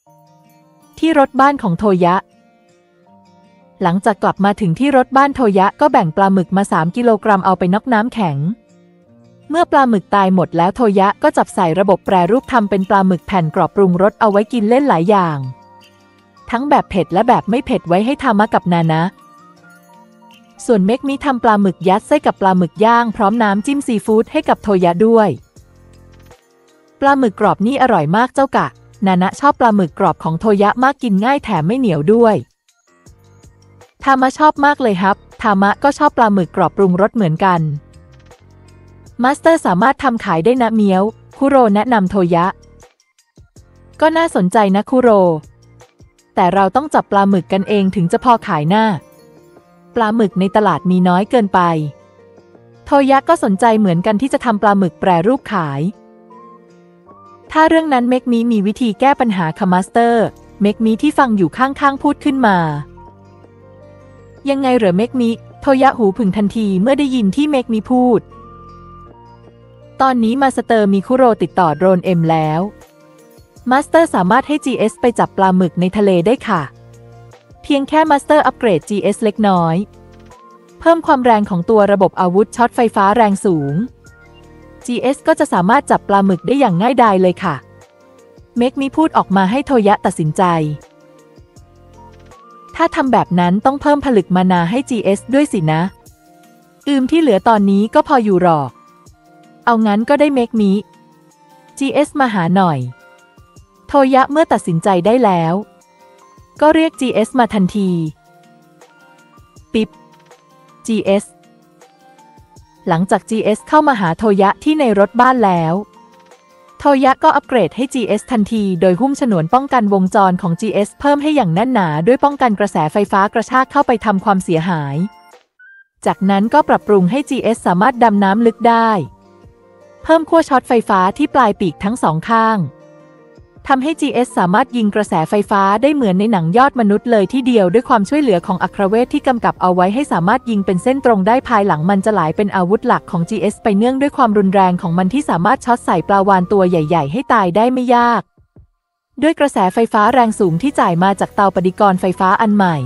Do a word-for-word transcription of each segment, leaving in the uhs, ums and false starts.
ที่รถบ้านของโทยะหลังจากกลับมาถึงที่รถบ้านโทยะก็แบ่งปลาหมึกมาสามกิโลกรัมเอาไปน็อกน้ำแข็งเมื่อปลาหมึกตายหมดแล้วโทยะก็จับใส่ระบบแปรรูปทำเป็นปลาหมึกแผ่นกรอบปรุงรสเอาไว้กินเล่นหลายอย่างทั้งแบบเผ็ดและแบบไม่เผ็ดไว้ให้ทามะกับนานะส่วนเมกมิทำปลาหมึกยัดไส้กับปลาหมึกย่างพร้อมน้ำจิ้มซีฟู้ดให้กับโทยะด้วยปลาหมึกกรอบนี่อร่อยมากเจ้ากะนานะชอบปลาหมึกกรอบของโทยะมากกินง่ายแถมไม่เหนียวด้วยทามะชอบมากเลยครับทามะก็ชอบปลาหมึกกรอบปรุงรสเหมือนกันมาสเตอร์สามารถทำขายได้นะเมียวคุโรแนะนำโทยะก็น่าสนใจนะคุโรแต่เราต้องจับปลาหมึกกันเองถึงจะพอขายหน้าปลาหมึกในตลาดมีน้อยเกินไปโทยะก็สนใจเหมือนกันที่จะทำปลาหมึกแปรรูปขายถ้าเรื่องนั้นเมกมีมีวิธีแก้ปัญหาค่ะมาสเตอร์เมกมีที่ฟังอยู่ข้างๆพูดขึ้นมายังไงเหรอเมกมิโทยะหูผึ่งทันทีเมื่อได้ยินที่เมกมิพูดตอนนี้มาสเตอร์มีคุโรติดต่อโดรนเอ็มแล้วมาสเตอร์สามารถให้ จี เอส ไปจับปลาหมึกในทะเลได้ค่ะเพียงแค่มาสเตอร์อัปเกรด จี เอส เล็กน้อยเพิ่มความแรงของตัวระบบอาวุธช็อตไฟฟ้าแรงสูง จี เอส ก็จะสามารถจับปลาหมึกได้อย่างง่ายดายเลยค่ะเมกมิพูดออกมาให้โทยะตัดสินใจถ้าทำแบบนั้นต้องเพิ่มผลึกมานาให้ จี เอส ด้วยสินะอืมที่เหลือตอนนี้ก็พออยู่หรอกเอางั้นก็ได้เมกมิ จี เอส มาหาหน่อยโทยะเมื่อตัดสินใจได้แล้วก็เรียก จี เอส มาทันทีปิ๊บ จี เอส หลังจาก จี เอส เข้ามาหาโทยะที่ในรถบ้านแล้วโทยะก็อัปเกรดให้ จี เอส ทันทีโดยหุ้มฉนวนป้องกันวงจรของ จี เอส เพิ่มให้อย่างแน่นหนาด้วยป้องกันกระแสไฟฟ้ากระชากเข้าไปทำความเสียหายจากนั้นก็ปรับปรุงให้ จี เอส สามารถดำน้ำลึกได้เพิ่มขั้วช็อตไฟฟ้าที่ปลายปีกทั้งสองข้างทำให้ จี เอส สามารถยิงกระแสไฟฟ้าได้เหมือนในหนังยอดมนุษย์เลยที่เดียวด้วยความช่วยเหลือของอัครเวทที่กำกับเอาไว้ให้สามารถยิงเป็นเส้นตรงได้ภายหลังมันจะหลายเป็นอาวุธหลักของ จี เอส ไปเนื่องด้วยความรุนแรงของมันที่สามารถช็อตใส่ปลาวาฬตัวใหญ่ๆให้ตายได้ไม่ยากด้วยกระแสไฟฟ้าแรงสูงที่จ่ายมาจากเตาปฏิกรณ์ไฟฟ้าอันใหม่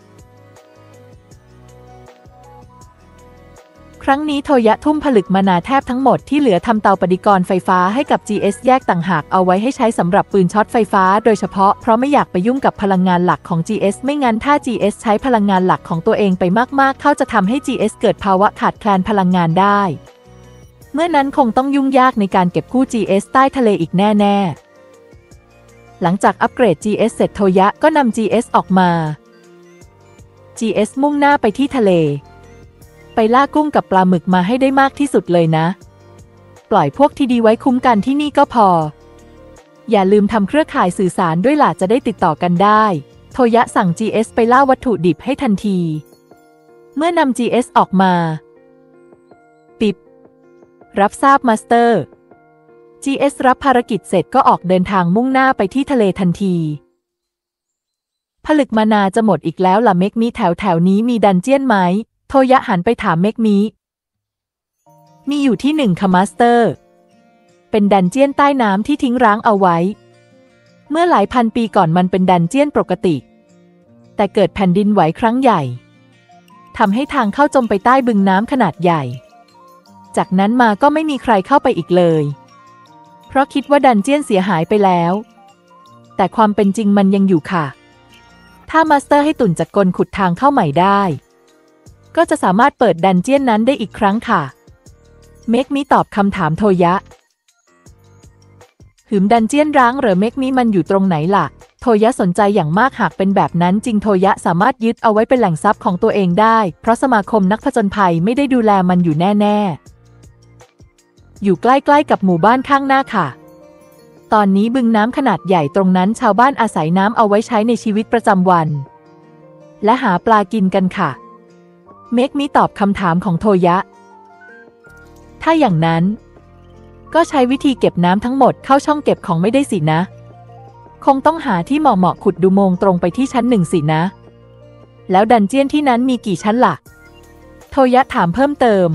ครั้งนี้โทยะทุ่มผลึกมานาแทบทั้งหมดที่เหลือทำเตาปฏิกรณ์ไฟฟ้าให้กับ จี เอส แยกต่างหากเอาไว้ให้ใช้สำหรับปืนช็อตไฟฟ้าโดยเฉพาะเพราะไม่อยากไปยุ่งกับพลังงานหลักของ จี เอส ไม่งั้นถ้า จี เอส ใช้พลังงานหลักของตัวเองไปมากๆเขาจะทำให้ จี เอส เกิดภาวะขาดแคลนพลังงานได้เมื่อนั้นคงต้องยุ่งยากในการเก็บกู้ จี เอส ใต้ทะเลอีกแน่ๆหลังจากอัปเกรด จี เอส เสร็จโทยะก็นำ จี เอส ออกมา จี เอส มุ่งหน้าไปที่ทะเลไปล่ากุ้งกับปลาหมึกมาให้ได้มากที่สุดเลยนะปล่อยพวกที่ดีไว้คุ้มกันที่นี่ก็พออย่าลืมทำเครือข่ายสื่อสารด้วยล่ะจะได้ติดต่อกันได้โทยะสั่ง จี เอส ไปล่าวัตถุดิบให้ทันทีเมื่อนำ จี เอส ออกมาปิบรับทราบมาสเตอร์ จี เอส รับภารกิจเสร็จก็ออกเดินทางมุ่งหน้าไปที่ทะเลทันทีผลึกมานาจะหมดอีกแล้วล่ะเมกมิแถวแถวนี้มีดันเจี้ยนไหมโทยะหันไปถามเมกมิมีอยู่ที่หนึ่งค่ะมาสเตอร์เป็นดันเจี้ยนใต้น้ำที่ทิ้งร้างเอาไว้เมื่อหลายพันปีก่อนมันเป็นดันเจี้ยนปกติแต่เกิดแผ่นดินไหวครั้งใหญ่ทำให้ทางเข้าจมไปใต้บึงน้ำขนาดใหญ่จากนั้นมาก็ไม่มีใครเข้าไปอีกเลยเพราะคิดว่าดันเจี้ยนเสียหายไปแล้วแต่ความเป็นจริงมันยังอยู่ค่ะถ้ามาสเตอร์ให้ตุ่นจักรกลขุดทางเข้าใหม่ได้ก็จะสามารถเปิดดันเจี้ยนนั้นได้อีกครั้งค่ะเมกมิตอบคำถามโทยะหืมดันเจี้ยนร้างเหรอเมกมิมันอยู่ตรงไหนล่ะโทยะสนใจอย่างมากหากเป็นแบบนั้นจริงโทยะสามารถยึดเอาไว้เป็นแหล่งทรัพย์ของตัวเองได้เพราะสมาคมนักผจญภัยไม่ได้ดูแลมันอยู่แน่ๆอยู่ใกล้ๆกับหมู่บ้านข้างหน้าค่ะตอนนี้บึงน้ำขนาดใหญ่ตรงนั้นชาวบ้านอาศัยน้ำเอาไว้ใช้ในชีวิตประจำวันและหาปลากินกันค่ะเมกมิตอบคำถามของโทยะถ้าอย่างนั้นก็ใช้วิธีเก็บน้ำทั้งหมดเข้าช่องเก็บของไม่ได้สินะคงต้องหาที่เหมาะๆขุดดูโมงตรงไปที่ชั้นหนึ่งสินะแล้วดันเจี้ยนที่นั้นมีกี่ชั้นล่ะโทยะถามเพิ่มเติม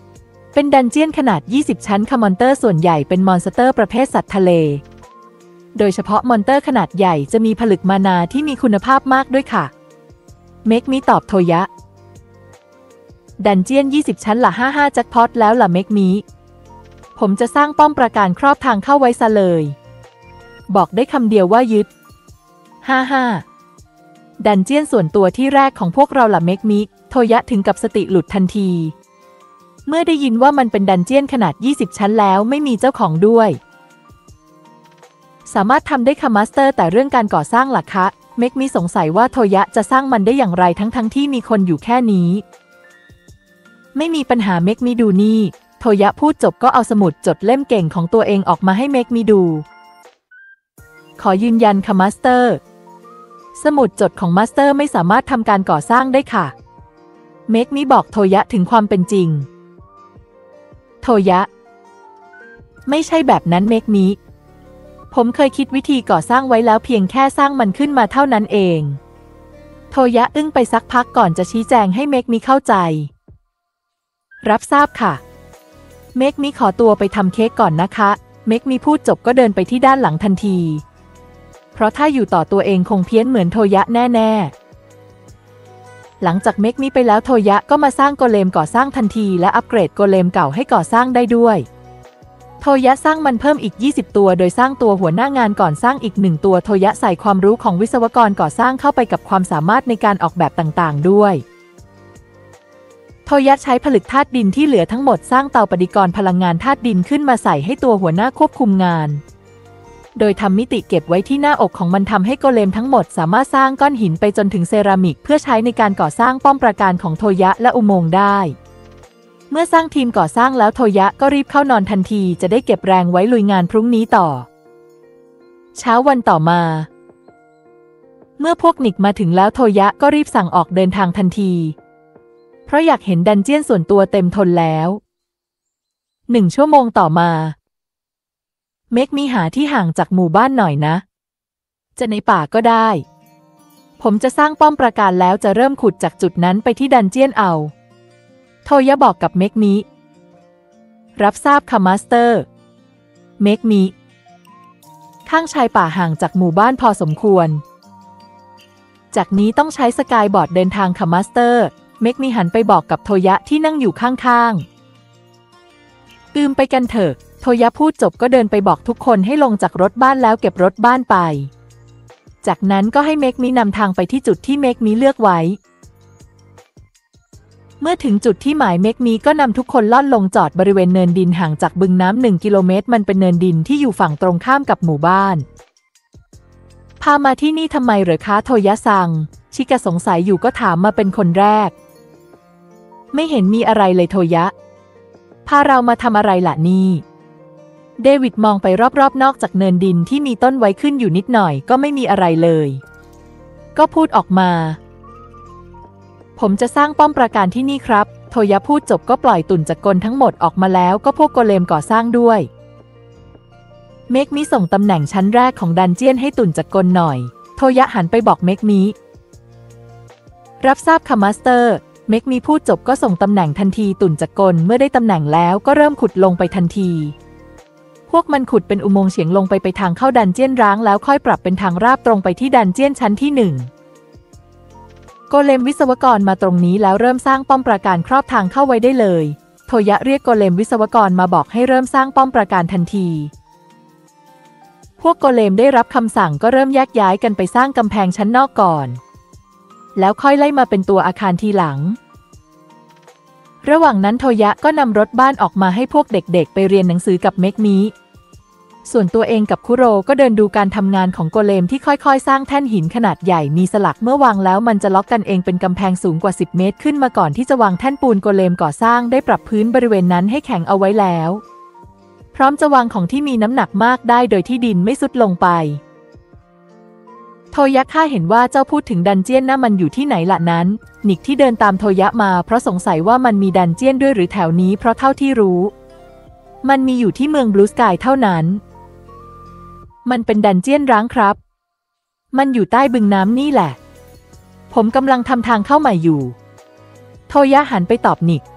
เป็นดันเจี้ยนขนาดยี่สิบชั้นค่ะมอนเตอร์ส่วนใหญ่เป็นมอนสเตอร์ประเภทสัตว์ทะเลโดยเฉพาะมอนเตอร์ขนาดใหญ่จะมีผลึกมานาที่มีคุณภาพมากด้วยค่ะเมกมิตอบโทยะดันเจียนยี่สิบชั้นละห้าห้าแจ็คพอตแล้วล่ะเมกมิผมจะสร้างป้อมปราการครอบทางเข้าไว้ซะเลยบอกได้คำเดียวว่ายึดห้าห้าดันเจียนส่วนตัวที่แรกของพวกเราล่ะเมกมิโทยะถึงกับสติหลุดทันทีเมื่อได้ยินว่ามันเป็นดันเจียนขนาดยี่สิบชั้นแล้วไม่มีเจ้าของด้วยสามารถทำได้ค่ะมาสเตอร์แต่เรื่องการก่อสร้างล่ะคะเมกมิสงสัยว่าโทยะจะสร้างมันได้อย่างไรทั้งทั้งที่มีคนอยู่แค่นี้ไม่มีปัญหาเมกมิดูนี่โทยะพูดจบก็เอาสมุดจดเล่มเก่งของตัวเองออกมาให้เมกมิดูขอยืนยันค่ะมาสเตอร์สมุดจดของมาสเตอร์ไม่สามารถทำการก่อสร้างได้ค่ะเมกมิบอกโทยะถึงความเป็นจริงโทยะไม่ใช่แบบนั้นเมกมิผมเคยคิดวิธีก่อสร้างไว้แล้วเพียงแค่สร้างมันขึ้นมาเท่านั้นเองโทยะอึ้งไปสักพักก่อนจะชี้แจงให้เมกมิเข้าใจรับทราบค่ะเมกมิขอตัวไปทำเค้กก่อนนะคะเมกมิพูดจบก็เดินไปที่ด้านหลังทันทีเพราะถ้าอยู่ต่อตัวเองคงเพี้ยนเหมือนโทยะแน่ๆหลังจากเมกมิไปแล้วโทยะก็มาสร้างโกเลมก่อสร้างทันทีและอัปเกรดโกเลมเก่าให้ก่อสร้างได้ด้วยโทยะสร้างมันเพิ่มอีกยี่สิบตัวโดยสร้างตัวหัวหน้างานก่อนสร้างอีกหนึ่งตัวโทยะใส่ความรู้ของวิศวกรก่อสร้างเข้าไปกับความสามารถในการออกแบบต่างๆด้วยโทยะใช้ผลึกธาตุดินที่เหลือทั้งหมดสร้างเตาปฏิกรณ์พลังงานธาตุดินขึ้นมาใส่ให้ตัวหัวหน้าควบคุมงานโดยทำมิติเก็บไว้ที่หน้าอกของมันทำให้โกเลมทั้งหมดสามารถสร้างก้อนหินไปจนถึงเซรามิกเพื่อใช้ในการก่อสร้างป้อมปราการของโทยะและอุโมงค์ได้เมื่อสร้างทีมก่อสร้างแล้วโทยะก็รีบเข้านอนทันทีจะได้เก็บแรงไว้ลุยงานพรุ่งนี้ต่อเช้าวันต่อมาเมื่อพวกนิกมาถึงแล้วโทยะก็รีบสั่งออกเดินทางทันทีเพราะอยากเห็นดันเจียนส่วนตัวเต็มทนแล้วหนึ่งชั่วโมงต่อมาเมกมีหาที่ห่างจากหมู่บ้านหน่อยนะจะในป่าก็ได้ผมจะสร้างป้อมปราการแล้วจะเริ่มขุดจากจุดนั้นไปที่ดันเจียนเอาโทยะบอกกับเมกมิรับทราบค่ะมาสเตอร์เมกมิข้างชายป่าห่างจากหมู่บ้านพอสมควรจากนี้ต้องใช้สกายบอร์ดเดินทางค่ะมาสเตอร์เมกมิหันไปบอกกับโทยะที่นั่งอยู่ข้างๆอืมไปกันเถอะโทยะพูดจบก็เดินไปบอกทุกคนให้ลงจากรถบ้านแล้วเก็บรถบ้านไปจากนั้นก็ให้เมกมินำทางไปที่จุดที่เมกมิเลือกไว้เมื่อถึงจุดที่หมายเมกมิก็นำทุกคนล่อนลงจอดบริเวณเนินดินห่างจากบึงน้ำหนึ่งกิโลเมตรมันเป็นเนินดินที่อยู่ฝั่งตรงข้ามกับหมู่บ้านพามาที่นี่ทำไมเหรอคะโทยะซังชิกะสงสัยอยู่ก็ถามมาเป็นคนแรกไม่เห็นมีอะไรเลยโทยะพาเรามาทำอะไรล่ะนี่เดวิดมองไปรอบๆนอกจากเนินดินที่มีต้นไว้ขึ้นอยู่นิดหน่อยก็ไม่มีอะไรเลยก็พูดออกมาผมจะสร้างป้อมปราการที่นี่ครับโทยะพูดจบก็ปล่อยตุ่นจักรกลทั้งหมดออกมาแล้วก็พวกโกเลมก่อสร้างด้วยเมกมิส่งตำแหน่งชั้นแรกของดันเจียนให้ตุ่นจักรกลหน่อยโทยะหันไปบอกเมกมิรับทราบค่ะมาสเตอร์เมกมิพูดจบก็ส่งตำแหน่งทันทีตุ่นจักรกลเมื่อได้ตำแหน่งแล้วก็เริ่มขุดลงไปทันทีพวกมันขุดเป็นอุโมงค์เฉียงลงไปไปทางเข้าดันเจียนร้างแล้วค่อยปรับเป็นทางราบตรงไปที่ดันเจียนชั้นที่หนึ่งโกเลมวิศวกรมาตรงนี้แล้วเริ่มสร้างป้อมปราการครอบทางเข้าไว้ได้เลยโทยะเรียกโกเลมวิศวกรมาบอกให้เริ่มสร้างป้อมปราการทันทีพวกโกเลมได้รับคำสั่งก็เริ่มแยกย้ายกันไปสร้างกำแพงชั้นนอกก่อนแล้วค่อยไล่มาเป็นตัวอาคารทีหลังระหว่างนั้นโทยะก็นำรถบ้านออกมาให้พวกเด็กๆไปเรียนหนังสือกับเมกมิส่วนตัวเองกับคุโรก็เดินดูการทำงานของโกเลมที่ค่อยๆสร้างแท่นหินขนาดใหญ่มีสลักเมื่อวางแล้วมันจะล็อกกันเองเป็นกำแพงสูงกว่าสิบเมตรขึ้นมาก่อนที่จะวางแท่นปูนโกเลมก่อสร้างได้ปรับพื้นบริเวณนั้นให้แข็งเอาไว้แล้วพร้อมจะวางของที่มีน้ำหนักมากได้โดยที่ดินไม่ทรุดลงไปโทยะข้าเห็นว่าเจ้าพูดถึงดันเจียนน่ะมันอยู่ที่ไหนล่ะนั้นนิกที่เดินตามโทยะมาเพราะสงสัยว่ามันมีดันเจียนด้วยหรือแถวนี้เพราะเท่าที่รู้มันมีอยู่ที่เมืองบลูสกายเท่านั้นมันเป็นดันเจียนร้างครับมันอยู่ใต้บึงน้ำนี่แหละผมกำลังทำทางเข้าใหม่อยู่โทยะหันไปตอบนิก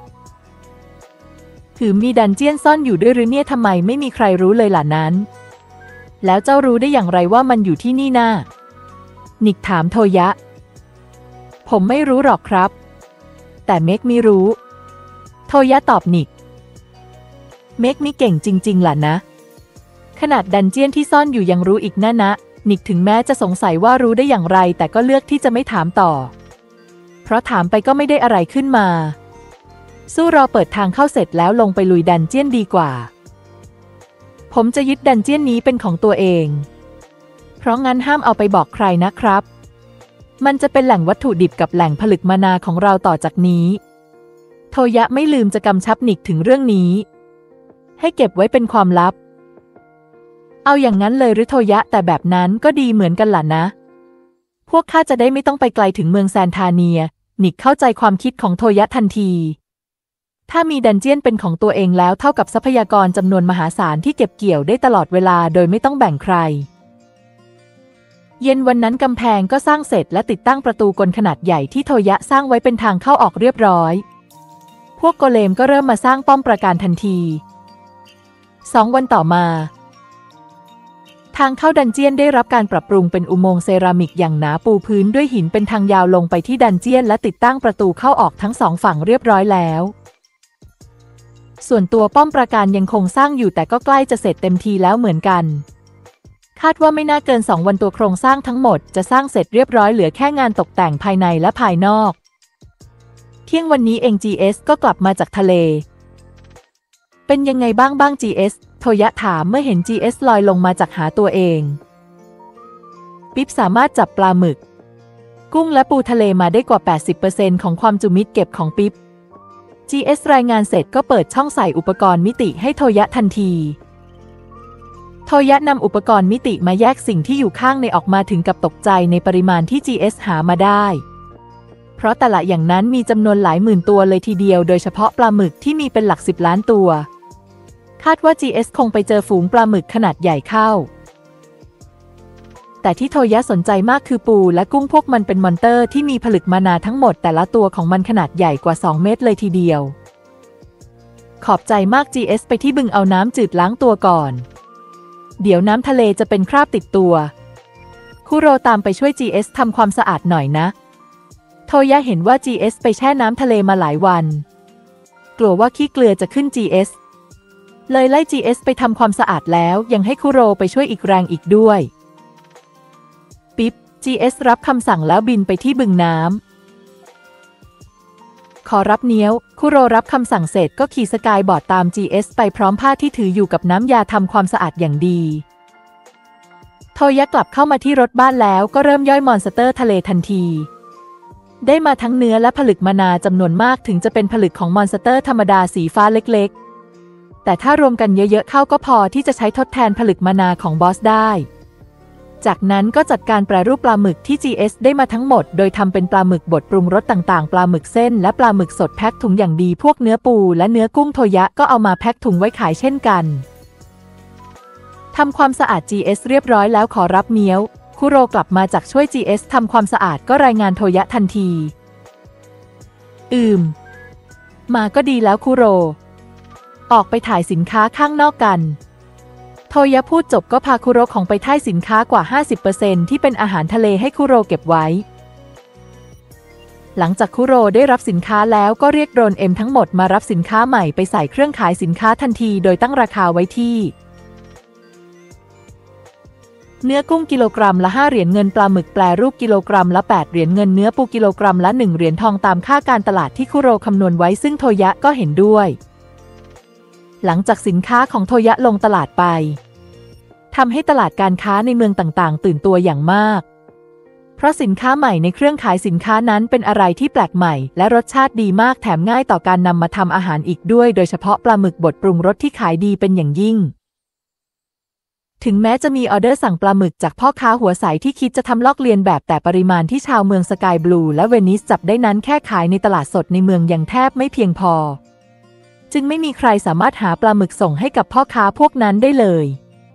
ถือมีดันเจียนซ่อนอยู่ด้วยหรือเนี่ยทำไมไม่มีใครรู้เลยล่ะนั้นแล้วเจ้ารู้ได้อย่างไรว่ามันอยู่ที่นี่น่านิกถามโทยะผมไม่รู้หรอกครับแต่เมกมิรู้โทยะตอบนิกเมกมิเก่งจริงๆล่ะนะขนาดดันเจียนที่ซ่อนอยู่ยังรู้อีกนะนะนิกถึงแม้จะสงสัยว่ารู้ได้อย่างไรแต่ก็เลือกที่จะไม่ถามต่อเพราะถามไปก็ไม่ได้อะไรขึ้นมาสู้รอเปิดทางเข้าเสร็จแล้วลงไปลุยดันเจียนดีกว่าผมจะยึดดันเจียนนี้เป็นของตัวเองเพราะงั้นห้ามเอาไปบอกใครนะครับมันจะเป็นแหล่งวัตถุดิบกับแหล่งผลึกมานาของเราต่อจากนี้โทยะไม่ลืมจะกำชับนิกถึงเรื่องนี้ให้เก็บไว้เป็นความลับเอาอย่างนั้นเลยหรือโทยะแต่แบบนั้นก็ดีเหมือนกันล่ะนะพวกข้าจะได้ไม่ต้องไปไกลถึงเมืองแซนทาเนียนิกเข้าใจความคิดของโทยะทันทีถ้ามีดันเจียนเป็นของตัวเองแล้วเท่ากับทรัพยากรจำนวนมหาศาลที่เก็บเกี่ยวได้ตลอดเวลาโดยไม่ต้องแบ่งใครเย็นวันนั้นกำแพงก็สร้างเสร็จและติดตั้งประตูกลขนาดใหญ่ที่โทยะสร้างไว้เป็นทางเข้าออกเรียบร้อยพวกโกเลมก็เริ่มมาสร้างป้อมปราการทันทีสองวันต่อมาทางเข้าดันเจียนได้รับการปรับปรุงเป็นอุโมงค์เซรามิกอย่างหนาปูพื้นด้วยหินเป็นทางยาวลงไปที่ดันเจียนและติดตั้งประตูเข้าออกทั้งสองฝั่งเรียบร้อยแล้วส่วนตัวป้อมปราการยังคงสร้างอยู่แต่ก็ใกล้จะเสร็จเต็มทีแล้วเหมือนกันคาดว่าไม่น่าเกินสองวันตัวโครงสร้างทั้งหมดจะสร้างเสร็จเรียบร้อยเหลือแค่งานตกแต่งภายในและภายนอกเที่ยงวันนี้เอง จี เอส ก็กลับมาจากทะเลเป็นยังไงบ้างบ้าง จี เอส โทยะถามเมื่อเห็น จี เอส ลอยลงมาจากหาตัวเองปิ๊บสามารถจับปลาหมึกกุ้งและปูทะเลมาได้กว่า แปดสิบเปอร์เซ็นต์ ของความจุมิตเก็บของปิ๊บ จี เอส รายงานเสร็จก็เปิดช่องใส่อุปกรณ์มิติให้โทยะทันทีโทยะนำอุปกรณ์มิติมาแยกสิ่งที่อยู่ข้างในออกมาถึงกับตกใจในปริมาณที่ จี เอส หามาได้เพราะแต่ละอย่างนั้นมีจำนวนหลายหมื่นตัวเลยทีเดียวโดยเฉพาะปลาหมึกที่มีเป็นหลักสิบล้านตัวคาดว่า จี เอส คงไปเจอฝูงปลาหมึกขนาดใหญ่เข้าแต่ที่โทยะสนใจมากคือปูและกุ้งพวกมันเป็นมอนเตอร์ที่มีผลึกมานาทั้งหมดแต่ละตัวของมันขนาดใหญ่กว่าสองเมตรเลยทีเดียวขอบใจมาก จี เอส ไปที่บึงเอาน้ำจืดล้างตัวก่อนเดี๋ยวน้ำทะเลจะเป็นคราบติดตัวคุโรตามไปช่วย จี เอส ทำความสะอาดหน่อยนะโทยะเห็นว่า จี เอส ไปแช่น้ำทะเลมาหลายวันกลัวว่าขี้เกลือจะขึ้น จี เอส เลยไล่ จี เอส ไปทำความสะอาดแล้วยังให้คุโรไปช่วยอีกแรงอีกด้วยปิ๊บ จี เอส รับคำสั่งแล้วบินไปที่บึงน้ำขอรับเนี้ยวคุโรรับคำสั่งเสร็จก็ขี่สกายบอร์ดตาม จี เอส ไปพร้อมผ้าที่ถืออยู่กับน้ำยาทำความสะอาดอย่างดีโทยะกลับเข้ามาที่รถบ้านแล้วก็เริ่มย่อยมอนสเตอร์ทะเลทันทีได้มาทั้งเนื้อและผลึกมานาจำนวนมากถึงจะเป็นผลึกของมอนสเตอร์ธรรมดาสีฟ้าเล็กๆแต่ถ้ารวมกันเยอะๆเข้าก็พอที่จะใช้ทดแทนผลึกมานาของบอสได้จากนั้นก็จัดการแปรรูปปลาหมึกที่ จี เอส ได้มาทั้งหมดโดยทำเป็นปลาหมึกบดปรุงรสต่างๆปลาหมึกเส้นและปลาหมึกสดแพ็คถุงอย่างดีพวกเนื้อปูและเนื้อกุ้งโทยะก็เอามาแพ็คถุงไว้ขายเช่นกันทำความสะอาด จี เอส เรียบร้อยแล้วขอรับเมี้ยวคุโรกลับมาจากช่วย จี เอส ทำความสะอาดก็รายงานโทยะทันทีอืมมาก็ดีแล้วคุโรออกไปถ่ายสินค้าข้างนอกกันโทยะพูดจบก็พาคุโรของไปถ่ายสินค้ากว่า ห้าสิบเปอร์เซ็นต์ ที่เป็นอาหารทะเลให้คุโรเก็บไว้หลังจากคุโรได้รับสินค้าแล้วก็เรียกโดรนเอ็มทั้งหมดมารับสินค้าใหม่ไปใส่เครื่องขายสินค้าทันทีโดยตั้งราคาไว้ที่เนื้อกุ้งกิโลกรัมละห้าเหรียญเงินปลาหมึกแปรรูปกิโลกรัมละแปดเหรียญเงินเนื้อปูกิโลกรัมละหนึ่งเหรียญทองตามค่าการตลาดที่คุโรคำนวณไว้ซึ่งโทยะก็เห็นด้วยหลังจากสินค้าของโทยะลงตลาดไปทำให้ตลาดการค้าในเมืองต่างๆตื่นตัวอย่างมากเพราะสินค้าใหม่ในเครื่องขายสินค้านั้นเป็นอะไรที่แปลกใหม่และรสชาติดีมากแถมง่ายต่อการนำมาทำอาหารอีกด้วยโดยเฉพาะปลาหมึกบดปรุงรสที่ขายดีเป็นอย่างยิ่งถึงแม้จะมีออเดอร์สั่งปลาหมึกจากพ่อค้าหัวใสที่คิดจะทำลอกเลียนแบบแต่ปริมาณที่ชาวเมืองสกายบลูและเวนิสจับได้นั้นแค่ขายในตลาดสดในเมืองยังแทบไม่เพียงพอจึงไม่มีใครสามารถหาปลาหมึกส่งให้กับพ่อค้าพวกนั้นได้เลย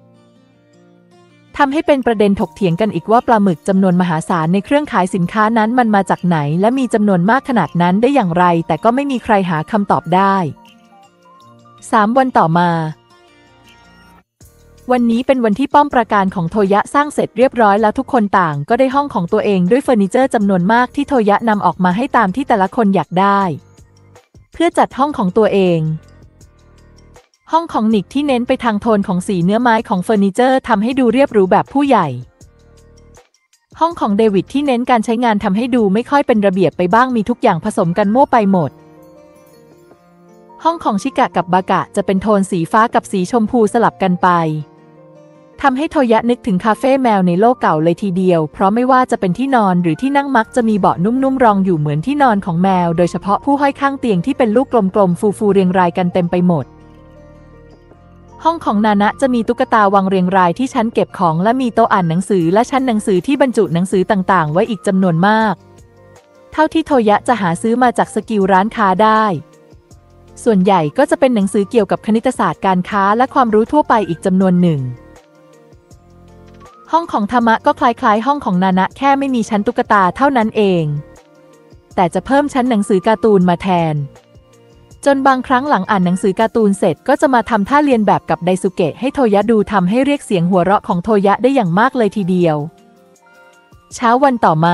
ทำให้เป็นประเด็นถกเถียงกันอีกว่าปลาหมึกจำนวนมหาศาลในเครื่องขายสินค้านั้นมันมาจากไหนและมีจำนวนมากขนาดนั้นได้อย่างไรแต่ก็ไม่มีใครหาคำตอบได้สามวันต่อมาวันนี้เป็นวันที่ป้อมปราการของโทยะสร้างเสร็จเรียบร้อยแล้วทุกคนต่างก็ได้ห้องของตัวเองด้วยเฟอร์นิเจอร์จำนวนมากที่โทยะนำออกมาให้ตามที่แต่ละคนอยากได้เพื่อจัดห้องของตัวเองห้องของนิกที่เน้นไปทางโทนของสีเนื้อไม้ของเฟอร์นิเจอร์ทำให้ดูเรียบหรูแบบผู้ใหญ่ห้องของเดวิดที่เน้นการใช้งานทำให้ดูไม่ค่อยเป็นระเบียบไปบ้างมีทุกอย่างผสมกันมั่วไปหมดห้องของชิกะกับบากะจะเป็นโทนสีฟ้ากับสีชมพูสลับกันไปทำให้โทยะนึกถึงคาเฟ่แมวในโลกเก่าเลยทีเดียวเพราะไม่ว่าจะเป็นที่นอนหรือที่นั่งมักจะมีเบาะนุ่มๆรองอยู่เหมือนที่นอนของแมวโดยเฉพาะผู้ห้อยข้างเตียงที่เป็นลูกกลมๆฟูๆเรียงรายกันเต็มไปหมดห้องของนานะจะมีตุ๊กตาวางเรียงรายที่ชั้นเก็บของและมีโต๊ะอ่านหนังสือและชั้นหนังสือที่บรรจุหนังสือต่างๆไว้อีกจำนวนมากเท่าที่โทยะจะหาซื้อมาจากสกิลร้านค้าได้ส่วนใหญ่ก็จะเป็นหนังสือเกี่ยวกับคณิตศาสตร์การค้าและความรู้ทั่วไปอีกจำนวนหนึ่งห้องของธรรมะก็คล้ายๆห้องของนานะแค่ไม่มีชั้นตุ๊กตาเท่านั้นเองแต่จะเพิ่มชั้นหนังสือการ์ตูนมาแทนจนบางครั้งหลังอ่านหนังสือการ์ตูนเสร็จก็จะมาทำท่าเรียนแบบกับไดซุเกะให้โทยะดูทำให้เรียกเสียงหัวเราะของโทยะได้อย่างมากเลยทีเดียวเช้าวันต่อมา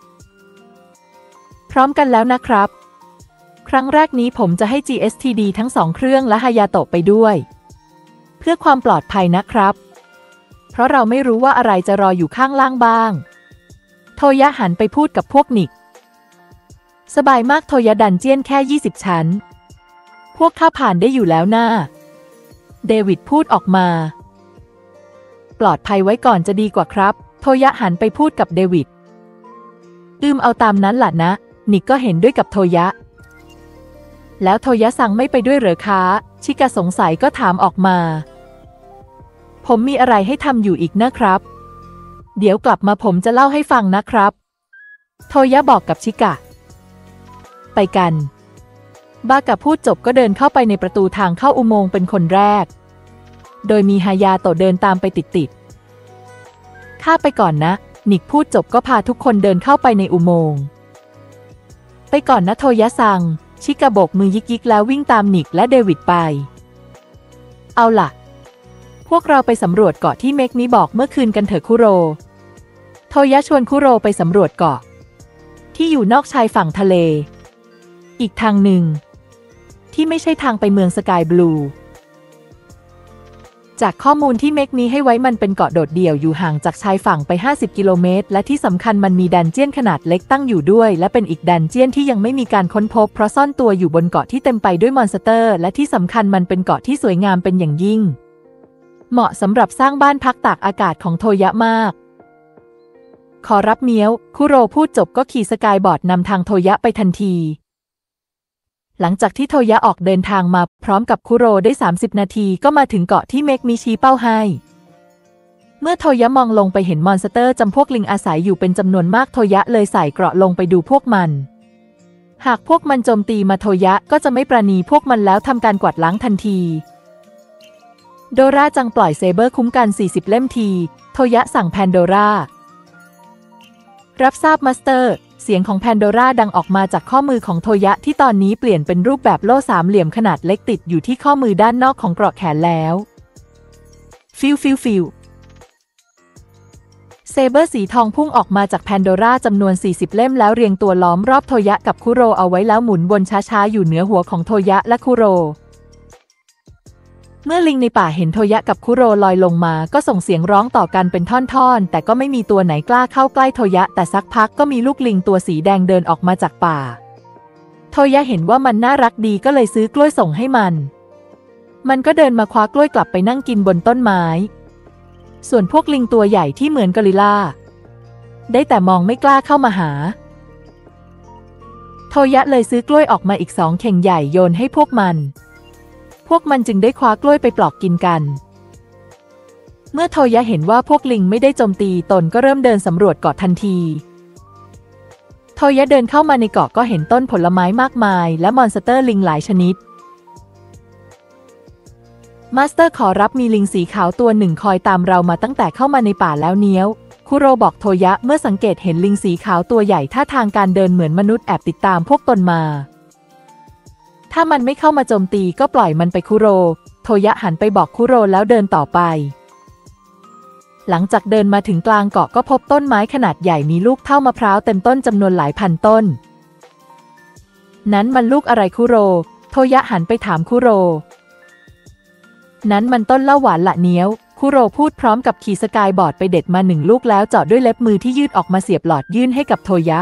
พร้อมกันแล้วนะครับครั้งแรกนี้ผมจะให้ จี เอส ที ดี ทั้งสองเครื่องและฮายาโตะไปด้วยเพื่อความปลอดภัยนะครับเพราะเราไม่รู้ว่าอะไรจะรออยู่ข้างล่างบ้างโทยะหันไปพูดกับพวกนิกสบายมากโทยะดันเจียนแค่ยี่สิบชั้นพวกข้าผ่านได้อยู่แล้วน่าเดวิดพูดออกมาปลอดภัยไว้ก่อนจะดีกว่าครับโทยะหันไปพูดกับเดวิดอืมเอาตามนั้นล่ะนะนิกก็เห็นด้วยกับโทยะแล้วโทยะสั่งไม่ไปด้วยเหรอคะชิกะสงสัยก็ถามออกมาผมมีอะไรให้ทำอยู่อีกนะครับเดี๋ยวกลับมาผมจะเล่าให้ฟังนะครับโทยะบอกกับชิกะไปกันบากะพูดจบก็เดินเข้าไปในประตูทางเข้าอุโมงค์เป็นคนแรกโดยมีฮายาโตะเดินตามไปติดๆข้าไปก่อนนะนิกพูดจบก็พาทุกคนเดินเข้าไปในอุโมงค์ไปก่อนนะโทยะซังชิกะโบกมือยิกๆแล้ววิ่งตามนิกและเดวิดไปเอาล่ะพวกเราไปสำรวจเกาะที่เมกมิบอกเมื่อคืนกันเถอะคุโรโทยะชวนคุโรไปสำรวจเกาะที่อยู่นอกชายฝั่งทะเลอีกทางหนึ่งที่ไม่ใช่ทางไปเมืองสกายบลูจากข้อมูลที่เมกมีให้ไว้มันเป็นเกาะโดดเดี่ยวอยู่ห่างจากชายฝั่งไปห้าสิบกิโลเมตรและที่สำคัญมันมีดันเจี้ยนขนาดเล็กตั้งอยู่ด้วยและเป็นอีกดันเจี้ยนที่ยังไม่มีการค้นพบเพราะซ่อนตัวอยู่บนเกาะที่เต็มไปด้วยมอนสเตอร์และที่สำคัญมันเป็นเกาะที่สวยงามเป็นอย่างยิ่งเหมาะสำหรับสร้างบ้านพักตากอากาศของโทยะมากขอรับเมี้ยวคุโรพูดจบก็ขี่สกายบอร์ดนำทางโทยะไปทันทีหลังจากที่โทยะออกเดินทางมาพร้อมกับคุโรได้สามสิบนาทีก็มาถึงเกาะที่เมกมีชี้เป้าให้เมื่อโทยะมองลงไปเห็นมอนสเตอร์จำพวกลิงอาศัยอยู่เป็นจำนวนมากโทยะเลยใส่เกราะลงไปดูพวกมันหากพวกมันโจมตีมาโทยะก็จะไม่ประนีพวกมันแล้วทำการกวาดล้างทันทีโดราจังปล่อยเซเบอร์คุ้มกันสี่สิบเล่มทีโทยะสั่งแพนโดรารับทราบมาสเตอร์เสียงของแพนโดราดังออกมาจากข้อมือของโทยะที่ตอนนี้เปลี่ยนเป็นรูปแบบโล่สามเหลี่ยมขนาดเล็กติดอยู่ที่ข้อมือด้านนอกของเกราะแขนแล้วฟิวฟิวฟิวเซเบอร์สีทองพุ่งออกมาจากแพนโดราจำนวนสี่สิบเล่มแล้วเรียงตัวล้อมรอบโทยะกับคุโรเอาไว้แล้วหมุนวนช้าๆอยู่เหนือหัวของโทยะและคุโรเมื่อลิงในป่าเห็นโทยะกับคุโรลอยลงมาก็ส่งเสียงร้องต่อกันเป็นท่อนๆแต่ก็ไม่มีตัวไหนกล้าเข้าใกล้โทยะแต่สักพักก็มีลูกลิงตัวสีแดงเดินออกมาจากป่าโทยะเห็นว่ามันน่ารักดีก็เลยซื้อกล้วยส่งให้มันมันก็เดินมาคว้ากล้วยกลับไปนั่งกินบนต้นไม้ส่วนพวกลิงตัวใหญ่ที่เหมือนกอริลลาได้แต่มองไม่กล้าเข้ามาหาโทยะเลยซื้อกล้วยออกมาอีกสองเข่งใหญ่โยนให้พวกมันพวกมันจึงได้คว้ากล้วยไปปลอกกินกันเมื่อโทยะเห็นว่าพวกลิงไม่ได้โจมตีตนก็เริ่มเดินสำรวจเกาะทันทีโทยะเดินเข้ามาในเกาะก็เห็นต้นผลไม้มากมายและมอนสเตอร์ลิงหลายชนิดมาสเตอร์ขอรับมีลิงสีขาวตัวหนึ่งคอยตามเรามาตั้งแต่เข้ามาในป่าแล้วเนี้ยวคุโรบอกโทยะเมื่อสังเกตเห็นลิงสีขาวตัวใหญ่ท่าทางการเดินเหมือนมนุษย์แอบติดตามพวกตนมาถ้ามันไม่เข้ามาโจมตีก็ปล่อยมันไปคุโรโทยะหันไปบอกคุโรแล้วเดินต่อไปหลังจากเดินมาถึงกลางเกาะก็พบต้นไม้ขนาดใหญ่มีลูกเท่ามะพร้าวเต็มต้นจำนวนหลายพันต้นนั้นมันลูกอะไรคุโรโทยะหันไปถามคุโรนั้นมันต้นเหล้าหวานละเนี้ยวคุโรพูดพร้อมกับขี่สกายบอร์ดไปเด็ดมาหนึ่งลูกแล้วเจาะด้วยเล็บมือที่ยืดออกมาเสียบหลอดยื่นให้กับโทยะ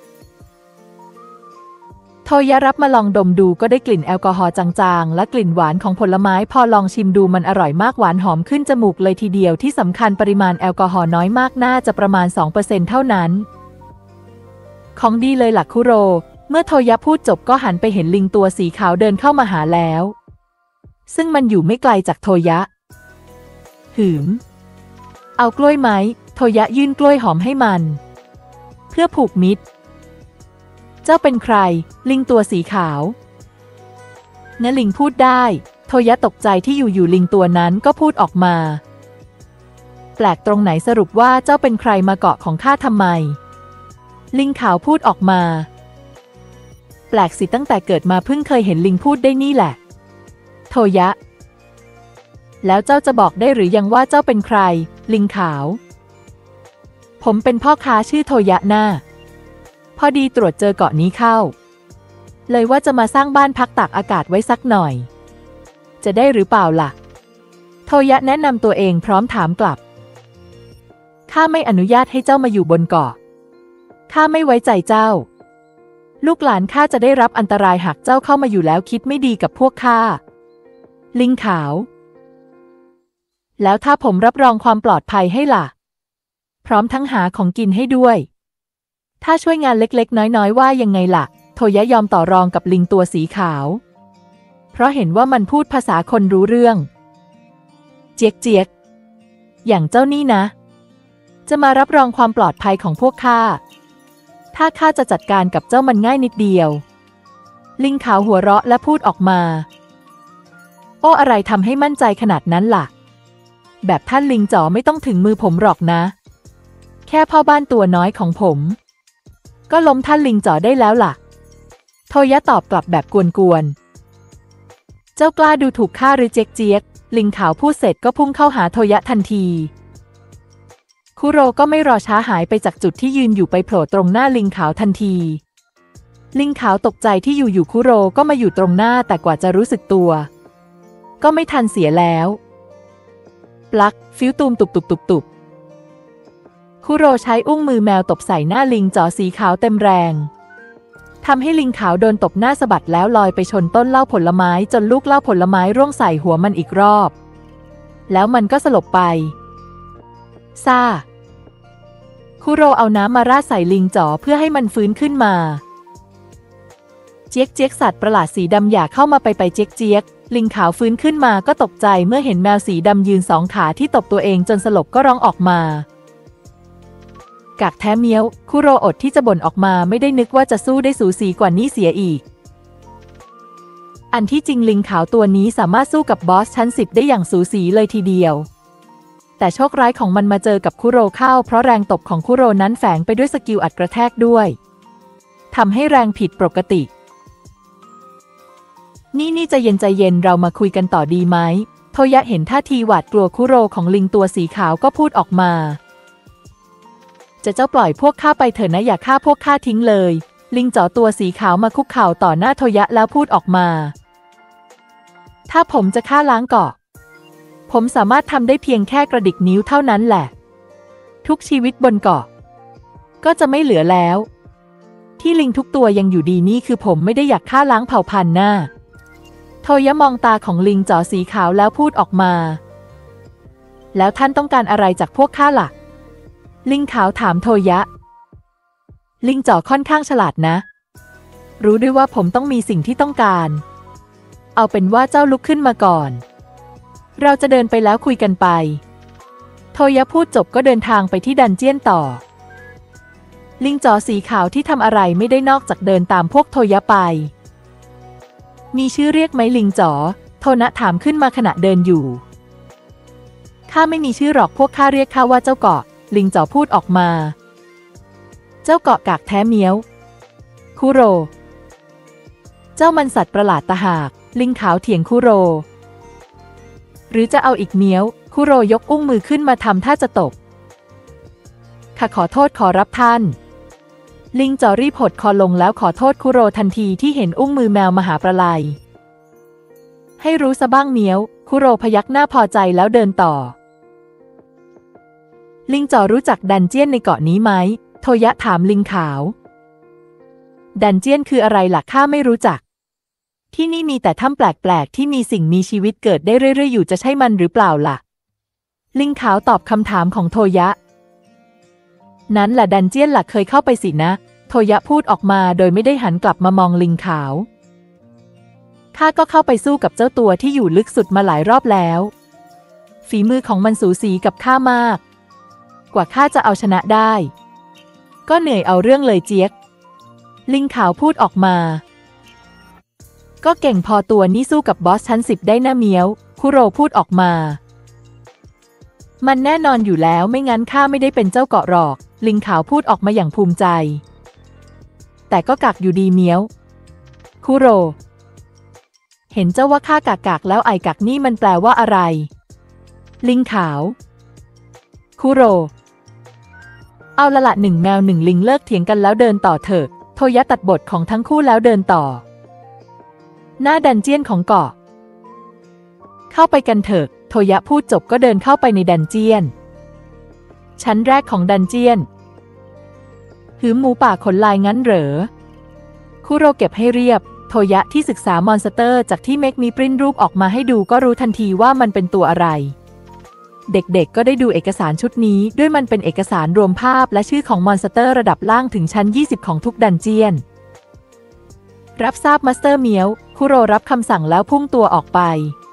โทยะรับมาลองดมดูก็ได้กลิ่นแอลกอฮอล์จางๆและกลิ่นหวานของผลไม้พอลองชิมดูมันอร่อยมากหวานหอมขึ้นจมูกเลยทีเดียวที่สำคัญปริมาณแอลกอฮอล์น้อยมากน่าจะประมาณ สองเปอร์เซ็นต์ เท่านั้นของดีเลยล่ะคุโรเมื่อโทยะพูดจบก็หันไปเห็นลิงตัวสีขาวเดินเข้ามาหาแล้วซึ่งมันอยู่ไม่ไกลจากโทยะหืมเอากล้วยไหมโทยะยื่นกล้วยหอมให้มันเพื่อผูกมิตรเจ้าเป็นใครลิงตัวสีขาวณลิงพูดได้โทยะตกใจที่อยู่ๆลิงตัวนั้นก็พูดออกมาแปลกตรงไหนสรุปว่าเจ้าเป็นใครมาเกาะของข้าทำไมลิงขาวพูดออกมาแปลกสิตั้งแต่เกิดมาเพิ่งเคยเห็นลิงพูดได้นี่แหละโทยะแล้วเจ้าจะบอกได้หรือยังว่าเจ้าเป็นใครลิงขาวผมเป็นพ่อค้าชื่อโทยะน่าพอดีตรวจเจอเกาะนี้เข้าเลยว่าจะมาสร้างบ้านพักตากอากาศไว้สักหน่อยจะได้หรือเปล่าล่ะโทยะแนะนำตัวเองพร้อมถามกลับข้าไม่อนุญาตให้เจ้ามาอยู่บนเกาะข้าไม่ไว้ใจเจ้าลูกหลานข้าจะได้รับอันตรายหากเจ้าเข้ามาอยู่แล้วคิดไม่ดีกับพวกข้าลิงขาวแล้วถ้าผมรับรองความปลอดภัยให้ล่ะพร้อมทั้งหาของกินให้ด้วยถ้าช่วยงานเล็กๆน้อยๆว่ายังไงล่ะโทยะยอมต่อรองกับลิงตัวสีขาวเพราะเห็นว่ามันพูดภาษาคนรู้เรื่องเจี๊ยกเจี๊ยกอย่างเจ้านี่นะจะมารับรองความปลอดภัยของพวกข้าถ้าข้าจะจัดการกับเจ้ามันง่ายนิดเดียวลิงขาวหัวเราะและพูดออกมาโอ้อะไรทำให้มั่นใจขนาดนั้นล่ะแบบท่านลิงจ๋อไม่ต้องถึงมือผมหรอกนะแค่พ่อบ้านตัวน้อยของผมก็ล้มท่านลิงจ๋อได้แล้วล่ะโทยะตอบกลับแบบกวนๆเจ้ากล้าดูถูกข้าหรือเจ๊กเจี๊ยกลิงขาวพูดเสร็จก็พุ่งเข้าหาโทยะทันทีคุโรก็ไม่รอช้าหายไปจากจุดที่ยืนอยู่ไปโผล่ตรงหน้าลิงขาวทันทีลิงขาวตกใจที่อยู่ๆคุโรก็มาอยู่ตรงหน้าแต่กว่าจะรู้สึกตัวก็ไม่ทันเสียแล้วปลั๊กฟิวตูมตุบตุบตุบตุบคุโรใช้อุ้งมือแมวตบใส่หน้าลิงจ๋อสีขาวเต็มแรงทำให้ลิงขาวโดนตบหน้าสะบัดแล้วลอยไปชนต้นเหล้าผลไม้จนลูกเหล้าผลไม้ร่วงใส่หัวมันอีกรอบแล้วมันก็สลบไปซ่าคุโรเอาน้ำมาราดใส่ลิงจ๋อเพื่อให้มันฟื้นขึ้นมาเจี๊ยกเจี๊ยกสัตว์ประหลาดสีดำอย่าเข้ามาไปไปเจี๊ยกเจี๊ยกลิงขาวฟื้นขึ้นมาก็ตกใจเมื่อเห็นแมวสีดำยืนสองขาที่ตบตัวเองจนสลบก็ร้องออกมากากแท้เมี้ยวคุโรอดที่จะบ่นออกมาไม่ได้นึกว่าจะสู้ได้สูสีกว่านี้เสียอีกอันที่จริงลิงขาวตัวนี้สามารถสู้กับบอสชั้นสิบได้อย่างสูสีเลยทีเดียวแต่โชคร้ายของมันมาเจอกับคุโรเข้าเพราะแรงตบของคุโรนั้นแฝงไปด้วยสกิลอัดกระแทกด้วยทำให้แรงผิดปกตินี่นี่ใจเย็นใจเย็นเรามาคุยกันต่อดีไหมโทยะเห็นท่าทีหวาดกลัวคุโรของลิงตัวสีขาวก็พูดออกมาจะเจ้าปล่อยพวกข้าไปเถอะนะอย่าฆ่าพวกข้าทิ้งเลยลิงจ๋อตัวสีขาวมาคุกเข่าต่อหน้าโทยะแล้วพูดออกมาถ้าผมจะฆ่าล้างเกาะผมสามารถทำได้เพียงแค่กระดิกนิ้วเท่านั้นแหละทุกชีวิตบนเกาะก็จะไม่เหลือแล้วที่ลิงทุกตัวยังอยู่ดีนี่คือผมไม่ได้อยากฆ่าล้างเผ่าพันธุ์หน้าโทยะมองตาของลิงจ๋อสีขาวแล้วพูดออกมาแล้วท่านต้องการอะไรจากพวกข้าล่ะลิงขาวถามโทยะลิงจ๋อค่อนข้างฉลาดนะรู้ด้วยว่าผมต้องมีสิ่งที่ต้องการเอาเป็นว่าเจ้าลุกขึ้นมาก่อนเราจะเดินไปแล้วคุยกันไปโทยะพูดจบก็เดินทางไปที่ดันเจี้ยนต่อลิงจ๋อสีขาวที่ทำอะไรไม่ได้นอกจากเดินตามพวกโทยะไปมีชื่อเรียกไหมลิงจ๋อโทนะถามขึ้นมาขณะเดินอยู่ข้าไม่มีชื่อหรอกพวกข้าเรียกข้าว่าเจ้าเกาะลิงจ๋อพูดออกมาเจ้าเกาะกากแท้เมี้ยวคุโรเจ้ามันสัตว์ประหลาดตะหากลิงขาวเถียงคุโรหรือจะเอาอีกเมี้ยวคุโรยกอุ้งมือขึ้นมาทำท่าจะตบข้าขอโทษขอรับท่านลิงจอรีบหดคอลงแล้วขอโทษคุโรทันทีที่เห็นอุ้งมือแมวมหาประไลให้รู้ซะบ้างเมียวคุโรพยักหน้าพอใจแล้วเดินต่อลิงจอรู้จักดันเจี้ยนในเกาะนี้ไหมโทยะถามลิงขาวดันเจี้ยนคืออะไรล่ะข้าไม่รู้จักที่นี่มีแต่ถ้ำแปลกๆที่มีสิ่งมีชีวิตเกิดได้เรื่อยๆอยู่จะใช่มันหรือเปล่าล่ะลิงขาวตอบคำถามของโทยะนั้นแหละดันเจี้ยนหลักเคยเข้าไปสินะโทยะพูดออกมาโดยไม่ได้หันกลับมามองลิงขาวข้าก็เข้าไปสู้กับเจ้าตัวที่อยู่ลึกสุดมาหลายรอบแล้วฝีมือของมันสูสีกับข้ามากกว่าข้าจะเอาชนะได้ก็เหนื่อยเอาเรื่องเลยเจี๊ยกลิงขาวพูดออกมาก็เก่งพอตัวนี้สู้กับบอสชั้นสิบได้นะเมียวคุโรพูดออกมามันแน่นอนอยู่แล้วไม่งั้นข้าไม่ได้เป็นเจ้าเกาะหรอกลิงขาวพูดออกมาอย่างภูมิใจแต่ก็กักอยู่ดีเมียวคุโรเห็นเจ้าว่าข้ากากกากแล้วไอกักนี่มันแปลว่าอะไรลิงขาวคุโรเอาละละหนึ่งแมวหนึ่งลิงเลิกเถียงกันแล้วเดินต่อเถอะโทยะตัดบทของทั้งคู่แล้วเดินต่อหน้าดันเจี้ยนของเกาะเข้าไปกันเถอะโทยะพูดจบก็เดินเข้าไปในดันเจี้ยนชั้นแรกของดันเจี้ยนหืมหมูป่าขนลายงั้นเหรอคุโรเก็บให้เรียบโทยะที่ศึกษามอนสเตอร์จากที่เมกมีปริ้นรูปออกมาให้ดูก็รู้ทันทีว่ามันเป็นตัวอะไรเด็กๆก็ได้ดูเอกสารชุดนี้ด้วยมันเป็นเอกสารรวมภาพและชื่อของมอนสเตอร์ระดับล่างถึงชั้นยี่สิบของทุกดันเจี้ยนรับทราบมาสเตอร์เมียวคุโรรับคำสั่งแล้วพุ่งตัวออกไป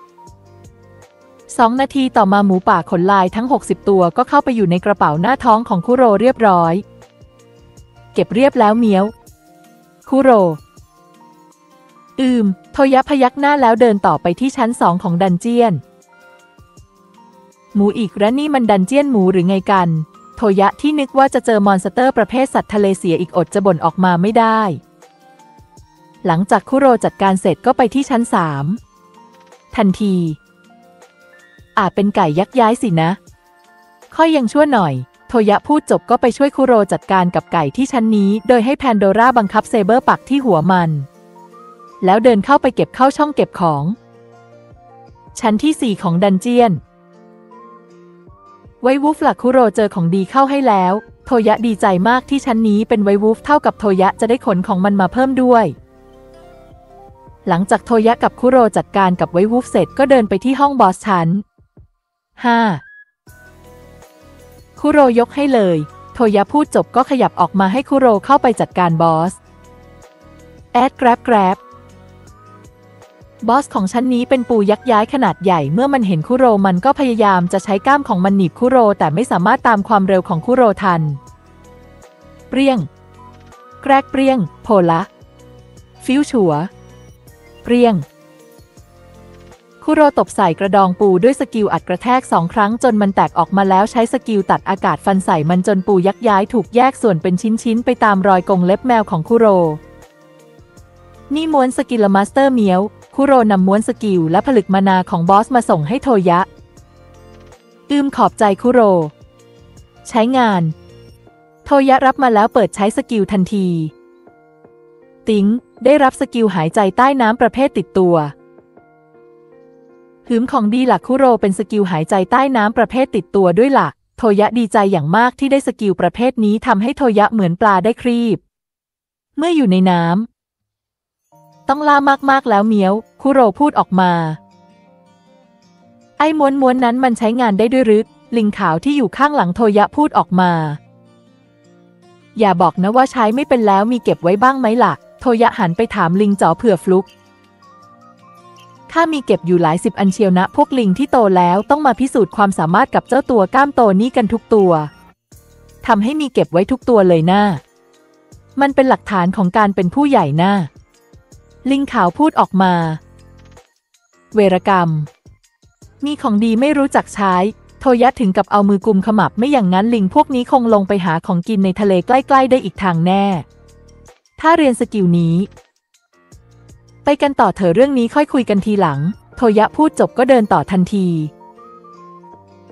สองนาทีต่อมาหมูป่าขนลายทั้งหกสิบตัวก็เข้าไปอยู่ในกระเป๋าหน้าท้องของคุโรเรียบร้อยเก็บเรียบแล้วเมียวคุโรอืมโทยะพยักหน้าแล้วเดินต่อไปที่ชั้นสองของดันเจี้ยนหมูอีกและนี่มันดันเจี้ยนหมูหรือไงกันโทยะที่นึกว่าจะเจอมอนสเตอร์ประเภทสัตว์ทะเลเสียอีกอดจะบ่นออกมาไม่ได้หลังจากคุโรจัดการเสร็จก็ไปที่ชั้นสามทันทีอาจเป็นไก่ยักย้ายสินะค่อยยังชั่วหน่อยโทยะพูดจบก็ไปช่วยคุโรจัดการกับไก่ที่ชั้นนี้โดยให้แพนโดราบังคับเซเบอร์ปักที่หัวมันแล้วเดินเข้าไปเก็บเข้าช่องเก็บของชั้นที่สี่ของดันเจียนไววูฟหลักคุโรเจอของดีเข้าให้แล้วโทยะดีใจมากที่ชั้นนี้เป็นไววูฟเท่ากับโทยะจะได้ขนของมันมาเพิ่มด้วยหลังจากโทยะกับคุโรจัดการกับไววูฟเสร็จก็เดินไปที่ห้องบอสชั้นห้าคุโรยกให้เลยโทยะพูดจบก็ขยับออกมาให้คุโรเข้าไปจัดการบอสแอดแกร็บแกร็บบอสของชั้นนี้เป็นปูยักษ์ย้ายขนาดใหญ่เมื่อมันเห็นคุโรมันก็พยายามจะใช้ก้ามของมันหนีบคุโรแต่ไม่สามารถตามความเร็วของคุโรทันเปรี้ยงแกรกเปรี้ยงโพละฟิวชัวเปรี้ยงคุโรตบใส่กระดองปูด้วยสกิลอัดกระแทกสองครั้งจนมันแตกออกมาแล้วใช้สกิลตัดอากาศฟันใส่มันจนปูยักษ์ย้ายถูกแยกส่วนเป็นชิ้นๆไปตามรอยกรงเล็บแมวของคุโรนี่ม้วนสกิลมาสเตอร์เมียวคุโรนำม้วนสกิลและผลึกมานาของบอสมาส่งให้โทยะอืมขอบใจคุโรใช้งานโทยะรับมาแล้วเปิดใช้สกิลทันทีติ๋งได้รับสกิลหายใจใต้น้ำประเภทติดตัวหืมของดีหลักคุโรเป็นสกิลหายใจใต้น้ำประเภทติดตัวด้วยหลักโทยะดีใจอย่างมากที่ได้สกิลประเภทนี้ทำให้โทยะเหมือนปลาได้ครีบเมื่ออยู่ในน้ำต้องล่ามากๆแล้วเมียวคุโรพูดออกมาไอ้ม้วนม้วนนั้นมันใช้งานได้ด้วยหรือลิงขาวที่อยู่ข้างหลังโทยะพูดออกมาอย่าบอกนะว่าใช้ไม่เป็นแล้วมีเก็บไว้บ้างไหมล่ะโทยะหันไปถามลิงจ๋อเผื่อฟลุกข้ามีเก็บอยู่หลายสิบอันเชียวนะพวกลิงที่โตแล้วต้องมาพิสูจน์ความสามารถกับเจ้าตัวก้ามโตนี่กันทุกตัวทำให้มีเก็บไว้ทุกตัวเลยนะมันเป็นหลักฐานของการเป็นผู้ใหญ่นะลิงขาวพูดออกมาเวรกรรมมีของดีไม่รู้จักใช้โทยะถึงกับเอามือกุมขมับไม่อย่างนั้นลิงพวกนี้คงลงไปหาของกินในทะเลใกล้ๆได้อีกทางแน่ถ้าเรียนสกิลนี้ไปกันต่อเถอะเรื่องนี้ค่อยคุยกันทีหลังโทยะพูดจบก็เดินต่อทันที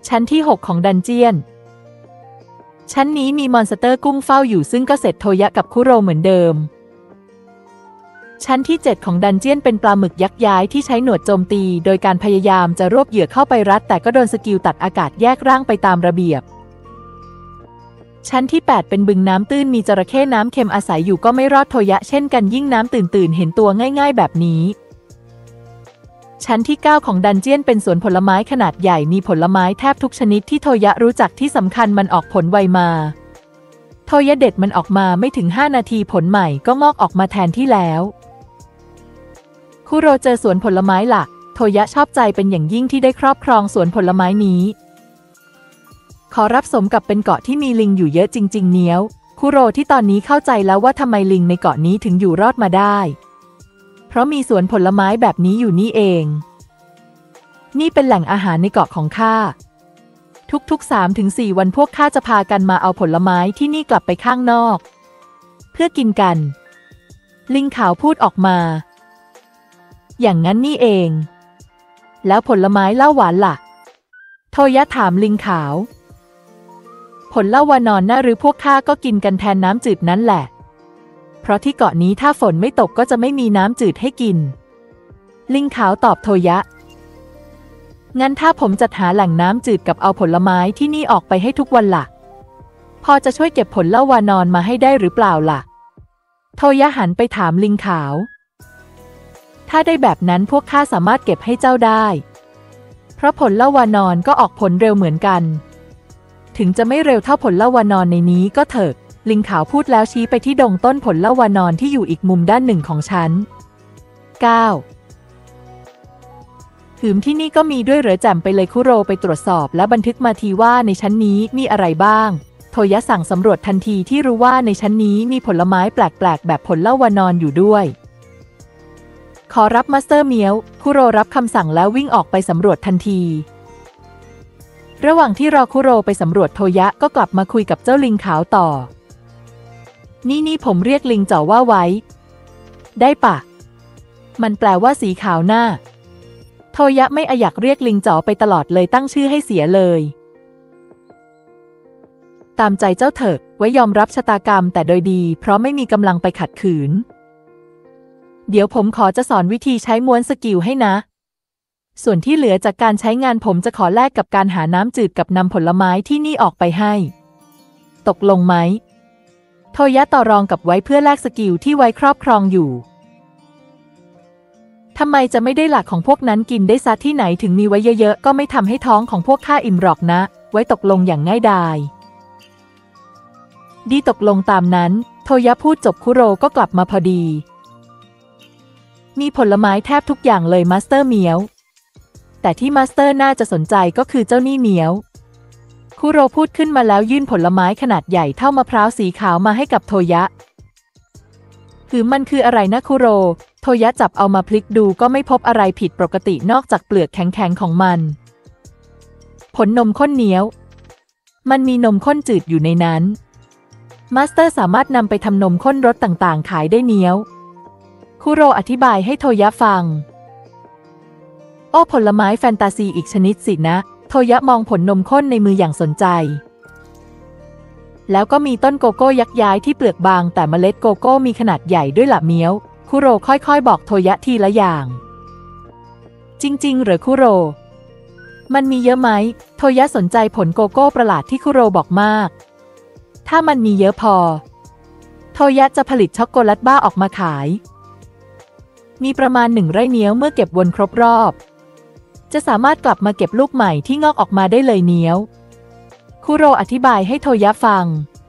ชั้นที่หกของดันเจียนชั้นนี้มีมอนสเตอร์กุ้งเฝ้าอยู่ซึ่งก็เสร็จโทยะกับคุโรเหมือนเดิมชั้นที่เจ็ดของดันเจียนเป็นปลาหมึกยักษ์ย้ายที่ใช้หนวดโจมตีโดยการพยายามจะรวบเหยื่อเข้าไปรัดแต่ก็โดนสกิลตัดอากาศแยกร่างไปตามระเบียบชั้นที่แปดเป็นบึงน้ำตื้นมีจระเข้น้ำเค็มอาศัยอยู่ก็ไม่รอดโทยะเช่นกันยิ่งน้ำตื่นๆเห็นตัวง่ายๆแบบนี้ชั้นที่เก้าของดันเจียนเป็นสวนผลไม้ขนาดใหญ่มีผลไม้แทบทุกชนิดที่โทยะรู้จักที่สำคัญมันออกผลไวมาโทยะเด็ดมันออกมาไม่ถึงห้านาทีผลใหม่ก็งอกออกมาแทนที่แล้วคุโรเจอสวนผลไม้หลักโทยะชอบใจเป็นอย่างยิ่งที่ได้ครอบครองสวนผลไม้นี้ขอรับสมกับเป็นเกาะที่มีลิงอยู่เยอะจริงๆเนี้ยวคุโรที่ตอนนี้เข้าใจแล้วว่าทำไมลิงในเกาะนี้ถึงอยู่รอดมาได้เพราะมีสวนผลไม้แบบนี้อยู่นี่เองนี่เป็นแหล่งอาหารในเกาะของข้าทุกๆ สามถึงสี่ วันพวกข้าจะพากันมาเอาผลไม้ที่นี่กลับไปข้างนอกเพื่อกินกันลิงขาวพูดออกมาอย่างนั้นนี่เองแล้วผลไม้เหล้าหวานล่ะโทยะถามลิงขาวผลเหล้าวานอนน่าหรือพวกข้าก็กินกันแทนน้ำจืดนั่นแหละเพราะที่เกาะนี้ถ้าฝนไม่ตกก็จะไม่มีน้ำจืดให้กินลิงขาวตอบโทยะงั้นถ้าผมจัดหาแหล่งน้ำจืดกับเอาผลไม้ที่นี่ออกไปให้ทุกวันล่ะพอจะช่วยเก็บผลเหล้าวานอนมาให้ได้หรือเปล่าล่ะโทยะหันไปถามลิงขาวถ้าได้แบบนั้นพวกข้าสามารถเก็บให้เจ้าได้เพราะผลเหล้าวานอนก็ออกผลเร็วเหมือนกันถึงจะไม่เร็วเท่าผลเหล้าวานอนในนี้ก็เถิดลิงขาวพูดแล้วชี้ไปที่ดงต้นผลเหล้าวานอนที่อยู่อีกมุมด้านหนึ่งของชั้นเก้าหืมที่นี่ก็มีด้วยเหรอแจ่มไปเลยคุโรไปตรวจสอบและบันทึกมาทีว่าในชั้นนี้มีอะไรบ้างโทยะสั่งสำรวจทันทีที่รู้ว่าในชั้นนี้มีผลไม้แปลกๆแบบผลเหล้าวานอนอยู่ด้วยขอรับมาสเตอร์เมียวคุโรรับคำสั่งแล้ววิ่งออกไปสำรวจทันทีระหว่างที่รอคุโรไปสำรวจโทยะก็กลับมาคุยกับเจ้าลิงขาวต่อนี่นี่ผมเรียกลิงจ่อว่าไว้ได้ปะมันแปลว่าสีขาวหน้าโทยะไม่อยากเรียกลิงจ๋อไปตลอดเลยตั้งชื่อให้เสียเลยตามใจเจ้าเถอะไว้ยอมรับชะตากรรมแต่โดยดีเพราะไม่มีกำลังไปขัดขืนเดี๋ยวผมขอจะสอนวิธีใช้ม้วนสกิลให้นะส่วนที่เหลือจากการใช้งานผมจะขอแลกกับการหาน้ำจืดกับนำผลไม้ที่นี่ออกไปให้ตกลงไหมโทยะต่อรองกับไว้เพื่อแลกสกิลที่ไว้ครอบครองอยู่ทำไมจะไม่ได้หลักของพวกนั้นกินได้ซะที่ไหนถึงมีไว้เยอะๆก็ไม่ทำให้ท้องของพวกข้าอิ่มหรอกนะไว้ตกลงอย่างง่ายดายดีตกลงตามนั้นโทยะพูดจบคุโรก็กลับมาพอดีมีผลไม้แทบทุกอย่างเลยมาสเตอร์เมียวแต่ที่มาสเตอร์น่าจะสนใจก็คือเจ้านี่เมียวคุโรพูดขึ้นมาแล้วยื่นผลไม้ขนาดใหญ่เท่ามะพร้าวสีขาวมาให้กับโทยะคือมันคืออะไรนะคุโรโทยะจับเอามาพลิกดูก็ไม่พบอะไรผิดปกตินอกจากเปลือกแข็งๆของมันผลนมข้นเหนียวมันมีนมข้นจืดอยู่ในนั้นมาสเตอร์สามารถนำไปทำนมข้นรสต่างๆขายได้เหนียวคุโรอธิบายให้โทยะฟังโอ้ผลไม้แฟนตาซีอีกชนิดสินะโทยะมองผลนมข้นในมืออย่างสนใจแล้วก็มีต้นโกโก้ยักษ์ย้ายที่เปลือกบางแต่เมล็ดโกโก้มีขนาดใหญ่ด้วยล่ะเมียวคุโรค่อยๆบอกโทยะทีละอย่างจริงๆหรือคุโรมันมีเยอะไหมโทยะสนใจผลโกโก้ประหลาดที่คุโรบอกมากถ้ามันมีเยอะพอโทยะจะผลิตช็อกโกแลตบ้าออกมาขายมีประมาณหนึ่งไร่เนี้ยวเมื่อเก็บวนครบรอบจะสามารถกลับมาเก็บลูกใหม่ที่งอกออกมาได้เลยเนี้ยวคุโรอธิบายให้โทยะฟัง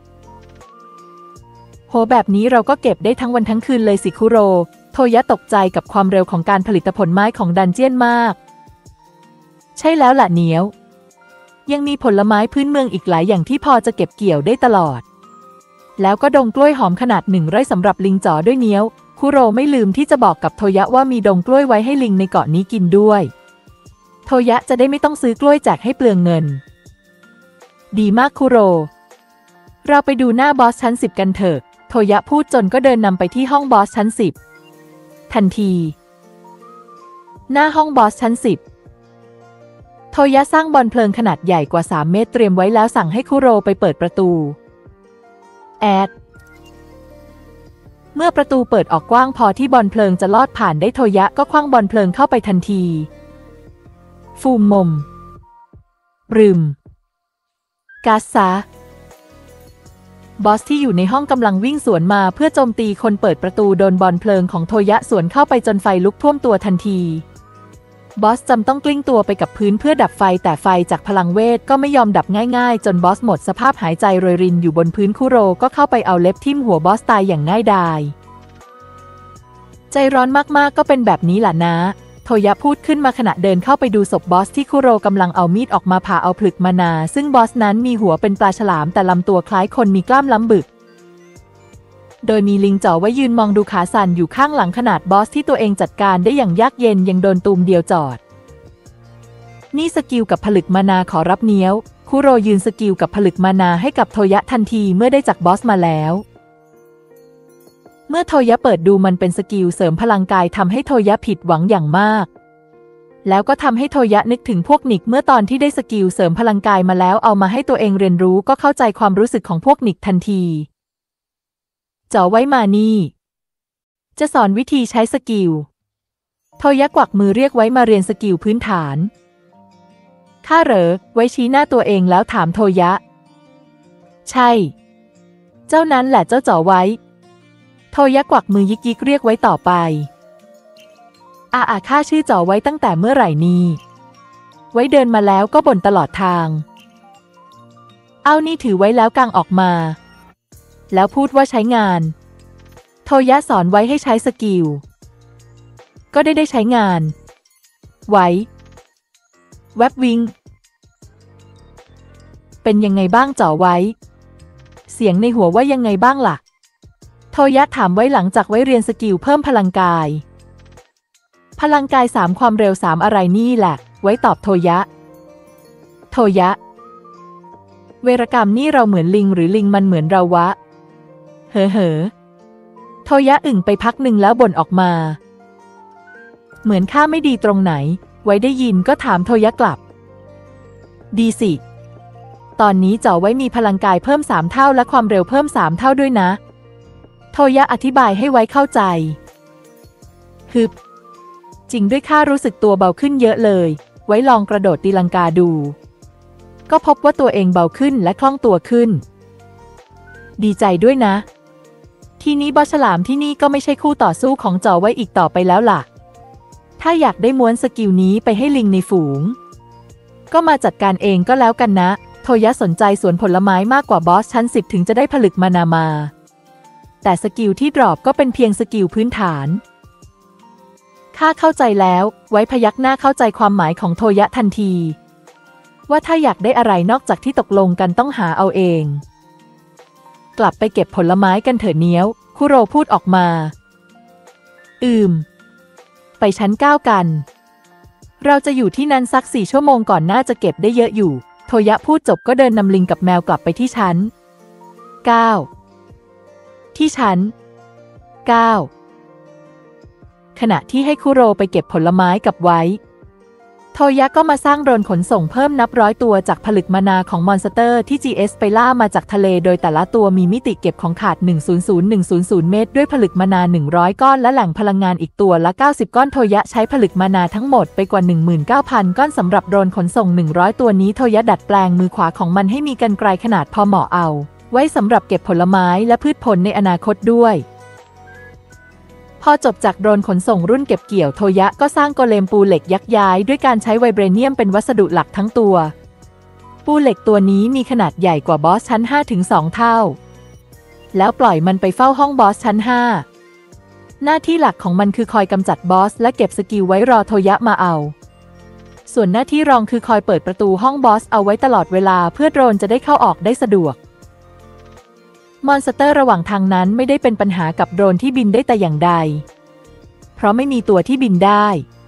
โหแบบนี้เราก็เก็บได้ทั้งวันทั้งคืนเลยสิคุโรโทยะตกใจกับความเร็วของการผลิตผลไม้ของดันเจียนมากใช่แล้วล่ะเนี้ยวยังมีผลไม้พื้นเมืองอีกหลายอย่างที่พอจะเก็บเกี่ยวได้ตลอดแล้วก็ดงกล้วยหอมขนาดหนึ่งไร่สำหรับลิงจ๋อด้วยเนี้ยวคุโรไม่ลืมที่จะบอกกับโทยะว่ามีดงกล้วยไว้ให้ลิงในเกาะนี้กินด้วยโทยะจะได้ไม่ต้องซื้อกล้วยแจกให้เปลืองเงินดีมากคุโรเราไปดูหน้าบอสชั้นสิบกันเถอะโทยะพูดจนก็เดินนำไปที่ห้องบอสชั้นสิบทันทีหน้าห้องบอสชั้นสิบโทยะสร้างบอลเพลิงขนาดใหญ่กว่าสามเมตรเตรียมไว้แล้วสั่งให้คุโรไปเปิดประตูแอดเมื่อประตูเปิดออกกว้างพอที่บอลเพลิงจะลอดผ่านได้โทยะก็ขว้างบอลเพลิงเข้าไปทันทีฟูมมมรึมกาซาบอสที่อยู่ในห้องกำลังวิ่งสวนมาเพื่อโจมตีคนเปิดประตูโดนบอลเพลิงของโทยะสวนเข้าไปจนไฟลุกท่วมตัวทันทีบอสจำต้องกลิ้งตัวไปกับพื้นเพื่อดับไฟแต่ไฟจากพลังเวทก็ไม่ยอมดับง่ายๆจนบอสหมดสภาพหายใจโรยรินอยู่บนพื้นคุโรก็เข้าไปเอาเล็บทิ่มหัวบอสตายอย่างง่ายดายใจร้อนมากๆก็เป็นแบบนี้ล่ะนะโทยะพูดขึ้นมาขณะเดินเข้าไปดูศพบอสที่คุโรกำลังเอามีดออกมาผ่าเอาผลึกมานาซึ่งบอสนั้นมีหัวเป็นปลาฉลามแต่ลำตัวคล้ายคนมีกล้ามล้ำบึกโดยมีลิงจ่อไว้ยืนมองดูขาสั่นอยู่ข้างหลังขนาดบอสที่ตัวเองจัดการได้อย่างยากเย็นยังโดนตูมเดียวจอดนี่สกิลกับผลึกมานาขอรับเนี้ยวคุโรยืนสกิลกับผลึกมานาให้กับโทยะทันทีเมื่อได้จากบอสมาแล้วเมื่อโทยะเปิดดูมันเป็นสกิลเสริมพลังกายทำให้โทยะผิดหวังอย่างมากแล้วก็ทำให้โทยะนึกถึงพวกนิกเมื่อตอนที่ได้สกิลเสริมพลังกายมาแล้วเอามาให้ตัวเองเรียนรู้ก็เข้าใจความรู้สึกของพวกนิกทันทีจ่อไว้มานี่จะสอนวิธีใช้สกิลโทยะกวักมือเรียกไว้มาเรียนสกิลพื้นฐานข้าเหรอไว้ชี้หน้าตัวเองแล้วถามโทยะใช่เจ้านั้นแหละเจ้าจ่อไว้โทยะกวักมือยิกยิกเรียกไว้ต่อไปอาอาข้าชื่อจ่อไว้ตั้งแต่เมื่อไหร่นี่ไว้เดินมาแล้วก็บ่นตลอดทางเอานี่ถือไว้แล้วกางออกมาแล้วพูดว่าใช้งานโทยะสอนไว้ให้ใช้สกิลก็ได้ได้ใช้งานไว้แวบวิงเป็นยังไงบ้างจ่อไว้เสียงในหัวว่ายังไงบ้างล่ะโทยะถามไว้หลังจากไว้เรียนสกิลเพิ่มพลังกายพลังกายสามความเร็วสามอะไรนี่แหละไว้ตอบโทยะโทยะเวรกรรมนี่เราเหมือนลิงหรือลิงมันเหมือนเราวะเฮ่อเฮ่อโทยะอึ่งไปพักหนึ่งแล้วบ่นออกมาเหมือนข้าไม่ดีตรงไหนไว้ได้ยินก็ถามโทยะกลับดีสิตอนนี้จ่อไว้มีพลังกายเพิ่มสามเท่าและความเร็วเพิ่มสามเท่าด้วยนะโทยะอธิบายให้ไว้เข้าใจฮึบจริงด้วยข้ารู้สึกตัวเบาขึ้นเยอะเลยไว้ลองกระโดดตีลังกาดูก็พบว่าตัวเองเบาขึ้นและคล่องตัวขึ้นดีใจด้วยนะทีนี้บอสฉลามที่นี่ก็ไม่ใช่คู่ต่อสู้ของจ่อไว้อีกต่อไปแล้วล่ะถ้าอยากได้ม้วนสกิลนี้ไปให้ลิงในฝูงก็มาจัดการเองก็แล้วกันนะโทยะสนใจสวนผลไม้มากกว่าบอสชั้นสิบถึงจะได้ผลึกมานามาแต่สกิลที่ดรอปก็เป็นเพียงสกิลพื้นฐานข้าเข้าใจแล้วไว้พยักหน้าเข้าใจความหมายของโทยะทันทีว่าถ้าอยากได้อะไรนอกจากที่ตกลงกันต้องหาเอาเองกลับไปเก็บผลไม้กันเถอะเนี้ยวคุโรพูดออกมาอืมไปชั้นเก้ากันเราจะอยู่ที่นั่นสักสี่ชั่วโมงก่อนน่าจะเก็บได้เยอะอยู่โทยะพูดจบก็เดินนำลิงกับแมวกลับไปที่ชั้นเก้าที่ชั้นเก้าขณะที่ให้คุโรไปเก็บผลไม้กับไว้โทยะก็มาสร้างโดรนขนส่งเพิ่มนับร้อยตัวจากผลึกมานาของมอนสเตอร์ที่ จี เอส ไปล่ามาจากทะเลโดยแต่ละตัวมีมิติเก็บของขาด หนึ่งศูนย์ศูนย์ หนึ่งศูนย์ศูนย์ เมตรด้วยผลึกมานา หนึ่งร้อย ก้อนและแหล่งพลังงานอีกตัวละ เก้าสิบ ก้อนโทยะใช้ผลึกมานาทั้งหมดไปกว่า หนึ่งหมื่นเก้าพัน ก้อนสำหรับโดรนขนส่ง หนึ่งร้อย ตัวนี้โทยะดัดแปลงมือขวาของมันให้มีกรรไกรขนาดพอเหมาะเอาไว้สำหรับเก็บผลไม้และพืชผลในอนาคตด้วยพอจบจากโดรนขนส่งรุ่นเก็บเกี่ยวโทยะก็สร้างโกเลมปูเหล็กยักษ์ย้ายด้วยการใช้ไวเบรเนียมเป็นวัสดุหลักทั้งตัวปูเหล็กตัวนี้มีขนาดใหญ่กว่าบอสชั้น ห้าถึงสอง เท่าแล้วปล่อยมันไปเฝ้าห้องบอสชั้น ห้าหน้าที่หลักของมันคือคอยกำจัดบอสและเก็บสกิลไว้รอโทยะมาเอาส่วนหน้าที่รองคือคอยเปิดประตูห้องบอสเอาไว้ตลอดเวลาเพื่อโดรนจะได้เข้าออกได้สะดวกมอนสเตอร์ระหว่างทางนั้นไม่ได้เป็นปัญหากับโดรนที่บินได้แต่อย่างใดเพราะไม่มีตัวที่บินได้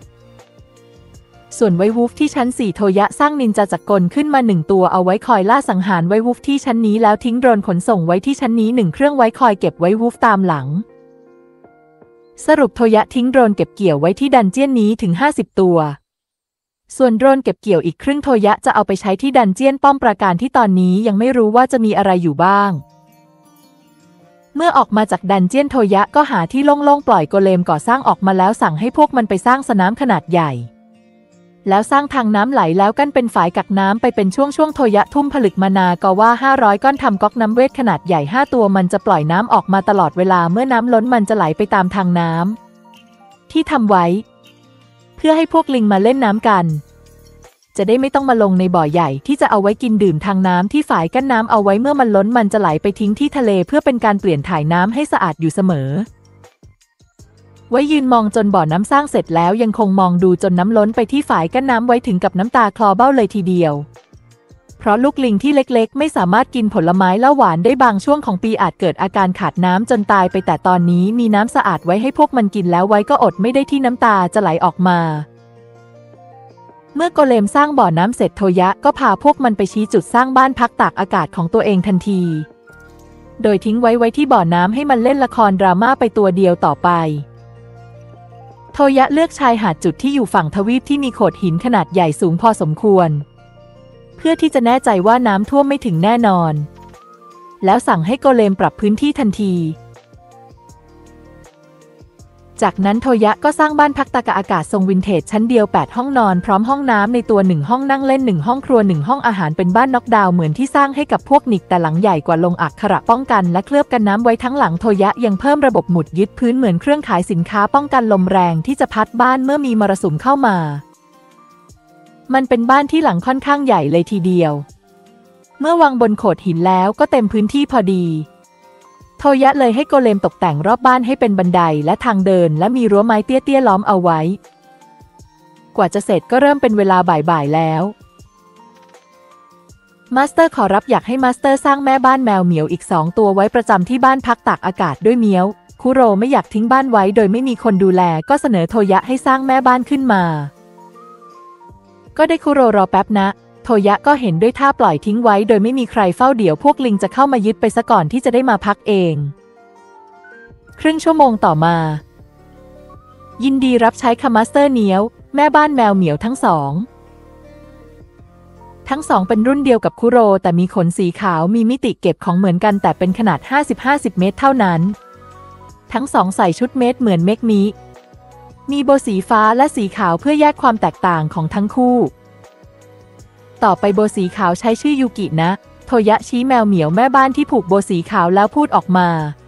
ส่วนไววูฟที่ชั้นสี่โทยะสร้างนินจาจักรกลขึ้นมาหนึ่งตัวเอาไว้คอยล่าสังหารไววูฟที่ชั้นนี้แล้วทิ้งโดรนขนส่งไว้ที่ชั้นนี้หนึ่งเครื่องไว้คอยเก็บไววูฟตามหลังสรุปโทยะทิ้งโดรนเก็บเกี่ยวไว้ที่ดันเจี้ยนนี้ถึงห้าสิบตัวส่วนโดรนเก็บเกี่ยวอีกครึ่งโทยะจะเอาไปใช้ที่ดันเจียนป้อมปราการที่ตอนนี้ยังไม่รู้ว่าจะมีอะไรอยู่บ้างเมื่อออกมาจากดันเจียนโทยะก็หาที่โล่งๆปล่อยโกเลมก่อสร้างออกมาแล้วสั่งให้พวกมันไปสร้างสนามขนาดใหญ่แล้วสร้างทางน้ำไหลแล้วกั้นเป็นฝายกักน้ำไปเป็นช่วงๆโทยะทุ่มผลึกมานากว่าห้าร้อยก้อนทำก๊อกน้ำเวทขนาดใหญ่ห้าตัวมันจะปล่อยน้ำออกมาตลอดเวลาเมื่อน้ำล้นมันจะไหลไปตามทางน้ำที่ทำไว้เพื่อให้พวกลิงมาเล่นน้ำกันจะได้ไม่ต้องมาลงในบ่อใหญ่ที่จะเอาไว้กินดื่มทางน้ำที่ฝายกั้นน้ำเอาไว้เมื่อมันล้นมันจะไหลไปทิ้งที่ทะเลเพื่อเป็นการเปลี่ยนถ่ายน้ำให้สะอาดอยู่เสมอไว้ยืนมองจนบ่อน้ำสร้างเสร็จแล้วยังคงมองดูจนน้ำล้นไปที่ฝายกั้นน้ำไว้ถึงกับน้ำตาคลอเบ้าเลยทีเดียวเพราะลูกลิงที่เล็กๆไม่สามารถกินผลไม้และหวานได้บางช่วงของปีอาจเกิดอาการขาดน้ำจนตายไปแต่ตอนนี้มีน้ำสะอาดไว้ให้พวกมันกินแล้วไว้ก็อดไม่ได้ที่น้ำตาจะไหลออกมาเมื่อโกเลมสร้างบ่อน้ำเสร็จโทยะก็พาพวกมันไปชี้จุดสร้างบ้านพักตากอากาศของตัวเองทันทีโดยทิ้งไว้ไว้ที่บ่อน้ำให้มันเล่นละครดราม่าไปตัวเดียวต่อไปโทยะเลือกชายหาดจุดที่อยู่ฝั่งทวีปที่มีโขดหินขนาดใหญ่สูงพอสมควรเพื่อที่จะแน่ใจว่าน้ำท่วมไม่ถึงแน่นอนแล้วสั่งให้โกเลมปรับพื้นที่ทันทีจากนั้นโทยะก็สร้างบ้านพักตากอากาศทรงวินเทจชั้นเดียวแปดห้องนอนพร้อมห้องน้ำในตัวหนึ่งห้องนั่งเล่นหนึ่งห้องครัวหนึ่งห้องอาหารเป็นบ้านน็อกดาวน์เหมือนที่สร้างให้กับพวกนิกแต่หลังใหญ่กว่าลงอักขระป้องกันและเคลือบกันน้ำไว้ทั้งหลังโทยะยังเพิ่มระบบหมุดยึดพื้นเหมือนเครื่องขายสินค้าป้องกันลมแรงที่จะพัดบ้านเมื่อมีมรสุมเข้ามามันเป็นบ้านที่หลังค่อนข้างใหญ่เลยทีเดียวเมื่อวางบนโขดหินแล้วก็เต็มพื้นที่พอดีโทยะเลยให้โกเลมตกแต่งรอบบ้านให้เป็นบันไดและทางเดินและมีรั้วไม้เตี้ยๆล้อมเอาไว้กว่าจะเสร็จก็เริ่มเป็นเวลาบ่ายๆแล้วมาสเตอร์ขอรับอยากให้มาสเตอร์สร้างแม่บ้านแมวเหมียวอีกสองตัวไว้ประจำที่บ้านพักตากอากาศด้วยเมียวคุโรไม่อยากทิ้งบ้านไว้โดยไม่มีคนดูแลก็เสนอโทยะให้สร้างแม่บ้านขึ้นมาก็ได้คุโรรอแป๊บนะโทยะก็เห็นด้วยท่าปล่อยทิ้งไว้โดยไม่มีใครเฝ้าเดี๋ยวพวกลิงจะเข้ามายึดไปซะก่อนที่จะได้มาพักเองครึ่งชั่วโมงต่อมายินดีรับใช้ค่ะมาสเตอร์เนียวแม่บ้านแมวเหมียวทั้งสองทั้งสองเป็นรุ่นเดียวกับคุโรแต่มีขนสีขาวมีมิติเก็บของเหมือนกันแต่เป็นขนาด ห้าสิบ ห้าสิบ เมตรเท่านั้นทั้งสองใส่ชุดเมตรเหมือนเมกมิมีโบสีฟ้าและสีขาวเพื่อแยกความแตกต่างของทั้งคู่ต่อไปโบสีขาวใช้ชื่อยูกินะโทยะชี้แมวเหมียวแม่บ้านที่ผูกโบสีขาวแล้วพูดออกมา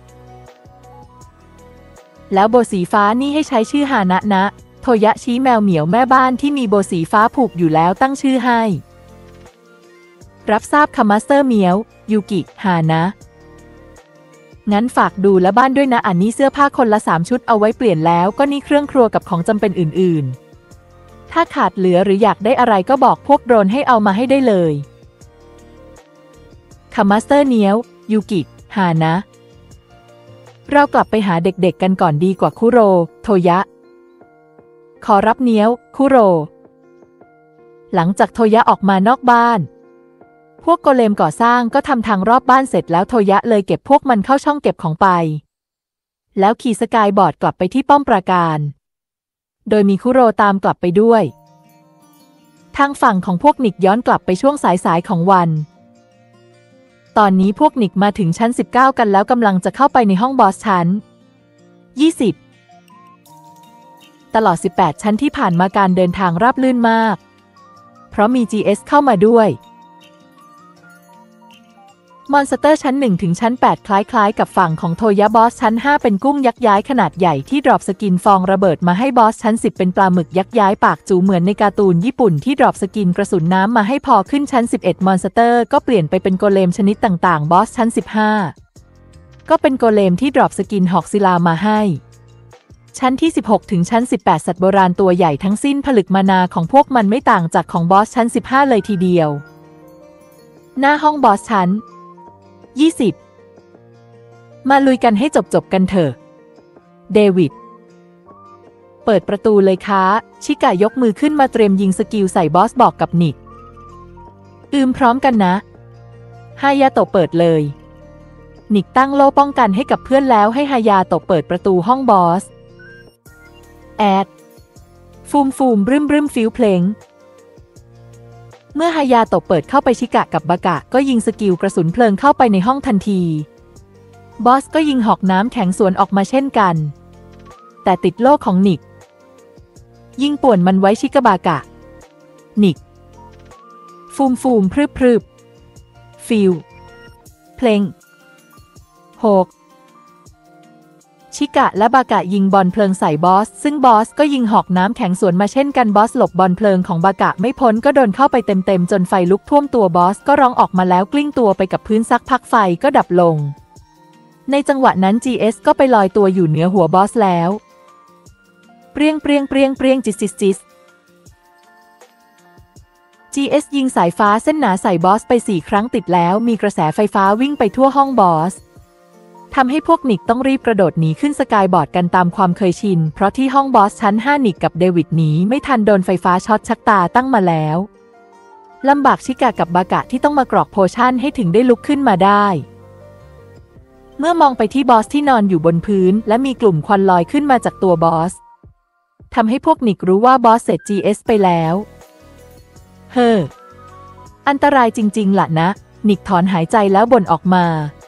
แล้วโบสีฟ้านี่ให้ใช้ชื่อฮานะนะโทยะชี้แมวเหมียวแม่บ้านที่มีโบสีฟ้าผูกอยู่แล้วตั้งชื่อให้รับทราบค่ะมาสเตอร์เหมียวยูกิฮานะงั้นฝากดูและบ้านด้วยนะอันนี้เสื้อผ้าคนละสามชุดเอาไว้เปลี่ยนแล้วก็นี่เครื่องครัวกับของจำเป็นอื่นๆถ้าขาดเหลือหรืออยากได้อะไรก็บอกพวกโดรนให้เอามาให้ได้เลยค่ะมาสเตอร์เนียวยูกิฮานะเรากลับไปหาเด็กๆกันก่อนดีกว่าคุโรโทยะขอรับเนียวคุโรหลังจากโทยะออกมานอกบ้านพวกโกเลมก่อสร้างก็ทำทางรอบบ้านเสร็จแล้วโทยะเลยเก็บพวกมันเข้าช่องเก็บของไปแล้วขี่สกายบอร์ดกลับไปที่ป้อมปราการโดยมีคุโรตามกลับไปด้วยทางฝั่งของพวกนิกย้อนกลับไปช่วงสายๆของวันตอนนี้พวกนิกมาถึงชั้นสิบเก้ากันแล้วกำลังจะเข้าไปในห้องบอสชั้นยี่สิบตลอดสิบแปดชั้นที่ผ่านมาการเดินทางราบรื่นมากเพราะมี จี เอส เข้ามาด้วยมอนสเตอร์ชั้นหนึ่งถึงชั้นแปดคล้ายๆกับฝั่งของโทยะบอสชั้นห้าเป็นกุ้งยักษ์ย้ายขนาดใหญ่ที่ดรอปสกินฟองระเบิดมาให้บอสชั้นสิบเป็นปลาหมึกยักษ์ย้ายปากจูเหมือนในการ์ตูนญี่ปุ่นที่ดรอปสกินกระสุนน้ำมาให้พอขึ้นชั้นสิบเอ็ดมอนสเตอร์ก็เปลี่ยนไปเป็นโกเลมชนิดต่างๆบอสชั้นสิบห้าก็เป็นโกเลมที่ดรอปสกินหอกศิลามาให้ชั้นที่สิบหกถึงชั้นสิบแปดสัตว์โบราณตัวใหญ่ทั้งสิ้นผลึกมานาของพวกมันไม่ต่างจากของบอสชั้นสิบห้าเลยทีเดียวหน้าห้องบอสชั้นยี่สิบมาลุยกันให้จบๆกันเถอะเดวิดเปิดประตูเลยคะชิกะยกมือขึ้นมาเตรียมยิงสกิลใส่บอสบอกกับนิกอืมพร้อมกันนะฮายาโตะเปิดเลยนิกตั้งโล่ป้องกันให้กับเพื่อนแล้วให้ฮายาโตะเปิดประตูห้องบอสแอดฟูมฟูมบรึมบรึมฟิวเพลงเมื่อฮายาโตะเปิดเข้าไปชิกะกับบากะก็ยิงสกิลกระสุนเพลิงเข้าไปในห้องทันทีบอสก็ยิงหอกน้ำแข็งสวนออกมาเช่นกันแต่ติดโล่ของนิกยิงป่วนมันไว้ชิกะบากะนิกฟูมฟูมพรึบพรึบฟิลเพลงโหกชิกะและบากะยิงบอลเพลิงใส่บอสซึ่งบอสก็ยิงหอกน้ำแข็งสวนมาเช่นกันบอสหลบบอลเพลิงของบากะไม่พ้นก็โดนเข้าไปเต็มๆจนไฟลุกท่วมตัวบอสก็ร้องออกมาแล้วกลิ้งตัวไปกับพื้นสักพักไฟก็ดับลงในจังหวะนั้น จี เอส ก็ไปลอยตัวอยู่เหนือหัวบอสแล้วเปรี้ยงเปรี้ยงเปรี้ยงเปรี้ยงจิสจิสจิส จี เอส ยิงสายฟ้าเส้นหนาใส่บอสไปสี่ครั้งติดแล้วมีกระแสไฟฟ้าวิ่งไปทั่วห้องบอสทำให้พวกนิกต้องรีบกระโดดหนีขึ้นสกายบอร์ดกันตามความเคยชินเพราะที่ห้องบอสชั้นห้านิกกับเดวิดหนีไม่ทันโดนไฟฟ้าช็อตชักตาตั้งมาแล้วลำบากชิกะกับบากะที่ต้องมากรอกโพชั่นให้ถึงได้ลุกขึ้นมาได้เมื่อมองไปที่บอสที่นอนอยู่บนพื้นและมีกลุ่มควันลอยขึ้นมาจากตัวบอสทำให้พวกนิกรู้ว่าบอสเสร็จ จี เอส ไปแล้วเฮ้ออันตรายจริงๆล่ะนะนิกถอนหายใจแล้วบ่นออกมา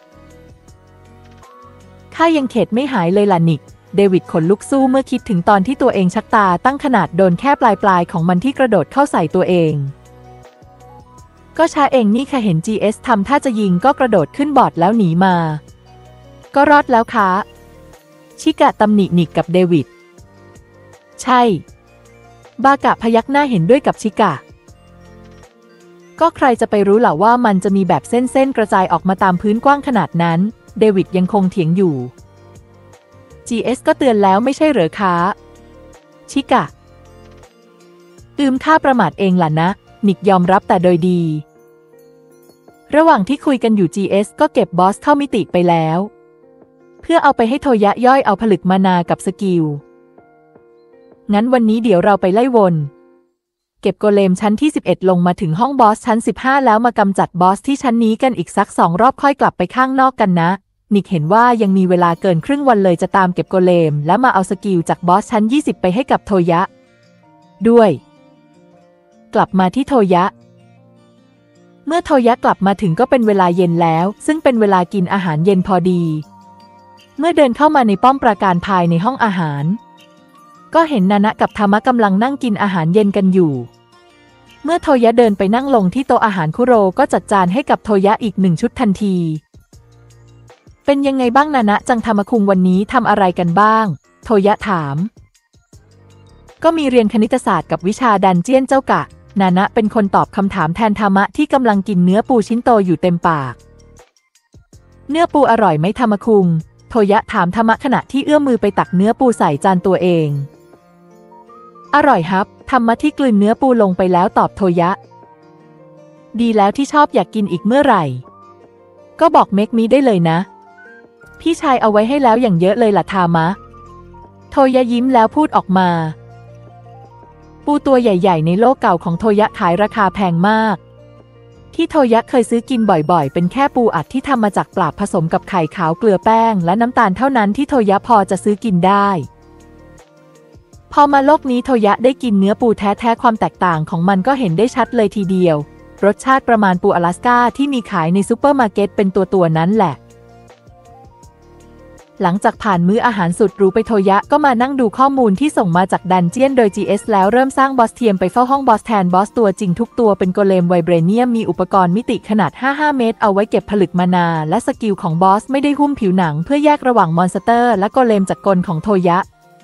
ข้ายังเข็ดไม่หายเลยล่ะนิกเดวิดขนลุกสู้เมื่อคิดถึงตอนที่ตัวเองชักตาตั้งขนาดโดนแค่ปลายปลายของมันที่กระโดดเข้าใส่ตัวเองก็ช้าเองนี่ค่ะเห็น จี เอส ทำท่าจะยิงก็กระโดดขึ้นบอร์ดแล้วหนีมาก็รอดแล้วคะชิกะตำหนินิกกับเดวิดใช่บากะพยักหน้าเห็นด้วยกับชิกะก็ใครจะไปรู้ล่ะว่ามันจะมีแบบเส้นๆกระจายออกมาตามพื้นกว้างขนาดนั้นเดวิดยังคงเถียงอยู่ จี เอส ก็เตือนแล้วไม่ใช่เหรอคะชิกะอืมข้าประมาทเองล่ะนะนิกยอมรับแต่โดยดีระหว่างที่คุยกันอยู่ จี เอส ก็เก็บบอสเข้ามิติไปแล้วเพื่อเอาไปให้โทยะย่อยเอาผลึกมานากับสกิลงั้นวันนี้เดี๋ยวเราไปไล่วนเก็บโกเลมชั้นที่สิบเอ็ดลงมาถึงห้องบอสชั้นสิบห้าแล้วมากำจัดบอสที่ชั้นนี้กันอีกสักสองรอบค่อยกลับไปข้างนอกกันนะนิกเห็นว่ายังมีเวลาเกินครึ่งวันเลยจะตามเก็บโกเลมและมาเอาสกิลจากบอสชั้นยี่สิบไปให้กับโทยะด้วยกลับมาที่โทยะเมื่อโทยะกลับมาถึงก็เป็นเวลาเย็นแล้วซึ่งเป็นเวลากินอาหารเย็นพอดีเมื่อเดินเข้ามาในป้อมปราการภายในห้องอาหารก็เห็นนานะกับธรรมะกำลังนั่งกินอาหารเย็นกันอยู่เมื่อโทยะเดินไปนั่งลงที่โต๊ะอาหารคุโรก็จัดจานให้กับโทยะอีกหนึ่งชุดทันทีเป็นยังไงบ้างนานะจังธรรมคุงวันนี้ทำอะไรกันบ้างโทยะถามก็มีเรียนคณิตศาสตร์กับวิชาดันเจียนเจ้ากะนานะเป็นคนตอบคำถามแทนธรรมะที่กำลังกินเนื้อปูชิ้นโตอยู่เต็มปากเนื้อปูอร่อยไหมธรรมคุงโทยะถามธรรมะขณะที่เอื้อมมือไปตักเนื้อปูใส่จานตัวเองอร่อยครับธรรมะที่กลืนเนื้อปูลงไปแล้วตอบโทยะดีแล้วที่ชอบอยากกินอีกเมื่อไหร่ก็บอกเมกมีได้เลยนะพี่ชายเอาไว้ให้แล้วอย่างเยอะเลยล่ะธามะโทยะยิ้มแล้วพูดออกมาปูตัวใหญ่ๆในโลกเก่าของโทยะขายราคาแพงมากที่โทยะเคยซื้อกินบ่อยๆเป็นแค่ปูอัดที่ทำมาจากปลาผสมกับไข่ขาวเกลือแป้งและน้ำตาลเท่านั้นที่โทยะพอจะซื้อกินได้พอมาโลกนี้โทยะได้กินเนื้อปูแท้ๆความแตกต่างของมันก็เห็นได้ชัดเลยทีเดียวรสชาติประมาณปูอลาสก้าที่มีขายในซูเปอร์มาร์เก็ตเป็นตัวๆนั้นแหละหลังจากผ่านมื้ออาหารสุดหรูไปโทยะก็มานั่งดูข้อมูลที่ส่งมาจากดันเจียนโดย จี เอส แล้วเริ่มสร้างบอสเทียมไปเฝ้าห้องบอสแทนบอสตัวจริงทุกตัวเป็นโกเลมไวเบรเนียมมีอุปกรณ์มิติขนาดห้าสิบห้าเมตรเอาไว้เก็บผลึกมานาและสกิลของบอสไม่ได้หุ้มผิวหนังเพื่อแยกระหว่างมอนสเตอร์และโกเลมจากกลของโทยะ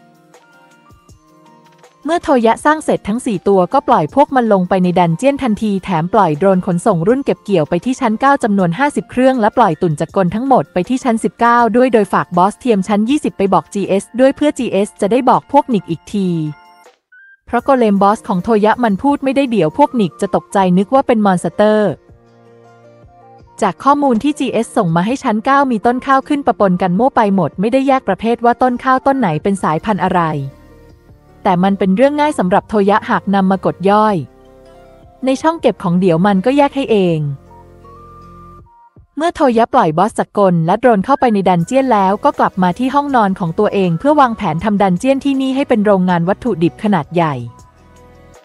เมื่อโทยะสร้างเสร็จทั้งสี่ตัวก็ปล่อยพวกมันลงไปในดันเจียนทันทีแถมปล่อยโดรนขนส่งรุ่นเก็บเกี่ยวไปที่ชั้นเก้าจำนวนห้าสิบเครื่องและปล่อยตุ่นจากกลทั้งหมดไปที่ชั้นสิบเก้าด้วยโดยฝากบอสเทียมชั้นยี่สิบไปบอก จี เอส ด้วยเพื่อ จี เอส จะได้บอกพวกนิกอีกทีเพราะโกเลมบอสของโทยะมันพูดไม่ได้เดี๋ยวพวกนิกจะตกใจนึกว่าเป็นมอนสเตอร์จากข้อมูลที่ จี เอส ส่งมาให้ชั้นเก้ามีต้นข้าวขึ้นปะปนกันมั่วไปหมดไม่ได้แยกประเภทว่าต้นข้าวต้นไหนเป็นสายพันธุ์อะไรแต่มันเป็นเรื่องง่ายสำหรับโทยะหากนำมากดย่อยในช่องเก็บของเดี๋ยวมันก็แยกให้เองเมื่อโทยะปล่อยบอสจากกลและโดรนเข้าไปในดันเจียนแล้วก็กลับมาที่ห้องนอนของตัวเองเพื่อวางแผนทำดันเจียนที่นี่ให้เป็นโรงงานวัตถุดิบขนาดใหญ่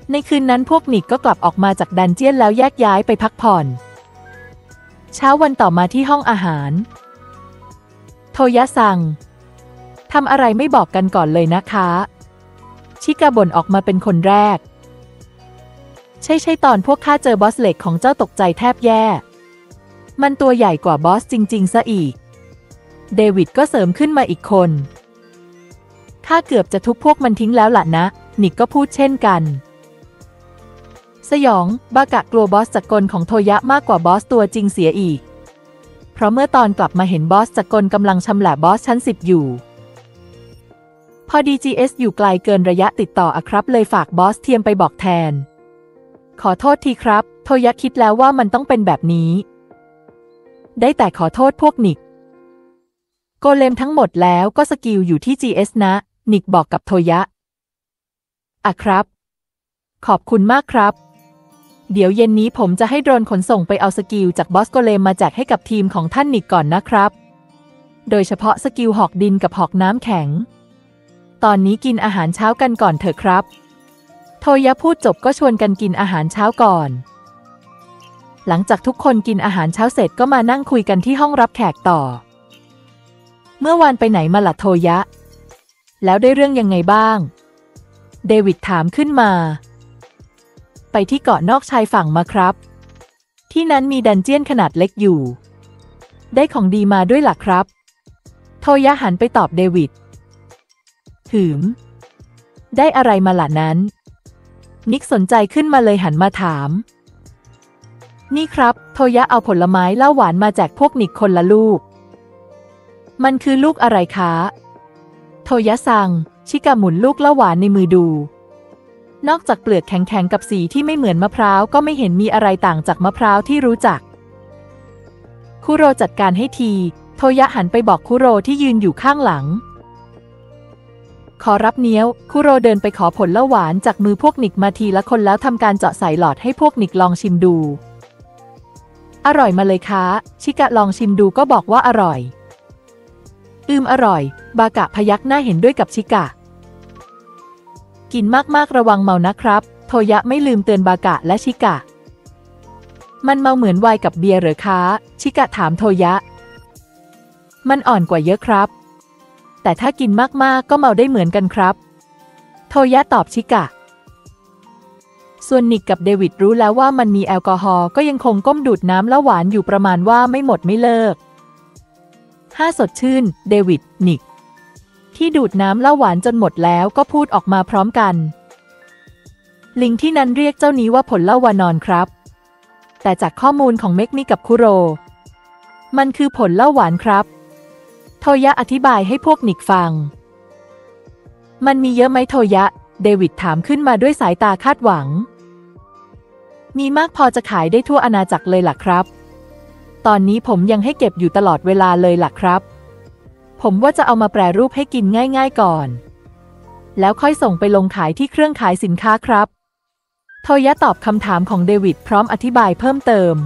ในคืนนั้นพวกนิกก็กลับออกมาจากดันเจียนแล้วแยกย้ายไปพักผ่อนเช้าวันต่อมาที่ห้องอาหารโทยะซังทำอะไรไม่บอกกันก่อนเลยนะคะชิกาบ่นออกมาเป็นคนแรกใช่ใช่ตอนพวกข้าเจอบอสเหล็กของเจ้าตกใจแทบแย่มันตัวใหญ่กว่าบอสจริงๆซะอีกเดวิดก็เสริมขึ้นมาอีกคนข้าเกือบจะทุบพวกมันทิ้งแล้วล่ะนะนิกก็พูดเช่นกันสยองบากะกลัวบอสจักรของโทยะมากกว่าบอสตัวจริงเสียอีกเพราะเมื่อตอนกลับมาเห็นบอสจักรกำลังชำแหละบอสชั้นสิบอยู่พอดี จี เอส อยู่ไกลเกินระยะติดต่ออะครับเลยฝากบอสเทียมไปบอกแทนขอโทษทีครับโทยะคิดแล้วว่ามันต้องเป็นแบบนี้ได้แต่ขอโทษพวกนิกโกเลมทั้งหมดแล้วก็สกิลอยู่ที่ จี เอส นะนิกบอกกับโทยะอะครับขอบคุณมากครับเดี๋ยวเย็นนี้ผมจะให้โดรนขนส่งไปเอาสกิลจากบอสโกเลมมาแจกให้กับทีมของท่านนิกก่อนนะครับโดยเฉพาะสกิลหอกดินกับหอกน้ำแข็งตอนนี้กินอาหารเช้ากันก่อนเถอะครับโทยะพูดจบก็ชวนกันกินอาหารเช้าก่อนหลังจากทุกคนกินอาหารเช้าเสร็จก็มานั่งคุยกันที่ห้องรับแขกต่อเมื่อวานไปไหนมาล่ะโทยะแล้วได้เรื่องยังไงบ้างเดวิดถามขึ้นมาไปที่เกาะนอกชายฝั่งมาครับที่นั้นมีดันเจียนขนาดเล็กอยู่ได้ของดีมาด้วยล่ะครับโทยะหันไปตอบเดวิดหืมได้อะไรมาล่ะนั้นนิกสนใจขึ้นมาเลยหันมาถามนี่ครับโทยะเอาผลไม้เหล้าหวานมาแจกพวกนิกคนละลูกมันคือลูกอะไรคะโทยะซังชิกาหมุนลูกเหล้าหวานในมือดูนอกจากเปลือกแข็งๆกับสีที่ไม่เหมือนมะพร้าวก็ไม่เห็นมีอะไรต่างจากมะพร้าวที่รู้จักคุโรจัดการให้ทีโทยะหันไปบอกคุโรที่ยืนอยู่ข้างหลังขอรับเนี้ยวคุโรเดินไปขอผลเหล้าหวานจากมือพวกนิกมาทีละคนแล้วทำการเจาะใส่หลอดให้พวกนิกลองชิมดูอร่อยมาเลยคะชิกะลองชิมดูก็บอกว่าอร่อยอืมอร่อยบากะพยักหน้าเห็นด้วยกับชิกะกินมากๆระวังเมานะครับโทยะไม่ลืมเตือนบากะและชิกะมันเมาเหมือนไวน์กับเบียร์หรือคะชิกะถามโทยะมันอ่อนกว่าเยอะครับแต่ถ้ากินมากๆก็เมาได้เหมือนกันครับโทยะตอบชิกะส่วนนิกกับเดวิดรู้แล้วว่ามันมีแอลกอฮอล์ก็ยังคงก้มดูดน้ำเหล้าหวานอยู่ประมาณว่าไม่หมดไม่เลิกห้าสดชื่นเดวิดนิกที่ดูดน้ำเหล้าหวานจนหมดแล้วก็พูดออกมาพร้อมกันลิงที่นั้นเรียกเจ้านี้ว่าผลเหล้าวานอนครับแต่จากข้อมูลของเมกมิกับคุโรมันคือผลเหล้าหวานครับโทยะอธิบายให้พวกนิกฟังมันมีเยอะไหมโทยะเดวิดถามขึ้นมาด้วยสายตาคาดหวังมีมากพอจะขายได้ทั่วอาณาจักรเลยล่ะครับตอนนี้ผมยังให้เก็บอยู่ตลอดเวลาเลยล่ะครับผมว่าจะเอามาแปรรูปให้กินง่ายๆก่อนแล้วค่อยส่งไปลงขายที่เครื่องขายสินค้าครับโทยะตอบคำถามของเดวิดพร้อมอธิบายเพิ่มเติม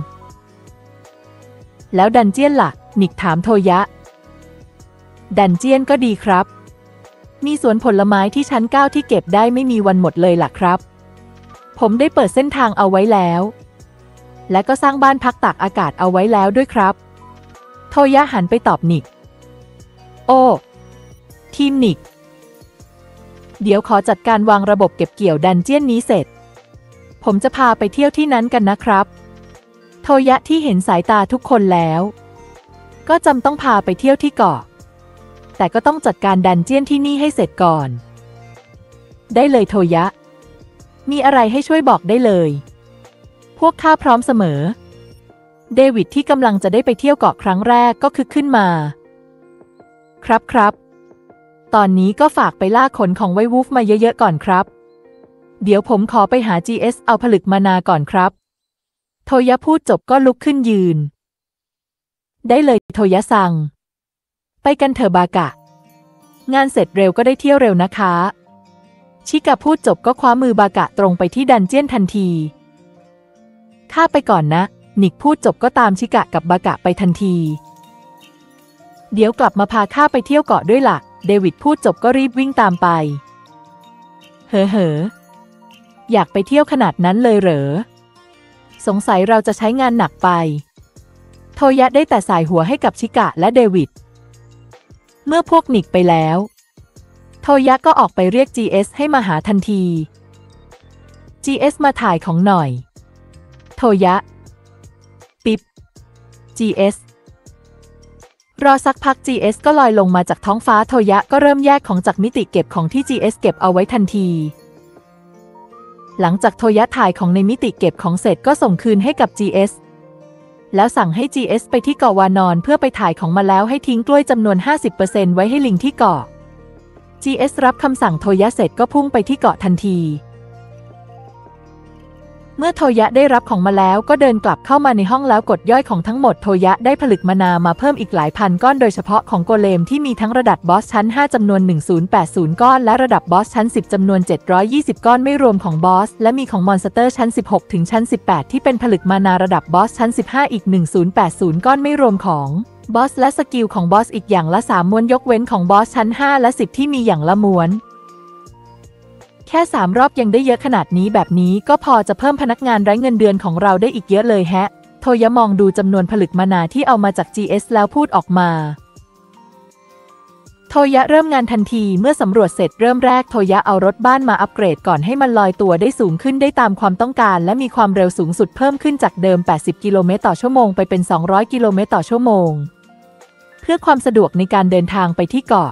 แล้วดันเจียนล่ะนิกถามโทยะดันเจียนก็ดีครับมีสวนผลไม้ที่ชั้นเก้าที่เก็บได้ไม่มีวันหมดเลยล่ะครับผมได้เปิดเส้นทางเอาไว้แล้วและก็สร้างบ้านพักตากอากาศเอาไว้แล้วด้วยครับโทยะหันไปตอบนิกโอ้ทีมนิกเดี๋ยวขอจัดการวางระบบเก็บเกี่ยวดันเจียนนี้เสร็จผมจะพาไปเที่ยวที่นั้นกันนะครับโทยะที่เห็นสายตาทุกคนแล้วก็จำต้องพาไปเที่ยวที่เกาะแต่ก็ต้องจัดการดันเจียนที่นี่ให้เสร็จก่อนได้เลยโทยะมีอะไรให้ช่วยบอกได้เลยพวกข้าพร้อมเสมอเดวิดที่กำลังจะได้ไปเที่ยวเกาะครั้งแรกก็คึกขึ้นมาครับครับตอนนี้ก็ฝากไปล่าขนของไววูฟมาเยอะๆก่อนครับเดี๋ยวผมขอไปหา จี เอส เอาผลึกมานาก่อนครับโทยะพูดจบก็ลุกขึ้นยืนได้เลยโทยะซังไปกันเถอะบากะงานเสร็จเร็วก็ได้เที่ยวเร็วนะคะชิกะพูดจบก็คว้ามือบากะตรงไปที่ดันเจียนทันทีข้าไปก่อนนะนิกพูดจบก็ตามชิกะกับบากะไปทันทีเดี๋ยวกลับมาพาข้าไปเที่ยวเกาะด้วยล่ะเดวิดพูดจบก็รีบวิ่งตามไปเห่อเห่ออยากไปเที่ยวขนาดนั้นเลยเหรอสงสัยเราจะใช้งานหนักไปโทยะได้แต่สายหัวให้กับชิกะและเดวิดเมื่อพวกนิกไปแล้วโทยะก็ออกไปเรียก จี เอส ให้มาหาทันที จี เอส มาถ่ายของหน่อยโทยะปิ๊บ จี เอส รอสักพัก จี เอส ก็ลอยลงมาจากท้องฟ้าโทยะก็เริ่มแยกของจากมิติเก็บของที่ จี เอส เก็บเอาไว้ทันทีหลังจากโทยะถ่ายของในมิติเก็บของเสร็จก็ส่งคืนให้กับ จี เอส แล้วสั่งให้ จี เอส ไปที่เกาะวานอนเพื่อไปถ่ายของมาแล้วให้ทิ้งกล้วยจำนวน ห้าสิบเปอร์เซ็นต์ ไว้ให้ลิงที่เกาะ จี เอส รับคำสั่งโทยะเสร็จก็พุ่งไปที่เกาะทันทีเมื่อโทยะได้รับของมาแล้วก็เดินกลับเข้ามาในห้องแล้วกดย่อยของทั้งหมดโทยะได้ผลึกมานามาเพิ่มอีกหลายพันก้อนโดยเฉพาะของโกเลมที่มีทั้งระดับบอสชั้นห้าจำนวนหนึ่งพันแปดสิบก้อนและระดับบอสชั้นสิบจำนวนเจ็ดร้อยยี่สิบก้อนไม่รวมของบอสและมีของมอนสเตอร์ชั้นสิบหกถึงชั้นสิบแปดที่เป็นผลึกมานาระดับบอสชั้นสิบห้าอีกหนึ่งพันแปดสิบก้อนไม่รวมของบอสและสกิลของบอสอีกอย่างละสามม้วนยกเว้นของบอสชั้นห้าและสิบที่มีอย่างละม้วนแค่สามรอบยังได้เยอะขนาดนี้แบบนี้ก็พอจะเพิ่มพนักงานไร้เงินเดือนของเราได้อีกเยอะเลยแฮะโทยะมองดูจำนวนผลึกมานาที่เอามาจาก จี เอส แล้วพูดออกมาโทยะเริ่มงานทันทีเมื่อสำรวจเสร็จเริ่มแรกโทยะเอารถบ้านมาอัปเกรดก่อนให้มันลอยตัวได้สูงขึ้นได้ตามความต้องการและมีความเร็วสูงสุดเพิ่มขึ้นจากเดิมแปดสิบกิโลเมตรต่อชั่วโมงไปเป็นสองร้อยกิโลเมตรต่อชั่วโมงเพื่อความสะดวกในการเดินทางไปที่เกาะ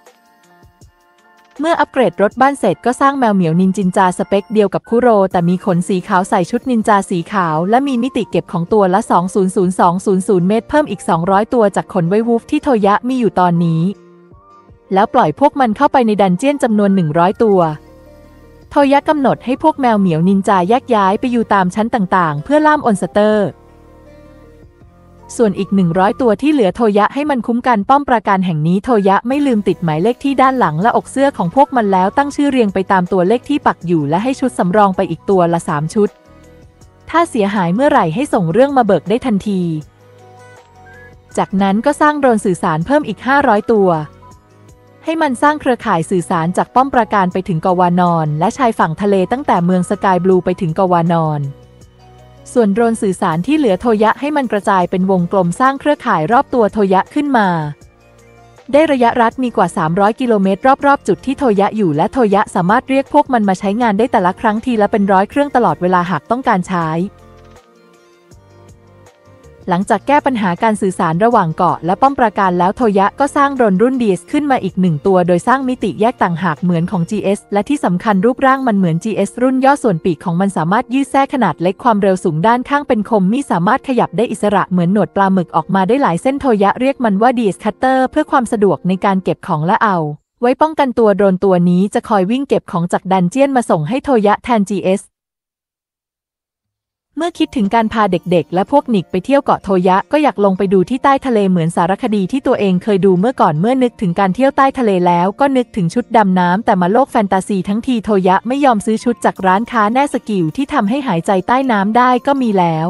เมื่ออัปเกรดรถบ้านเสร็จก็สร้างแมวเหมียวนินจินจาสเปคเดียวกับคุโรแต่มีขนสีขาวใส่ชุดนินจาสีขาวและมีมิติเก็บของตัวละ สองพัน สองพัน เมตรเพิ่มอีกสองร้อยตัวจากขนไววูฟที่โทยะมีอยู่ตอนนี้แล้วปล่อยพวกมันเข้าไปในดันเจี้ยนจำนวนหนึ่งร้อยตัวโทยะกำหนดให้พวกแมวเหมียวนินจาแยกย้ายไปอยู่ตามชั้นต่างๆเพื่อล่ามอนสเตอร์ส่วนอีกหนึ่งร้อยตัวที่เหลือโทยะให้มันคุ้มกันป้อมปราการแห่งนี้โทยะไม่ลืมติดหมายเลขที่ด้านหลังและอกเสื้อของพวกมันแล้วตั้งชื่อเรียงไปตามตัวเลขที่ปักอยู่และให้ชุดสำรองไปอีกตัวละสามชุดถ้าเสียหายเมื่อไหร่ให้ส่งเรื่องมาเบิกได้ทันทีจากนั้นก็สร้างโดรนสื่อสารเพิ่มอีกห้าร้อยตัวให้มันสร้างเครือข่ายสื่อสารจากป้อมปราการไปถึงเกาะวานอนและชายฝั่งทะเลตั้งแต่เมืองสกายบลูไปถึงเกาะวานอนส่วนโดรนสื่อสารที่เหลือโทยะให้มันกระจายเป็นวงกลมสร้างเครือข่ายรอบตัวโทยะขึ้นมาได้ระยะรัดมีกว่าสามร้อยกิโลเมตรรอบๆจุดที่โทยะอยู่และโทยะสามารถเรียกพวกมันมาใช้งานได้แต่ละครั้งทีละเป็นร้อยเครื่องตลอดเวลาหากต้องการใช้หลังจากแก้ปัญหาการสื่อสารระหว่างเกาะและป้อมปราการแล้วโทยะก็สร้างโดรนรุ่น ดี เอส ขึ้นมาอีกหนึ่งตัวโดยสร้างมิติแยกต่างหากเหมือนของ จี เอส และที่สำคัญรูปร่างมันเหมือน จี เอส รุ่นย่อส่วนปีกของมันสามารถยืดแส้ขนาดเล็กความเร็วสูงด้านข้างเป็นคมมีสามารถขยับได้อิสระเหมือนหนวดปลาหมึกออกมาได้หลายเส้นโทยะเรียกมันว่า ดี เอส Cutter เพื่อความสะดวกในการเก็บของและเอาไว้ป้องกันตัวโดรนตัวนี้จะคอยวิ่งเก็บของจากดันเจี้ยนมาส่งให้โทยะแทน จี เอสเมื่อคิดถึงการพาเด็กๆและพวกนิกไปเที่ยวเกาะโทยะก็อยากลงไปดูที่ใต้ทะเลเหมือนสารคดีที่ตัวเองเคยดูเมื่อก่อนเมื่อนึกถึงการเที่ยวใต้ทะเลแล้วก็นึกถึงชุดดำน้ำแต่มาโลกแฟนตาซีทั้งทีโทยะไม่ยอมซื้อชุดจากร้านค้าแน่สกิลที่ทำให้หายใจใต้น้ำได้ก็มีแล้ว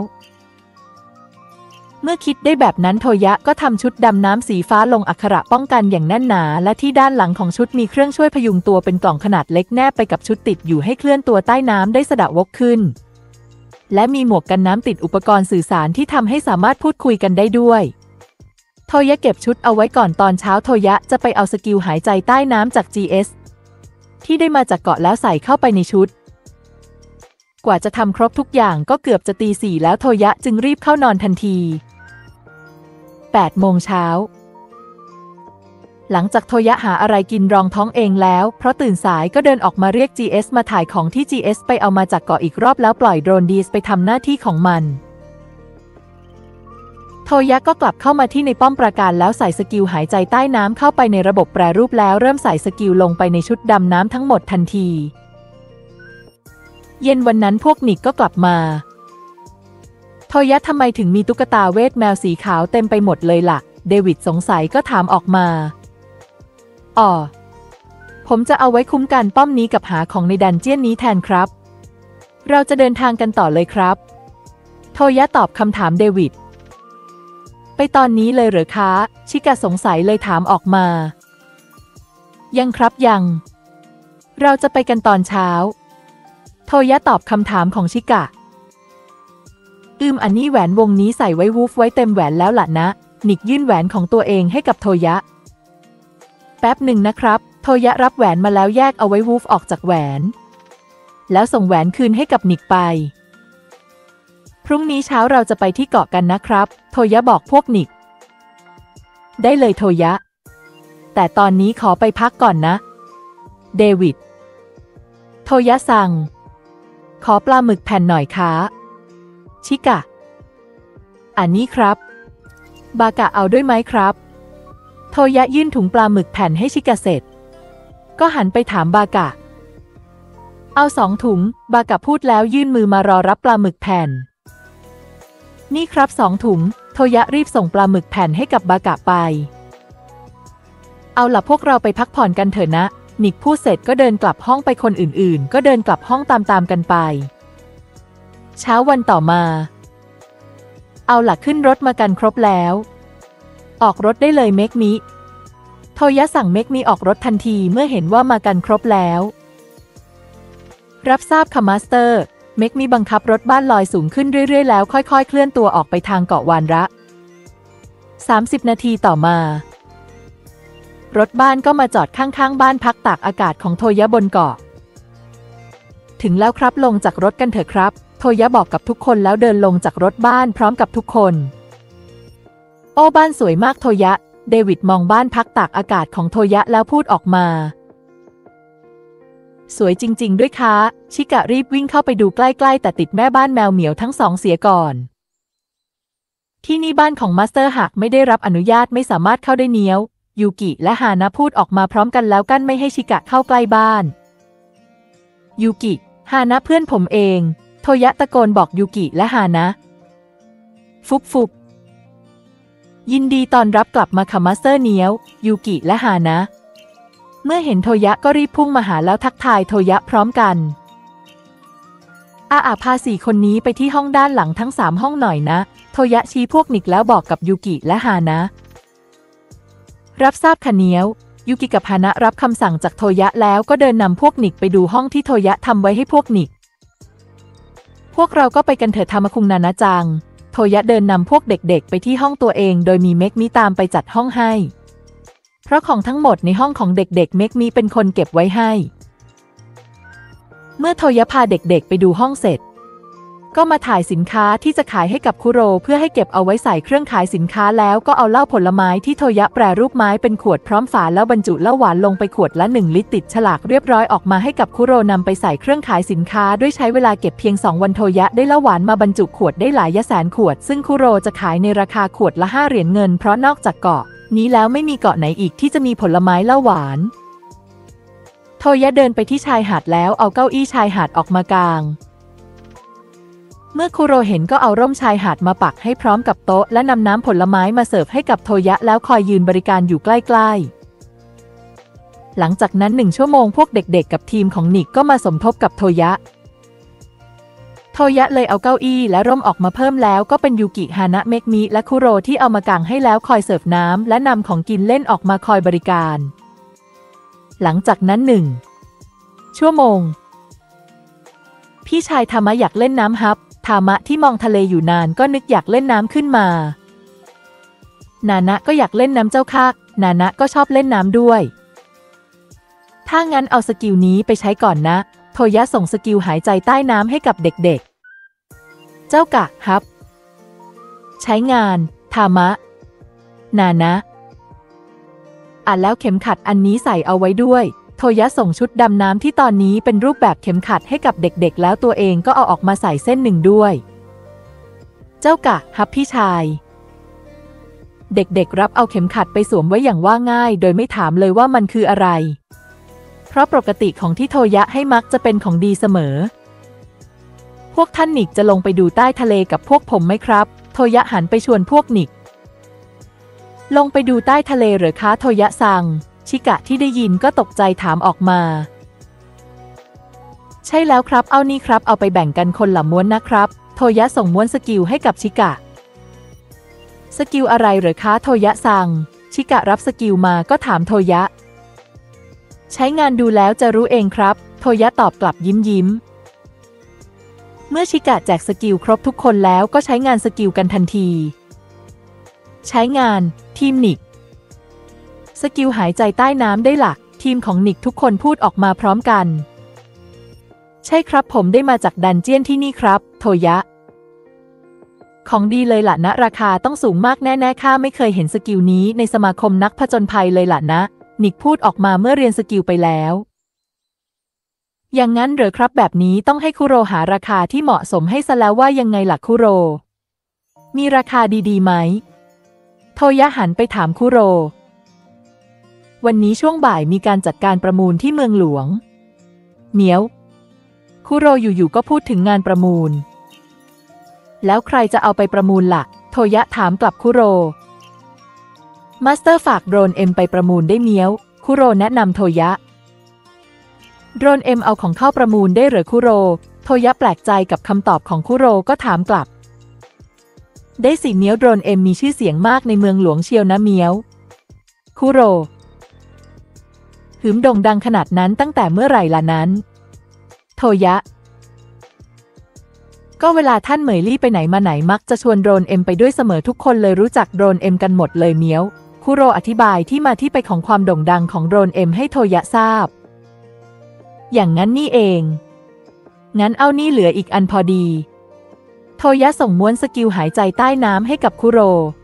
เมื่อคิดได้แบบนั้นโทยะก็ทำชุดดำน้ำสีฟ้าลงอักขระป้องกันอย่างแน่นหนาและที่ด้านหลังของชุดมีเครื่องช่วยพยุงตัวเป็นกล่องขนาดเล็กแนบไปกับชุดติดอยู่ให้เคลื่อนตัวใต้น้ำได้สะดวกขึ้นและมีหมวกกันน้ำติดอุปกรณ์สื่อสารที่ทำให้สามารถพูดคุยกันได้ด้วยโทยะเก็บชุดเอาไว้ก่อนตอนเช้าโทยะจะไปเอาสกิลหายใจใต้น้ำจาก จี เอส ที่ได้มาจากเกาะแล้วใส่เข้าไปในชุดกว่าจะทำครบทุกอย่างก็เกือบจะตีสี่แล้วโทยะจึงรีบเข้านอนทันทีแปดโมงเช้าหลังจากโทยะหาอะไรกินรองท้องเองแล้วเพราะตื่นสายก็เดินออกมาเรียก จี เอส มาถ่ายของที่ จี เอส ไปเอามาจากเกาะอีกรอบแล้วปล่อยโดรน ดี เอส ไปทำหน้าที่ของมันโทยะก็กลับเข้ามาที่ในป้อมปราการแล้วใส่สกิลหายใจใต้น้ำเข้าไปในระบบแปรรูปแล้วเริ่มใส่สกิลลงไปในชุดดำน้ำทั้งหมดทันทีเย็นวันนั้นพวกนิกก็กลับมาโทยะทำไมถึงมีตุ๊กตาเวทแมวสีขาวเต็มไปหมดเลยล่ะเดวิดสงสัยก็ถามออกมาอ๋อผมจะเอาไว้คุ้มกันป้อมนี้กับหาของในดันเจี้ยนนี้แทนครับเราจะเดินทางกันต่อเลยครับโทยะตอบคำถามเดวิดไปตอนนี้เลยเหรอคะชิกะสงสัยเลยถามออกมายังครับยังเราจะไปกันตอนเช้าโทโทยะตอบคำถามของชิกะอืมอันนี้แหวนวงนี้ใส่ไว้วูฟไว้เต็มแหวนแล้วล่ะนะนิกยื่นแหวนของตัวเองให้กับโทยะแป๊บหนึ่งนะครับโทยะรับแหวนมาแล้วแยกเอาไว้วูฟออกจากแหวนแล้วส่งแหวนคืนให้กับนิกไปพรุ่งนี้เช้าเราจะไปที่เกาะกันนะครับโทยะบอกพวกนิกได้เลยโทยะแต่ตอนนี้ขอไปพักก่อนนะเดวิดโทยะสั่งขอปลาหมึกแผ่นหน่อยค่ะชิกะอันนี้ครับบากะเอาด้วยไหมครับโทยะยื่นถุงปลาหมึกแผ่นให้ชิกะเสร็จก็หันไปถามบากะเอาสองถุงบากะพูดแล้วยื่นมือมารอรับปลาหมึกแผ่นนี่ครับสองถุงโทยะรีบส่งปลาหมึกแผ่นให้กับบากะไปเอาล่ะพวกเราไปพักผ่อนกันเถอะนะนิกพูดเสร็จก็เดินกลับห้องไปคนอื่นๆก็เดินกลับห้องตามๆกันไปเช้าวันต่อมาเอาล่ะขึ้นรถมากันครบแล้วออกรถได้เลยเมกมิโทยะสั่งเมกมิออกรถทันทีเมื่อเห็นว่ามากันครบแล้วรับทราบค่ะมาสเตอร์เมกมิบังคับรถบ้านลอยสูงขึ้นเรื่อยๆแล้วค่อยๆเคลื่อนตัวออกไปทางเกาะวานระสามสิบนาทีต่อมารถบ้านก็มาจอดข้างๆบ้านพักตากอากาศของโทยะบนเกาะถึงแล้วครับลงจากรถกันเถอะครับโทยะบอกกับทุกคนแล้วเดินลงจากรถบ้านพร้อมกับทุกคนโอ้บ้านสวยมากโทยะเดวิดมองบ้านพักตากอากาศของโทยะแล้วพูดออกมาสวยจริงๆด้วยค่ะชิกะรีบวิ่งเข้าไปดูใกล้ๆแต่ติดแม่บ้านแมวเหมียวทั้งสองเสียก่อนที่นี่บ้านของมาสเตอร์หากไม่ได้รับอนุญาตไม่สามารถเข้าได้เนี้ยวยูกิและฮานะพูดออกมาพร้อมกันแล้วกั้นไม่ให้ชิกะเข้าใกล้บ้านยูกิฮานะเพื่อนผมเองโทยะตะโกนบอกยูกิและฮานะฟุบฟุบยินดีต้อนรับกลับมาค่ะมาสเตอร์เนียวยูกิและฮานะเมื่อเห็นโทยะก็รีบพุ่งมาหาแล้วทักทายโทยะพร้อมกันอาอาพาสี่คนนี้ไปที่ห้องด้านหลังทั้งสามห้องหน่อยนะโทยะชี้พวกนิกแล้วบอกกับยูกิและฮานะรับทราบค่ะเนียวยูกิกับฮานะรับคำสั่งจากโทยะแล้วก็เดินนำพวกนิกไปดูห้องที่โทยะทำไว้ให้พวกนิกพวกเราก็ไปกันเถิดธรรมคุงนานะจังโทยะเดินนำพวกเด็กๆไปที่ห้องตัวเองโดยมีเมกมิตามไปจัดห้องให้เพราะของทั้งหมดในห้องของเด็กๆเมกมิเป็นคนเก็บไว้ให้เมื่อโทยะพาเด็กๆไปดูห้องเสร็จก็มาถ่ายสินค้าที่จะขายให้กับคุโรเพื่อให้เก็บเอาไว้ใส่เครื่องขายสินค้าแล้วก็เอาเหล้าผลไม้ที่โทยะแปรรูปไม้เป็นขวดพร้อมฝาแล้วบรรจุเหล้าหวานลงไปขวดละหนึ่งลิตรติดฉลากเรียบร้อยออกมาให้กับคุโรนำไปใส่เครื่องขายสินค้าด้วยใช้เวลาเก็บเพียงสองวันโทยะได้เหล้าหวานมาบรรจุขวดได้หลายแสนขวดซึ่งคุโรจะขายในราคาขวดละห้าเหรียญเงินเพราะนอกจากเกาะนี้แล้วไม่มีเกาะไหนอีกที่จะมีผลไม้เหล้าหวานโทยะเดินไปที่ชายหาดแล้วเอาเก้าอี้ชายหาดออกมากางเมื่อคุโรเห็นก็เอาร่มชายหาดมาปักให้พร้อมกับโต๊ะและนำน้ำผลไม้มาเสิร์ฟให้กับโทยะแล้วคอยยืนบริการอยู่ใกล้ๆหลังจากนั้นหนึ่งชั่วโมงพวกเด็กๆกับทีมของนิกก็มาสมทบกับโทยะโทยะเลยเอาเก้าอี้และร่มออกมาเพิ่มแล้วก็เป็นยูกิฮานะเมกมิและคุโรที่เอามากางให้แล้วคอยเสิร์ฟน้ำและนำของกินเล่นออกมาคอยบริการหลังจากนั้นหนึ่งชั่วโมงพี่ชายทามะอยากเล่นน้ำฮับทามะที่มองทะเลอยู่นานก็นึกอยากเล่นน้ำขึ้นมานานะก็อยากเล่นน้ำเจ้าค่ะนานะก็ชอบเล่นน้ำด้วยถ้างั้นเอาสกิลนี้ไปใช้ก่อนนะโทยะส่งสกิลหายใจใต้น้ำให้กับเด็กๆเจ้ากะฮับใช้งานทามะนานะอ่ะแล้วเข็มขัดอันนี้ใส่เอาไว้ด้วยโทยะส่งชุดดำน้ำที่ตอนนี้เป็นรูปแบบเข็มขัดให้กับเด็กๆแล้วตัวเองก็เอาออกมาใส่เส้นหนึ่งด้วยเจ้ากะฮับพี่ชายเด็กๆรับเอาเข็มขัดไปสวมไว้อย่างว่าง่ายโดยไม่ถามเลยว่ามันคืออะไรเพราะปกติของที่โทยะให้มักจะเป็นของดีเสมอพวกท่านนิกจะลงไปดูใต้ทะเลกับพวกผมไหมครับโทยะหันไปชวนพวกนิกลงไปดูใต้ทะเลหรือคะโทยะซังชิกะที่ได้ยินก็ตกใจถามออกมาใช่แล้วครับเอานี่ครับเอาไปแบ่งกันคนละม้วนนะครับโทยะส่งม้วนสกิลให้กับชิกะสกิลอะไรหรือคะโทยะซังชิกะรับสกิลมาก็ถามโทยะใช้งานดูแล้วจะรู้เองครับโทยะตอบกลับยิ้มยิ้มเมื่อชิกะแจกสกิลครบทุกคนแล้วก็ใช้งานสกิลกันทันทีใช้งานทีมนิกสกิลหายใจใต้น้ำได้หลักทีมของนิกทุกคนพูดออกมาพร้อมกันใช่ครับผมได้มาจากดันเจี้ยนที่นี่ครับโทยะของดีเลยล่ะนะราคาต้องสูงมากแน่ๆข้าไม่เคยเห็นสกิลนี้ในสมาคมนักผจญภัยเลยล่ะนะนิกพูดออกมาเมื่อเรียนสกิลไปแล้วอย่างนั้นเหรอครับแบบนี้ต้องให้คุโรหาราคาที่เหมาะสมให้ซะแล้วว่ายังไงล่ะคุโรมีราคาดีๆไหมโทยะหันไปถามคุโรวันนี้ช่วงบ่ายมีการจัดการประมูลที่เมืองหลวงเหมียวคุโรอยู่ๆก็พูดถึงงานประมูลแล้วใครจะเอาไปประมูลล่ะโทยะถามกลับคุโรมาสเตอร์ฝากโดรนเอ็มไปประมูลได้เมียวคุโรแนะนำโทยะโดรนเอ็มเอาของเข้าประมูลได้เหรอคุโรโทยะแปลกใจกับคำตอบของคุโรก็ถามกลับได้สิเมียวโดรนเอ็มมีชื่อเสียงมากในเมืองหลวงเชียวนะเมียวคุโรหืมโด่งดังขนาดนั้นตั้งแต่เมื่อไหร่ล่ะนั้นโทยะก็เวลาท่านเหมยลี่ไปไหนมาไหนมักจะชวนโดรนเอ็มไปด้วยเสมอทุกคนเลยรู้จักโดรนเอ็มกันหมดเลยเมียวคุโรอธิบายที่มาที่ไปของความโด่งดังของโดรนเอ็มให้โทยะทราบอย่างนั้นนี่เองงั้นเอานี่เหลืออีกอันพอดีโทยะส่งม้วนสกิลหายใจใต้น้ำให้กับคุโร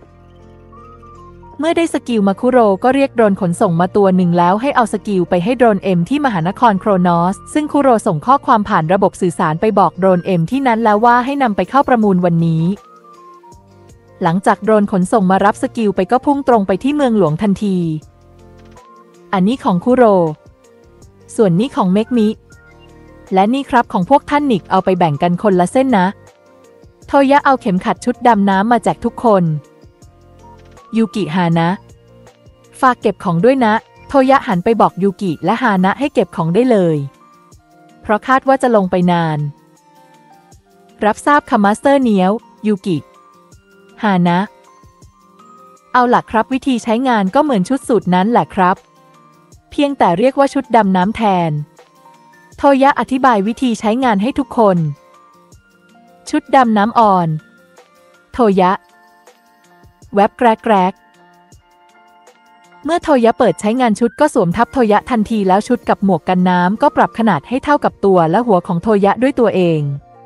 เมื่อได้สกิลมาคุโรก็เรียกโดรนขนส่งมาตัวหนึ่งแล้วให้เอาสกิลไปให้โดรนเอ็มที่มหานครโครนอสซึ่งคุโรส่งข้อความผ่านระบบสื่อสารไปบอกโดรนเอ็มที่นั้นแล้วว่าให้นำไปเข้าประมูลวันนี้หลังจากโดรนขนส่งมารับสกิลไปก็พุ่งตรงไปที่เมืองหลวงทันทีอันนี้ของคุโรส่วนนี้ของเมกมิและนี่ครับของพวกท่านนิกเอาไปแบ่งกันคนละเส้นนะโทยะเอาเข็มขัดชุดดำน้ำมาแจกทุกคนยูกิฮานะฝากเก็บของด้วยนะโทยะหันไปบอกยูกิและฮานะให้เก็บของได้เลยเพราะคาดว่าจะลงไปนานรับทราบค่ะมาสเตอร์เนียวยูกิฮานะเอาล่ะครับวิธีใช้งานก็เหมือนชุดสูทนั้นแหละครับเพียงแต่เรียกว่าชุดดำน้ำแทนโทยะอธิบายวิธีใช้งานให้ทุกคนชุดดำน้ำอ่อนโทยะแวบแกรกแกรกเมื่อโทยะเปิดใช้งานชุดก็สวมทับโทยะทันทีแล้วชุดกับหมวกกันน้ำก็ปรับขนาดให้เท่ากับตัวและหัวของโทยะด้วยตัวเอง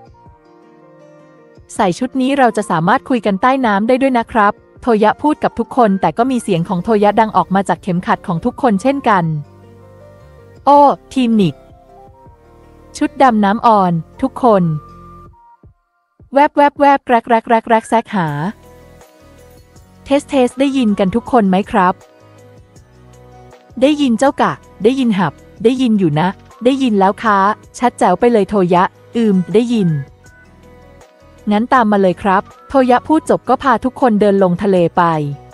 ใส่ชุดนี้เราจะสามารถคุยกันใต้น้ำได้ด้วยนะครับโทยะพูดกับทุกคนแต่ก็มีเสียงของโทยะดังออกมาจากเข็มขัดของทุกคนเช่นกันโอ้ทีมนิกชุดดำน้ำอ่อนทุกคนแวบแวบแวบแกรกแกรกแกรกแกรกแซกหาเทสเทสได้ยินกันทุกคนไหมครับได้ยินเจ้ากะได้ยินหับได้ยินอยู่นะได้ยินแล้วค้าชัดแจ๋วไปเลยโทยะอืมได้ยินงั้นตามมาเลยครับโทยะพูดจบก็พาทุกคนเดินลงทะเลไป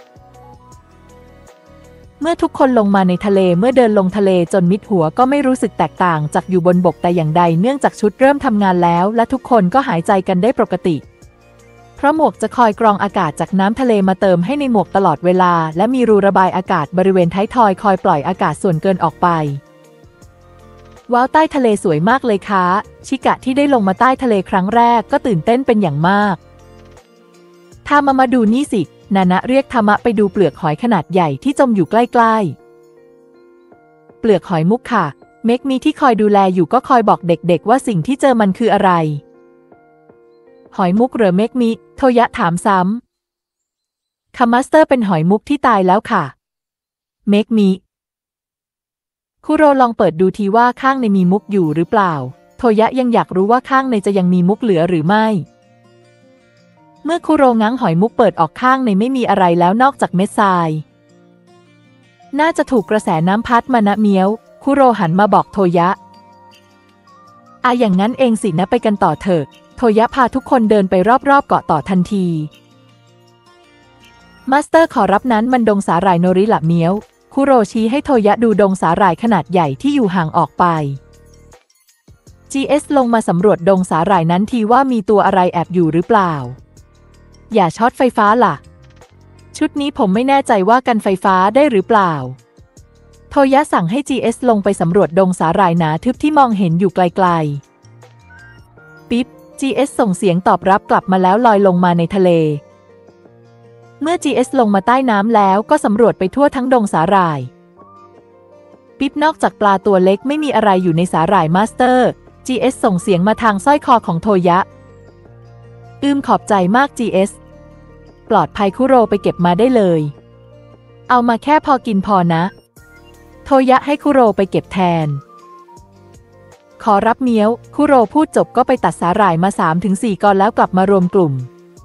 เมื่อทุกคนลงมาในทะเลเมื่อเดินลงทะเลจนมิดหัวก็ไม่รู้สึกแตกต่างจากอยู่บนบกแต่อย่างใดเนื่องจากชุดเริ่มทำงานแล้วและทุกคนก็หายใจกันได้ปกติเพราะหมวกจะคอยกรองอากาศจากน้ำทะเลมาเติมให้ในหมวกตลอดเวลาและมีรูระบายอากาศบริเวณท้ายทอยคอยปล่อยอากาศส่วนเกินออกไปว้าวใต้ทะเลสวยมากเลยค่ะชิกะที่ได้ลงมาใต้ทะเลครั้งแรกก็ตื่นเต้นเป็นอย่างมากทามามาดูนี่สินานะเรียกธรรมะไปดูเปลือกหอยขนาดใหญ่ที่จมอยู่ใกล้ๆเปลือกหอยมุกค่ะเมกมีที่คอยดูแลอยู่ก็คอยบอกเด็กๆว่าสิ่งที่เจอมันคืออะไรหอยมุกเหรอเมกมิโทยะถามซ้ำคามาสเตอร์เป็นหอยมุกที่ตายแล้วค่ะเมกมิคุโรลองเปิดดูทีว่าข้างในมีมุกอยู่หรือเปล่าโทยะยังอยากรู้ว่าข้างในจะยังมีมุกเหลือหรือไม่เมื่อคุโรง้างหอยมุกเปิดออกข้างในไม่มีอะไรแล้วนอกจากเม็ดทรายน่าจะถูกกระแสน้ำพัดมานะเมียวคุโรหันมาบอกโทยะอะอย่างนั้นเองสินะไปกันต่อเถอะโทยะพาทุกคนเดินไปรอบๆเกาะต่อทันทีมาสเตอร์ขอรับนั้นมันดงสาหร่ายโนริละเมียวคุโรชี้ให้โทยะดูดงสาหร่ายขนาดใหญ่ที่อยู่ห่างออกไป จี เอส ลงมาสำรวจดงสาหร่ายนั้นทีว่ามีตัวอะไรแอบอยู่หรือเปล่าอย่าช็อตไฟฟ้าล่ะชุดนี้ผมไม่แน่ใจว่ากันไฟฟ้าได้หรือเปล่าโทยะสั่งให้ จี เอส ลงไปสำรวจดงสาหร่ายหนาทึบที่มองเห็นอยู่ไกลๆปิ๊บจี เอส ส่งเสียงตอบรับกลับมาแล้วลอยลงมาในทะเลเมื่อ จี เอส ลงมาใต้น้ำแล้วก็สำรวจไปทั่วทั้งดงสาหร่ายปิ๊บนอกจากปลาตัวเล็กไม่มีอะไรอยู่ในสาหร่ายมาสเตอร์ จี เอส ส่งเสียงมาทางสร้อยคอของโทยะอืมขอบใจมาก จี เอส ปลอดภัยคุโรไปเก็บมาได้เลยเอามาแค่พอกินพอนะโทยะให้คุโรไปเก็บแทนขอรับเมี้ยวคุโรพูดจบก็ไปตัดสาหร่ายมา สามถึงสี่ กอนแล้วกลับมารวมกลุ่ม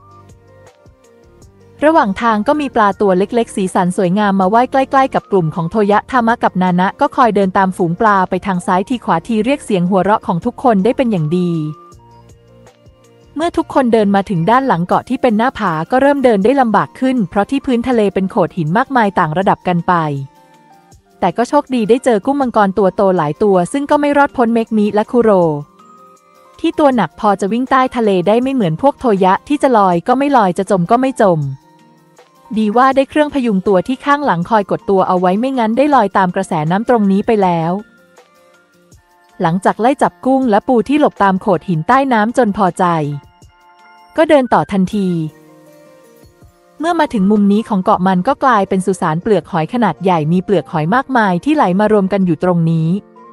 ระหว่างทางก็มีปลาตัวเล็กๆสีสันสวยงามมาว่ายใกล้ๆกับกลุ่มของโทยะทามะกับนานะก็คอยเดินตามฝูงปลาไปทางซ้ายทีขวาทีเรียกเสียงหัวเราะของทุกคนได้เป็นอย่างดีเมื่อทุกคนเดินมาถึงด้านหลังเกาะที่เป็นหน้าผาก็เริ่มเดินได้ลำบากขึ้นเพราะที่พื้นทะเลเป็นโขดหินมากมายต่างระดับกันไปแต่ก็โชคดีได้เจอกุ้งมังกรตัวโตหลายตัวซึ่งก็ไม่รอดพ้นเมกมิและคุโรที่ตัวหนักพอจะวิ่งใต้ทะเลได้ไม่เหมือนพวกโทยะที่จะลอยก็ไม่ลอยจะจมก็ไม่จมดีว่าได้เครื่องพยุงตัวที่ข้างหลังคอยกดตัวเอาไว้ไม่งั้นได้ลอยตามกระแสน้ำตรงนี้ไปแล้วหลังจากไล่จับกุ้งและปูที่หลบตามโขดหินใต้น้ำจนพอใจก็เดินต่อทันทีเมื่อมาถึงมุมนี้ของเกาะมันก็กลายเป็นสุสานเปลือกหอยขนาดใหญ่มีเปลือกหอยมากมายที่ไหลมารวมกันอยู่ตรงนี้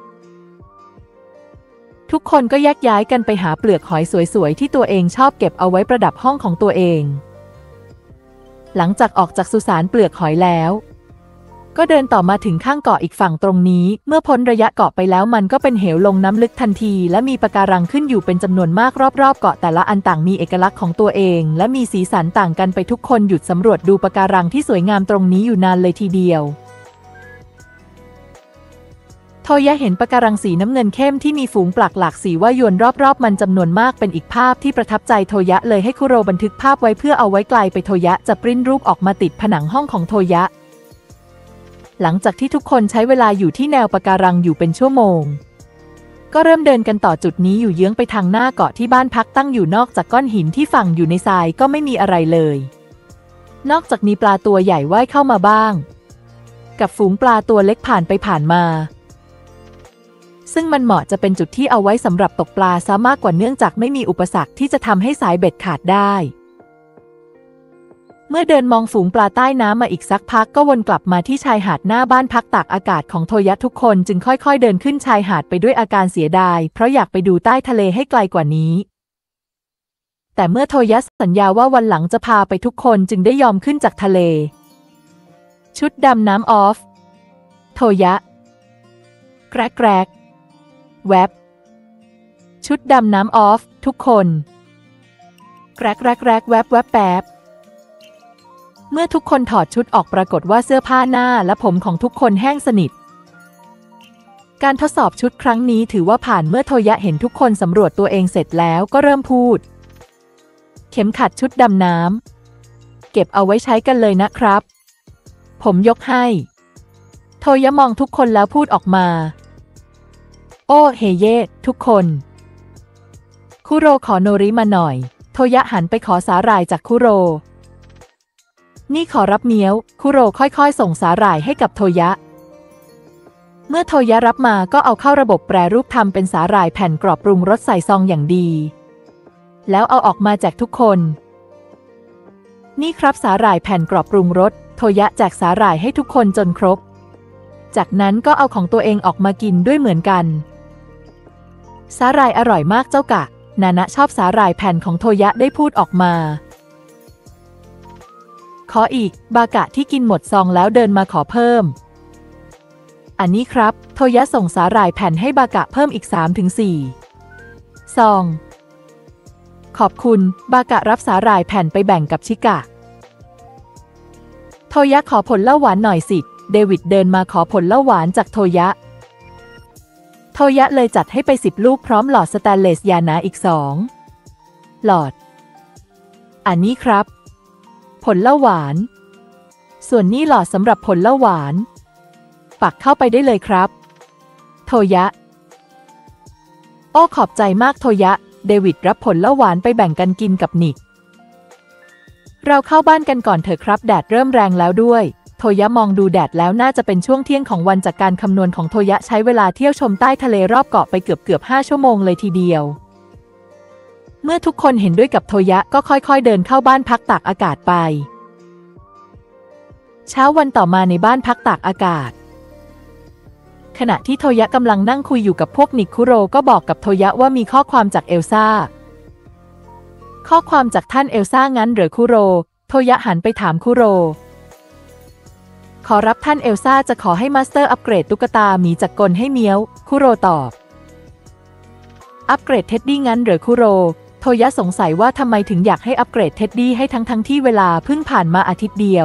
ทุกคนก็แยกย้ายกันไปหาเปลือกหอยสวยๆที่ตัวเองชอบเก็บเอาไว้ประดับห้องของตัวเองหลังจากออกจากสุสานเปลือกหอยแล้วก็เดินต่อมาถึงข้างเกาะอีกฝั่งตรงนี้เมื่อพ้นระยะเกาะไปแล้วมันก็เป็นเหวลงน้ำลึกทันทีและมีปะการังขึ้นอยู่เป็นจำนวนมากรอบๆเกาะแต่ละอันต่างมีเอกลักษณ์ของตัวเองและมีสีสันต่างกันไปทุกคนหยุดสำรวจดูปะการังที่สวยงามตรงนี้อยู่นานเลยทีเดียวโทยะเห็นปะการังสีน้ำเงินเข้มที่มีฝูงปลักหลากสีว่ายวนรอบๆมันจำนวนมากเป็นอีกภาพที่ประทับใจโทยะเลยให้คุโรบันทึกภาพไว้เพื่อเอาไว้ไกลไปโทยะจะปริ้นรูปออกมาติดผนังห้องของโทยะหลังจากที่ทุกคนใช้เวลาอยู่ที่แนวปะการังอยู่เป็นชั่วโมงก็เริ่มเดินกันต่อจุดนี้อยู่เยื้องไปทางหน้าเกาะที่บ้านพักตั้งอยู่นอกจากก้อนหินที่ฝังอยู่ในทรายก็ไม่มีอะไรเลยนอกจากมีปลาตัวใหญ่ว่ายเข้ามาบ้างกับฝูงปลาตัวเล็กผ่านไปผ่านมาซึ่งมันเหมาะจะเป็นจุดที่เอาไว้สำหรับตกปลาซะมากกว่าเนื่องจากไม่มีอุปสรรคที่จะทำให้สายเบ็ดขาดได้เมื่อเดินมองฝูงปลาใต้น้ำมาอีกสักพักก็วนกลับมาที่ชายหาดหน้าบ้านพักตากอากาศของโทยะทุกคนจึงค่อยๆเดินขึ้นชายหาดไปด้วยอาการเสียดายเพราะอยากไปดูใต้ทะเลให้ไกลกว่านี้แต่เมื่อโทยะสัญญาว่าวันหลังจะพาไปทุกคนจึงได้ยอมขึ้นจากทะเลชุดดำน้ำออฟโทยะแกรกแกรกแวบชุดดำน้ำออฟทุกคนแกรกแกรกแกรกแวบแวบแป๊บเมื่อทุกคนถอดชุดออกปรากฏว่าเสื้อผ้าหน้าและผมของทุกคนแห้งสนิทการทดสอบชุดครั้งนี้ถือว่าผ่านเมื่อโทยะเห็นทุกคนสำรวจตัวเองเสร็จแล้วก็เริ่มพูดเข็มขัดชุดดำน้ำเก็บเอาไว้ใช้กันเลยนะครับผมยกให้โทยะมองทุกคนแล้วพูดออกมาโอ้เฮเย่ทุกคนคุโรขอโนริมาหน่อยโทยะหันไปขอสาหร่ายจากคุโรนี่ขอรับเมี้ยวคุโรค่อยๆส่งสาหร่ายให้กับโทยะเมื่อโทยะรับมาก็เอาเข้าระบบแปรรูปทำเป็นสาหร่ายแผ่นกรอบปรุงรสใส่ซองอย่างดีแล้วเอาออกมาแจกทุกคนนี่ครับสาหร่ายแผ่นกรอบปรุงรสโทยะแจกสาหร่ายให้ทุกคนจนครบจากนั้นก็เอาของตัวเองออกมากินด้วยเหมือนกันสาหร่ายอร่อยมากเจ้ากะนานะชอบสาหร่ายแผ่นของโทยะได้พูดออกมาขออีกบากะที่กินหมดซองแล้วเดินมาขอเพิ่มอันนี้ครับโทยะส่งสาหร่ายแผ่นให้บากะเพิ่มอีก สามถึงสี่ ซองขอบคุณบากะรับสาหร่ายแผ่นไปแบ่งกับชิกะโทยะขอผลเหล้าหวานหน่อยสิเดวิดเดินมาขอผลเหล้าหวานจากโทยะโทยะเลยจัดให้ไปสิบลูกพร้อมหลอดสแตนเลสยาหนาอีกสองหลอดอันนี้ครับผลเหล้าหวานส่วนนี้หลอดสำหรับผลเหล้าหวานปักเข้าไปได้เลยครับโทยะโอ้ขอบใจมากโทยะเดวิดรับผลเหล้าหวานไปแบ่งกันกินกับนิกเราเข้าบ้านกันก่อนเถอะครับแดดเริ่มแรงแล้วด้วยโทยะมองดูแดดแล้วน่าจะเป็นช่วงเที่ยงของวันจากการคำนวณของโทยะใช้เวลาเที่ยวชมใต้ทะเลรอบเกาะไปเกือบเกือบห้าชั่วโมงเลยทีเดียวเมื่อทุกคนเห็นด้วยกับโทยะก็ค่อยๆเดินเข้าบ้านพักตากอากาศไปเช้าวันต่อมาในบ้านพักตากอากาศขณะที่โทยะกำลังนั่งคุยอยู่กับพวกนิคุโรก็บอกกับโทยะว่ามีข้อความจากเอลซ่าข้อความจากท่านเอลซ่างั้นเหรอคุโรโทยะหันไปถามคุโรขอรับท่านเอลซ่าจะขอให้มาสเตอร์อัปเกรดตุ๊กตาหมีจักรกลให้เมียวคุโรตอบอัปเกรดเท็ดดี้งั้นเหรอคุโรโทยะสงสัยว่าทำไมถึงอยากให้อัปเกรดเท็ดดี้ให้ทั้งทั้งที่เวลาเพิ่งผ่านมาอาทิตย์เดียว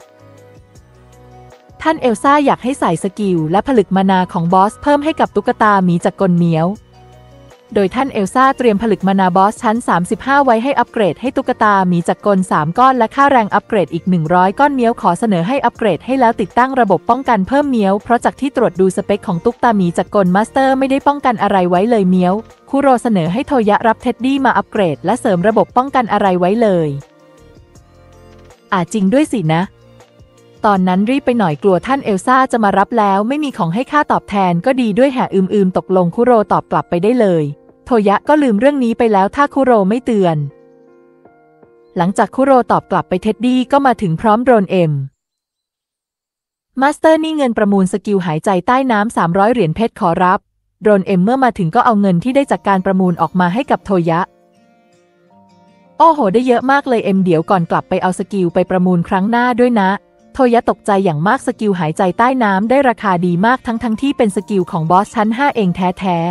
ท่านเอลซ่าอยากให้ใส่สกิลและผลึกมานาของบอสเพิ่มให้กับตุ๊กตาหมีจักรกลเมียวโดยท่านเอลซ่าเตรียมผลึกมานาบอสชั้นสามสิบห้าไว้ให้อัปเกรดให้ตุ๊กตาหมีจักรกลสามก้อนและค่าแรงอัปเกรดอีกหนึ่งร้อยก้อนเมียวขอเสนอให้อัปเกรดให้แล้วติดตั้งระบบป้องกันเพิ่มเมียวเพราะจากที่ตรวจดูสเปคของตุ๊กตาหมีจักรกลมาสเตอร์ไม่ได้ป้องกันอะไรไว้เลยเมียวคุโรเสนอให้โทยะรับเท็ดดี้มาอัปเกรดและเสริมระบบป้องกันอะไรไว้เลยอ่าจริงด้วยสินะตอนนั้นรีบไปหน่อยกลัวท่านเอลซ่าจะมารับแล้วไม่มีของให้ค่าตอบแทนก็ดีด้วยแห่อืมๆตกลงคุโรตอบกลับไปได้เลยโทยะก็ลืมเรื่องนี้ไปแล้วถ้าคุโรไม่เตือนหลังจากคุโรตอบกลับไปเท็ดดี้ก็มาถึงพร้อมโดรนเอ็มมาสเตอร์นี่เงินประมูลสกิลหายใจใต้น้ำสามร้อยเหรียญเพชรขอรับโดรนเอ็มเมื่อมาถึงก็เอาเงินที่ได้จากการประมูลออกมาให้กับโทยะโอ้โหได้เยอะมากเลยเอ็มเดี๋ยวก่อนกลับไปเอาสกิลไปประมูลครั้งหน้าด้วยนะโทยะตกใจอย่างมากสกิลหายใจใต้น้ำได้ราคาดีมากทั้งทั้งที่เป็นสกิลของบอสชั้นห้าเองแท้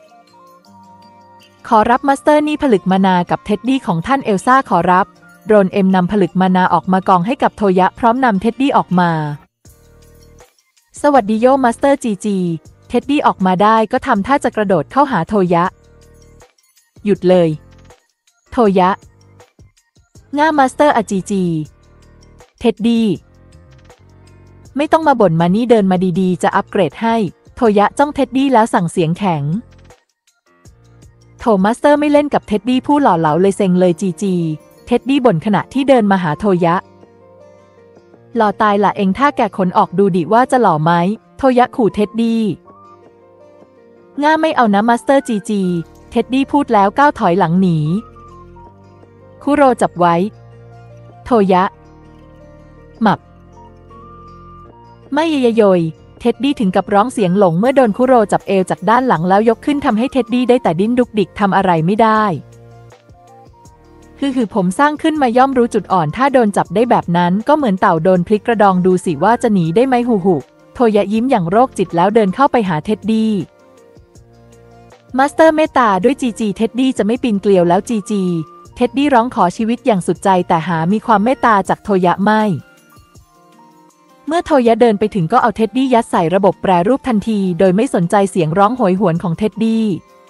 ๆขอรับมาสเตอร์นี่ผลึกมานากับเท็ดดี้ของท่านเอลซ่าขอรับโดรนเอ็มนำผลึกมานาออกมากองให้กับโทยะพร้อมนำเท็ดดี้ออกมาสวัสดีโยมาสเตอร์จีจีเท็ดดี้ออกมาได้ก็ทำท่าจะกระโดดเข้าหาโทยะหยุดเลยโทยะง่ามาสเตอร์อาจีจีเท็ดดี้ไม่ต้องมาบ่นมานี่เดินมาดีๆจะอัปเกรดให้โทยะจ้องเท็ดดี้แล้วสั่งเสียงแข็งโถมาสเตอร์ไม่เล่นกับเท็ดดี้ผู้หล่อเหลาเลยเซ็งเลยจีจีเท็ดดี้บ่นขณะที่เดินมาหาโทยะหล่อตายละเองถ้าแกขนออกดูดิว่าจะหล่อไหมโทยะขู่เท็ดดี้ง่าไม่เอานะมาสเตอร์จีจีเท็ดดี้พูดแล้วก้าวถอยหลังหนีคุโรจับไว้โทยะหมับไม่ยยยยเท็ดดี้ถึงกับร้องเสียงหลงเมื่อโดนคุโรจับเอวจากด้านหลังแล้วยกขึ้นทำให้เท็ดดี้ได้แต่ดิ้นดุกดิกทำอะไรไม่ได้คือคือผมสร้างขึ้นมาย่อมรู้จุดอ่อนถ้าโดนจับได้แบบนั้นก็เหมือนเต่าโดนพลิกกระดองดูสิว่าจะหนีได้ไหมหูหูโทยะยิ้มอย่างโรคจิตแล้วเดินเข้าไปหาเท็ดดี้มาสเตอร์เมตตาด้วยจีจีเท็ดดี้จะไม่ปีนเกลียวแล้วจีจีเท็ดดี้ร้องขอชีวิตอย่างสุดใจแต่หามีความเมตตาจากโทยะไม่เมื่อโทยะเดินไปถึงก็เอาเท็ดดี้ยัดใส่ระบบแปรรูปทันทีโดยไม่สนใจเสียงร้องโหยหวนของเท็ดดี้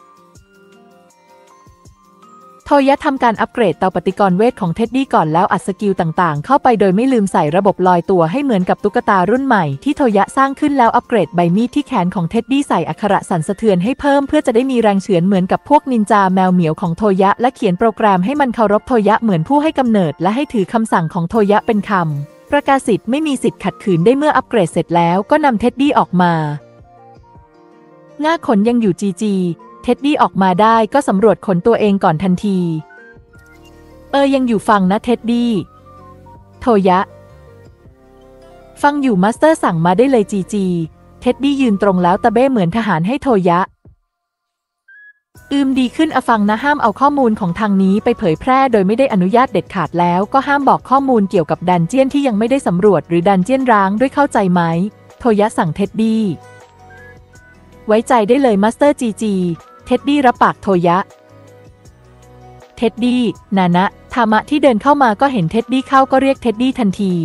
โทยะทำการอัปเกรดเตาปฏิกรณ์เวทของเท็ดดี้ก่อนแล้วอัดสกิลต่างๆเข้าไปโดยไม่ลืมใส่ระบบลอยตัวให้เหมือนกับตุ๊กตารุ่นใหม่ที่โทยะสร้างขึ้นแล้วอัปเกรดใบมีดที่แขนของเท็ดดี้ใส่อักขระสั่นสะเทือนให้เพิ่มเพื่อจะได้มีแรงเฉือนเหมือนกับพวกนินจาแมวเหมียวของโทยะและเขียนโปรแกรมให้มันเคารพโทยะเหมือนผู้ให้กำเนิดและให้ถือคำสั่งของโทยะเป็นคำประกาศสิทธิ์ไม่มีสิทธิ์ขัดขืนได้เมื่ออัปเกรดเสร็จแล้วก็นำเท็ดดี้ออกมาง่าขนยังอยู่จีจีเท็ดดี้ออกมาได้ก็สำรวจขนตัวเองก่อนทันทีเออยังอยู่ฟังนะเท็ดดี้โทยะฟังอยู่มาสเตอร์สั่งมาได้เลยจีจีเท็ดดี้ยืนตรงแล้วตะเบ้เหมือนทหารให้โทยะอืมดีขึ้นอะฟังนะห้ามเอาข้อมูลของทางนี้ไปเผยแพร่โดยไม่ได้อนุญาตเด็ดขาดแล้วก็ห้ามบอกข้อมูลเกี่ยวกับดันเจี้ยนที่ยังไม่ได้สำรวจหรือดันเจี้ยนร้างด้วยเข้าใจไหมโทยะสั่งเท็ดดี้ไว้ใจได้เลยมาสเตอร์จีจีเท็ดดี้รับปากโทยะเท็ดดี้นานะทามะที่เดินเข้ามาก็เห็นเท็ดดี้เข้าก็เรียกเท็ดดี้ทันที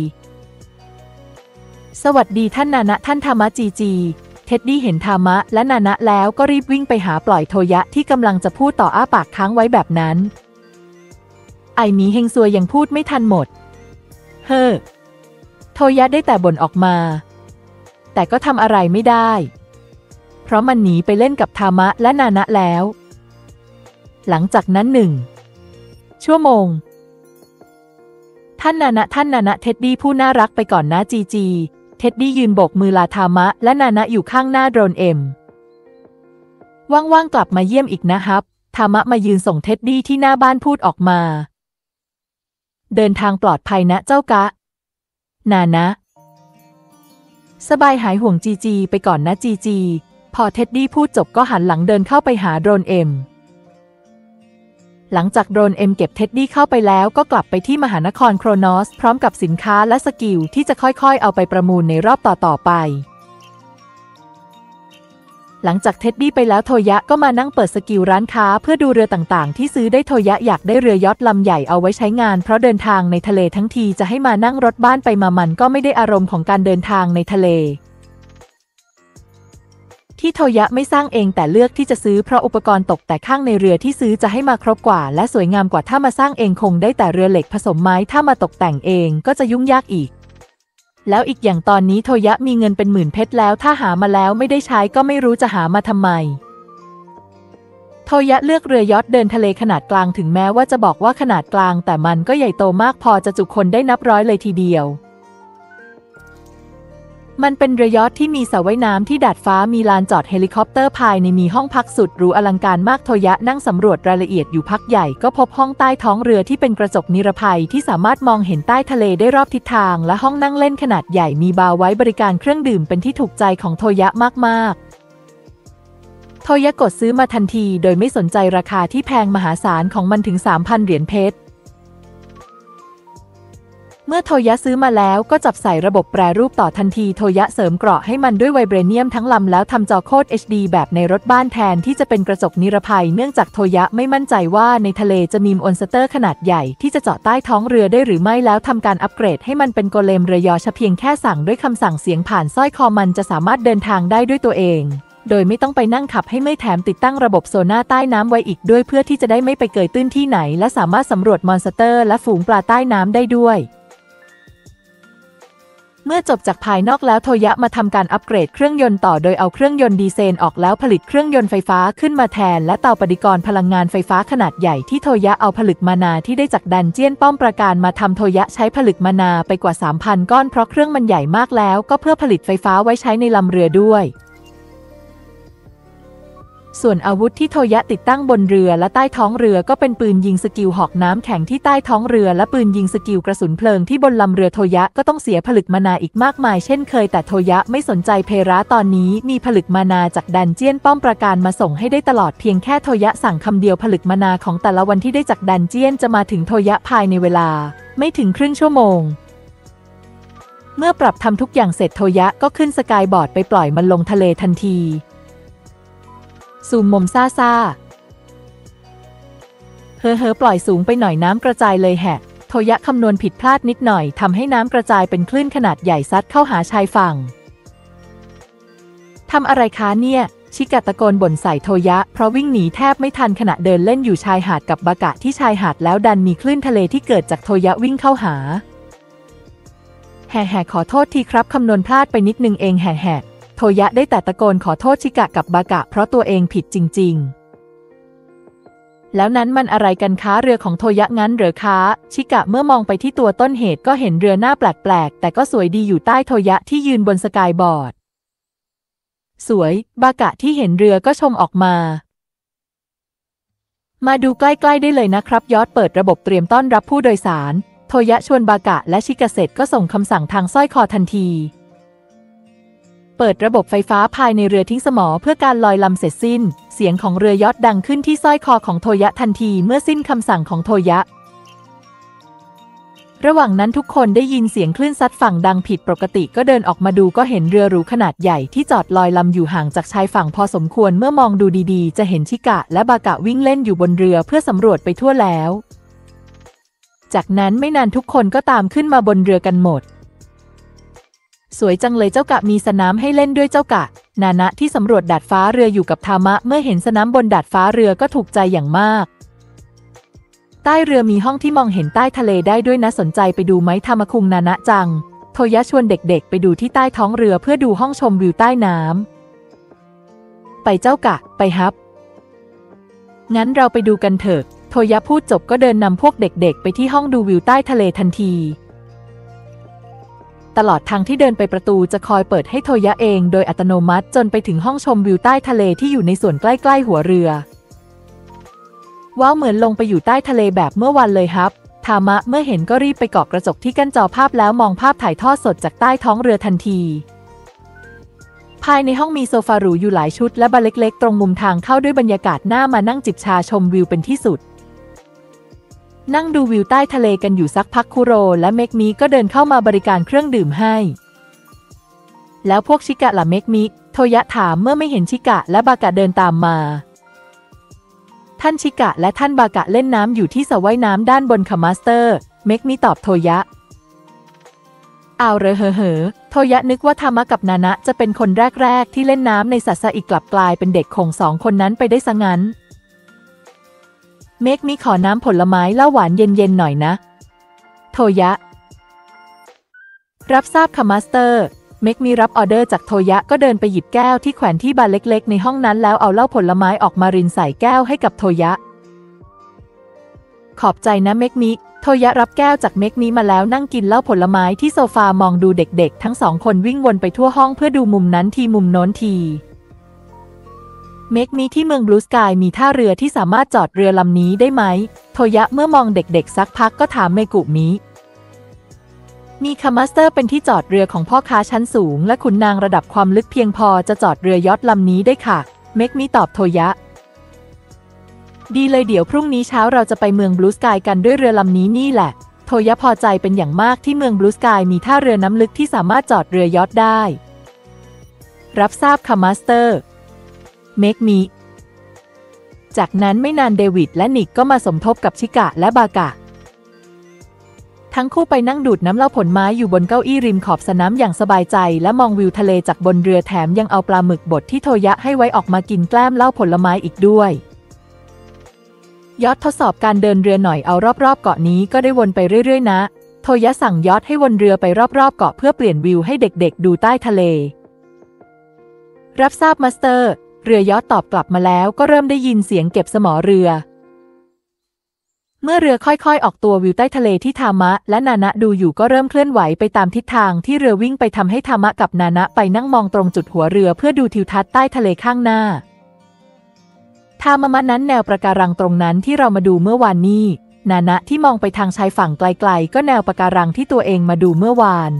สวัสดีท่านนานะท่านทามะจีจีเท็ดดี้เห็นทามะและนานะแล้วก็รีบวิ่งไปหาปล่อยโทยะที่กำลังจะพูดต่ออ้าปากค้างไว้แบบนั้นไอหมีเฮงซวยยังพูดไม่ทันหมดเฮ้อโทยะได้แต่บ่นออกมาแต่ก็ทำอะไรไม่ได้เพราะมันหนีไปเล่นกับทามะและนานะแล้วหลังจากนั้นหนึ่งชั่วโมงท่านนานะท่านนานะเท็ดดี้ผู้น่ารักไปก่อนนะจีจีเท็ดดี้ยืนโบกมือลาทามะและนานะอยู่ข้างหน้าโดรนเอ็มว่างๆกลับมาเยี่ยมอีกนะครับทามะมายืนส่งเท็ดดี้ที่หน้าบ้านพูดออกมาเดินทางปลอดภัยนะเจ้ากะนานะสบายหายห่วงจีจีไปก่อนนะจีจีพอเท็ดดี้พูดจบก็หันหลังเดินเข้าไปหาโดรนเอ็มหลังจากโดรนเอ็มเก็บเท็ดดี้เข้าไปแล้วก็กลับไปที่มหานครโครนอสพร้อมกับสินค้าและสกิลที่จะค่อยๆเอาไปประมูลในรอบต่อๆไปหลังจากเท็ดดี้ไปแล้วโทยะก็มานั่งเปิดสกิลร้านค้าเพื่อดูเรือต่างๆที่ซื้อได้โทยะอยากได้เรือยอทท์ลำใหญ่เอาไว้ใช้งานเพราะเดินทางในทะเลทั้งทีจะให้มานั่งรถบ้านไปมามันก็ไม่ได้อารมณ์ของการเดินทางในทะเลที่โทยะไม่สร้างเองแต่เลือกที่จะซื้อเพราะอุปกรณ์ตกแต่ข้างในเรือที่ซื้อจะให้มาครบกว่าและสวยงามกว่าถ้ามาสร้างเองคงได้แต่เรือเหล็กผสมไม้ถ้ามาตกแต่งเองก็จะยุ่งยากอีกแล้วอีกอย่างตอนนี้โทยะมีเงินเป็นหมื่นเพชรแล้วถ้าหามาแล้วไม่ได้ใช้ก็ไม่รู้จะหามาทำไมโทยะเลือกเรือยอทท์เดินทะเลขนาดกลางถึงแม้ว่าจะบอกว่าขนาดกลางแต่มันก็ใหญ่โตมากพอจะจุคนได้นับร้อยเลยทีเดียวมันเป็นเรือยอทท์ที่มีสระว่ายน้ำที่ดาดฟ้ามีลานจอดเฮลิคอปเตอร์ภายในมีห้องพักสุดหรูอลังการมากโทยะนั่งสำรวจรายละเอียดอยู่พักใหญ่ก็พบห้องใต้ท้องเรือที่เป็นกระจกนิรภัยที่สามารถมองเห็นใต้ทะเลได้รอบทิศทางและห้องนั่งเล่นขนาดใหญ่มีบาร์ไว้บริการเครื่องดื่มเป็นที่ถูกใจของโทยะมากๆโทยะกดซื้อมาทันทีโดยไม่สนใจราคาที่แพงมหาศาลของมันถึง สามพัน เหรียญเพชรเมื่อโทยะซื้อมาแล้วก็จับใส่ระบบแปรรูปต่อทันทีโทยะเสริมเกราะให้มันด้วยไวเบรเนียมทั้งลำแล้วทำจอโคตร เอช ดี แบบในรถบ้านแทนที่จะเป็นกระจกนิรภัยเนื่องจากโทยะไม่มั่นใจว่าในทะเลจะมีมอนสเตอร์ขนาดใหญ่ที่จะเจาะใต้ท้องเรือได้หรือไม่แล้วทำการอัปเกรดให้มันเป็นโกเลมเรือยอชต์เพียงแค่สั่งด้วยคำสั่งเสียงผ่านสร้อยคอมันจะสามารถเดินทางได้ด้วยตัวเองโดยไม่ต้องไปนั่งขับให้ไม่แถมติดตั้งระบบโซน่าใต้น้ำไว้อีกด้วยเพื่อที่จะได้ไม่ไปเกยตื้นที่ไหนและสามารถสำรวจมอนสเตอร์และฝูงปลาใต้น้ำได้ด้วยเมื่อจบจากภายนอกแล้วโทยะมาทำการอัปเกรดเครื่องยนต์ต่อโดยเอาเครื่องยนต์ดีเซลออกแล้วผลิตเครื่องยนต์ไฟฟ้าขึ้นมาแทนและเตาปฏิกรณ์พลังงานไฟฟ้าขนาดใหญ่ที่โทยะเอาผลึกมานาที่ได้จากดันเจี้ยนป้อมปราการมาทำโทยะใช้ผลึกมานาไปกว่า สามพัน ก้อนเพราะเครื่องมันใหญ่มากแล้วก็เพื่อผลิตไฟฟ้าไว้ใช้ในลำเรือด้วยส่วนอาวุธที่โทยะติดตั้งบนเรือและใต้ท้องเรือก็เป็นปืนยิงสกิลหอกน้ำแข็งที่ใต้ท้องเรือและปืนยิงสกิลกระสุนเพลิงที่บนลำเรือโทยะก็ต้องเสียผลึกมานาอีกมากมายเช่นเคยแต่โทยะไม่สนใจเพราตอนนี้มีผลึกมานาจากดันเจี้ยนป้อมปราการมาส่งให้ได้ตลอดเพียงแค่โทยะสั่งคำเดียวผลึกมานาของแต่ละวันที่ได้จากดันเจี้ยนจะมาถึงโทยะภายในเวลาไม่ถึงครึ่งชั่วโมงเมื่อปรับทำทุกอย่างเสร็จโทยะก็ขึ้นสกายบอร์ดไปปล่อยมันลงทะเลทันทีซูมมมซ่าซ่าเฮ้อเฮ้อปล่อยสูงไปหน่อยน้ำกระจายเลยแฮะโทยะคำนวณผิดพลาดนิดหน่อยทำให้น้ำกระจายเป็นคลื่นขนาดใหญ่ซัดเข้าหาชายฝั่งทำอะไรคะเนี่ยชิกะตะโกนบ่นใส่โทยะเพราะวิ่งหนีแทบไม่ทันขณะเดินเล่นอยู่ชายหาดกับบากะที่ชายหาดแล้วดันมีคลื่นทะเลที่เกิดจากโทยะวิ่งเข้าหาแห่แห่ขอโทษทีครับคำนวณพลาดไปนิดนึงเองแห่แห่โทยะได้แต่ตะโกนขอโทษชิกะกับบากะเพราะตัวเองผิดจริงๆแล้วนั้นมันอะไรกันคะเรือของโทยะงั้นเหรอคะชิกะเมื่อมองไปที่ตัวต้นเหตุก็เห็นเรือหน้าแปลกๆแต่ก็สวยดีอยู่ใต้โทยะที่ยืนบนสกายบอร์ดสวยบากะที่เห็นเรือก็ชมออกมามาดูใกล้ๆได้เลยนะครับยอดเปิดระบบเตรียมต้อนรับผู้โดยสารโทยะชวนบากะและชิกะเสร็จก็ส่งคำสั่งทางสร้อยคอทันทีเปิดระบบไฟฟ้าภายในเรือทิ้งสมอเพื่อการลอยลำเสร็จสิ้นเสียงของเรือยอทท์ดังขึ้นที่สร้อยคอของโทยะทันทีเมื่อสิ้นคำสั่งของโทยะระหว่างนั้นทุกคนได้ยินเสียงคลื่นซัดฝั่งดังผิดปกติก็เดินออกมาดูก็เห็นเรือหรูขนาดใหญ่ที่จอดลอยลำอยู่ห่างจากชายฝั่งพอสมควรเมื่อมองดูดีๆจะเห็นชิกะและบากะวิ่งเล่นอยู่บนเรือเพื่อสำรวจไปทั่วแล้วจากนั้นไม่นานทุกคนก็ตามขึ้นมาบนเรือกันหมดสวยจังเลยเจ้ากะมีสนามให้เล่นด้วยเจ้ากะนานะที่สำรวจดาดฟ้าเรืออยู่กับทามะเมื่อเห็นสนามบนดาดฟ้าเรือก็ถูกใจอย่างมากใต้เรือมีห้องที่มองเห็นใต้ทะเลได้ด้วยนะสนใจไปดูไหมทามะคุงนานะจังโทยะชวนเด็กๆไปดูที่ใต้ท้องเรือเพื่อดูห้องชมวิวใต้น้ำไปเจ้ากะไปฮับงั้นเราไปดูกันเถอะโทยะพูดจบก็เดินนำพวกเด็กๆไปที่ห้องดูวิวใต้ทะเลทันทีตลอดทางที่เดินไปประตูจะคอยเปิดให้โทยะเองโดยอัตโนมัติจนไปถึงห้องชมวิวใต้ทะเลที่อยู่ในส่วนใกล้ๆหัวเรือว้าวเหมือนลงไปอยู่ใต้ทะเลแบบเมื่อวันเลยครับทามะเมื่อเห็นก็รีบไปเกาะกระจกที่กั้นจอภาพแล้วมองภาพถ่ายทอดสดจากใต้ท้องเรือทันทีภายในห้องมีโซฟาหรูอยู่หลายชุดและบาร์เล็กๆตรงมุมทางเข้าด้วยบรรยากาศน่ามานั่งจิบชาชมวิวเป็นที่สุดนั่งดูวิวใต้ทะเลกันอยู่สักพักคุโรและเมกมิก็เดินเข้ามาบริการเครื่องดื่มให้แล้วพวกชิกะล่ะเมกมิโทยะถามเมื่อไม่เห็นชิกะและบากะเดินตามมาท่านชิกะและท่านบากะเล่นน้ำอยู่ที่สระว่ายน้ำด้านบนค่ะมาสเตอร์เมกมิตอบโทยะอ้าวเหรอเหอเหอโทยะนึกว่าทามะกับนานะจะเป็นคนแรกๆที่เล่นน้ำในสระซะอีกกลับกลายเป็นเด็กคงสองคนนั้นไปได้ซะงั้นเมกมิขอน้ำผลไม้เหล้าหวานเย็นๆหน่อยนะโทยะรับทราบค่ะมาสเตอร์เมกมิรับออเดอร์จากโทยะก็เดินไปหยิบแก้วที่แขวนที่บาร์เล็กๆในห้องนั้นแล้วเอาเหล้าผลไม้ออกมารินใส่แก้วให้กับโทยะขอบใจนะเมกมิโทยะรับแก้วจากเมกมิมาแล้วนั่งกินเหล้าผลไม้ที่โซฟามองดูเด็กๆทั้งสองคนวิ่งวนไปทั่วห้องเพื่อดูมุมนั้นทีมุมโน้นทีเมกมิที่เมืองบลูสกายมีท่าเรือที่สามารถจอดเรือลำนี้ได้ไหมโทยะเมื่อมองเด็กๆสักพักก็ถามเมกุมิมีค่ะมาสเตอร์เป็นที่จอดเรือของพ่อค้าชั้นสูงและขุนนางระดับความลึกเพียงพอจะจอดเรือยอชต์ลำนี้ได้ค่ะเมกมิตอบโทยะดีเลยเดี๋ยวพรุ่งนี้เช้าเราจะไปเมืองบลูสกายกันด้วยเรือลำนี้นี่แหละโทยะพอใจเป็นอย่างมากที่เมืองบลูสกายมีท่าเรือน้ำลึกที่สามารถจอดเรือยอชต์ได้รับทราบค่ะมาสเตอร์เมกมิจากนั้นไม่นานเดวิดและนิกก็มาสมทบกับชิกะและบากะทั้งคู่ไปนั่งดูดน้ำเหล้าผลไม้อยู่บนเก้าอี้ริมขอบสนามอย่างสบายใจและมองวิวทะเลจากบนเรือแถมยังเอาปลาหมึกบดที่โทยะให้ไว้ออกมากินแกล้มเหล้าผลไม้อีกด้วยยอดทดสอบการเดินเรือหน่อยเอารอบๆเกาะนี้ก็ได้วนไปเรื่อยๆนะโทยะสั่งยอดให้วนเรือไปรอบๆเกาะเพื่อเปลี่ยนวิวให้เด็กๆดูใต้ทะเลรับทราบมาสเตอร์เรือยอชต์ตอบกลับมาแล้วก็เริ่มได้ยินเสียงเก็บสมอเรือเมื่อเรือค่อยๆออกตัววิวใต้ทะเลที่ทามะและนานะดูอยู่ก็เริ่มเคลื่อนไหวไปตามทิศทางที่เรือวิ่งไปทำให้ทามะกับนานะไปนั่งมองตรงจุดหัวเรือเพื่อดูทิวทัศน์ใต้ทะเลข้างหน้าทามะนั้นแนวปะการังตรงนั้นที่เรามาดูเมื่อวานนี้นานะที่มองไปทางชายฝั่งไกลๆก็แนวปะการังที่ตัวเองมาดูเมื่อวาน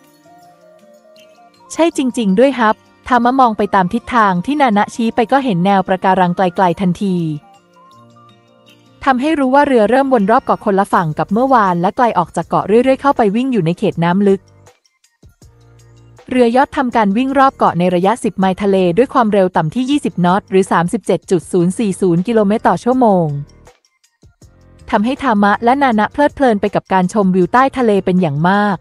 ใช่จริงๆด้วยครับทามะมองไปตามทิศทางที่นานะชี้ไปก็เห็นแนวปะการังไกลๆทันทีทำให้รู้ว่าเรือเริ่มวนรอบเกาะคนละฝั่งกับเมื่อวานและไกลออกจากเกาะเรื่อยๆเข้าไปวิ่งอยู่ในเขตน้ำลึกเรือยอชต์ทำการวิ่งรอบเกาะในระยะสิบไมล์ทะเลด้วยความเร็วต่ำที่ยี่สิบนอตหรือ สามสิบเจ็ดจุดศูนย์สี่ศูนย์ กิโลเมตรต่อชั่วโมงทำให้ทามะและนานะเพลิดเพลินไปกับการชมวิวใต้ทะเลเป็นอย่างมาก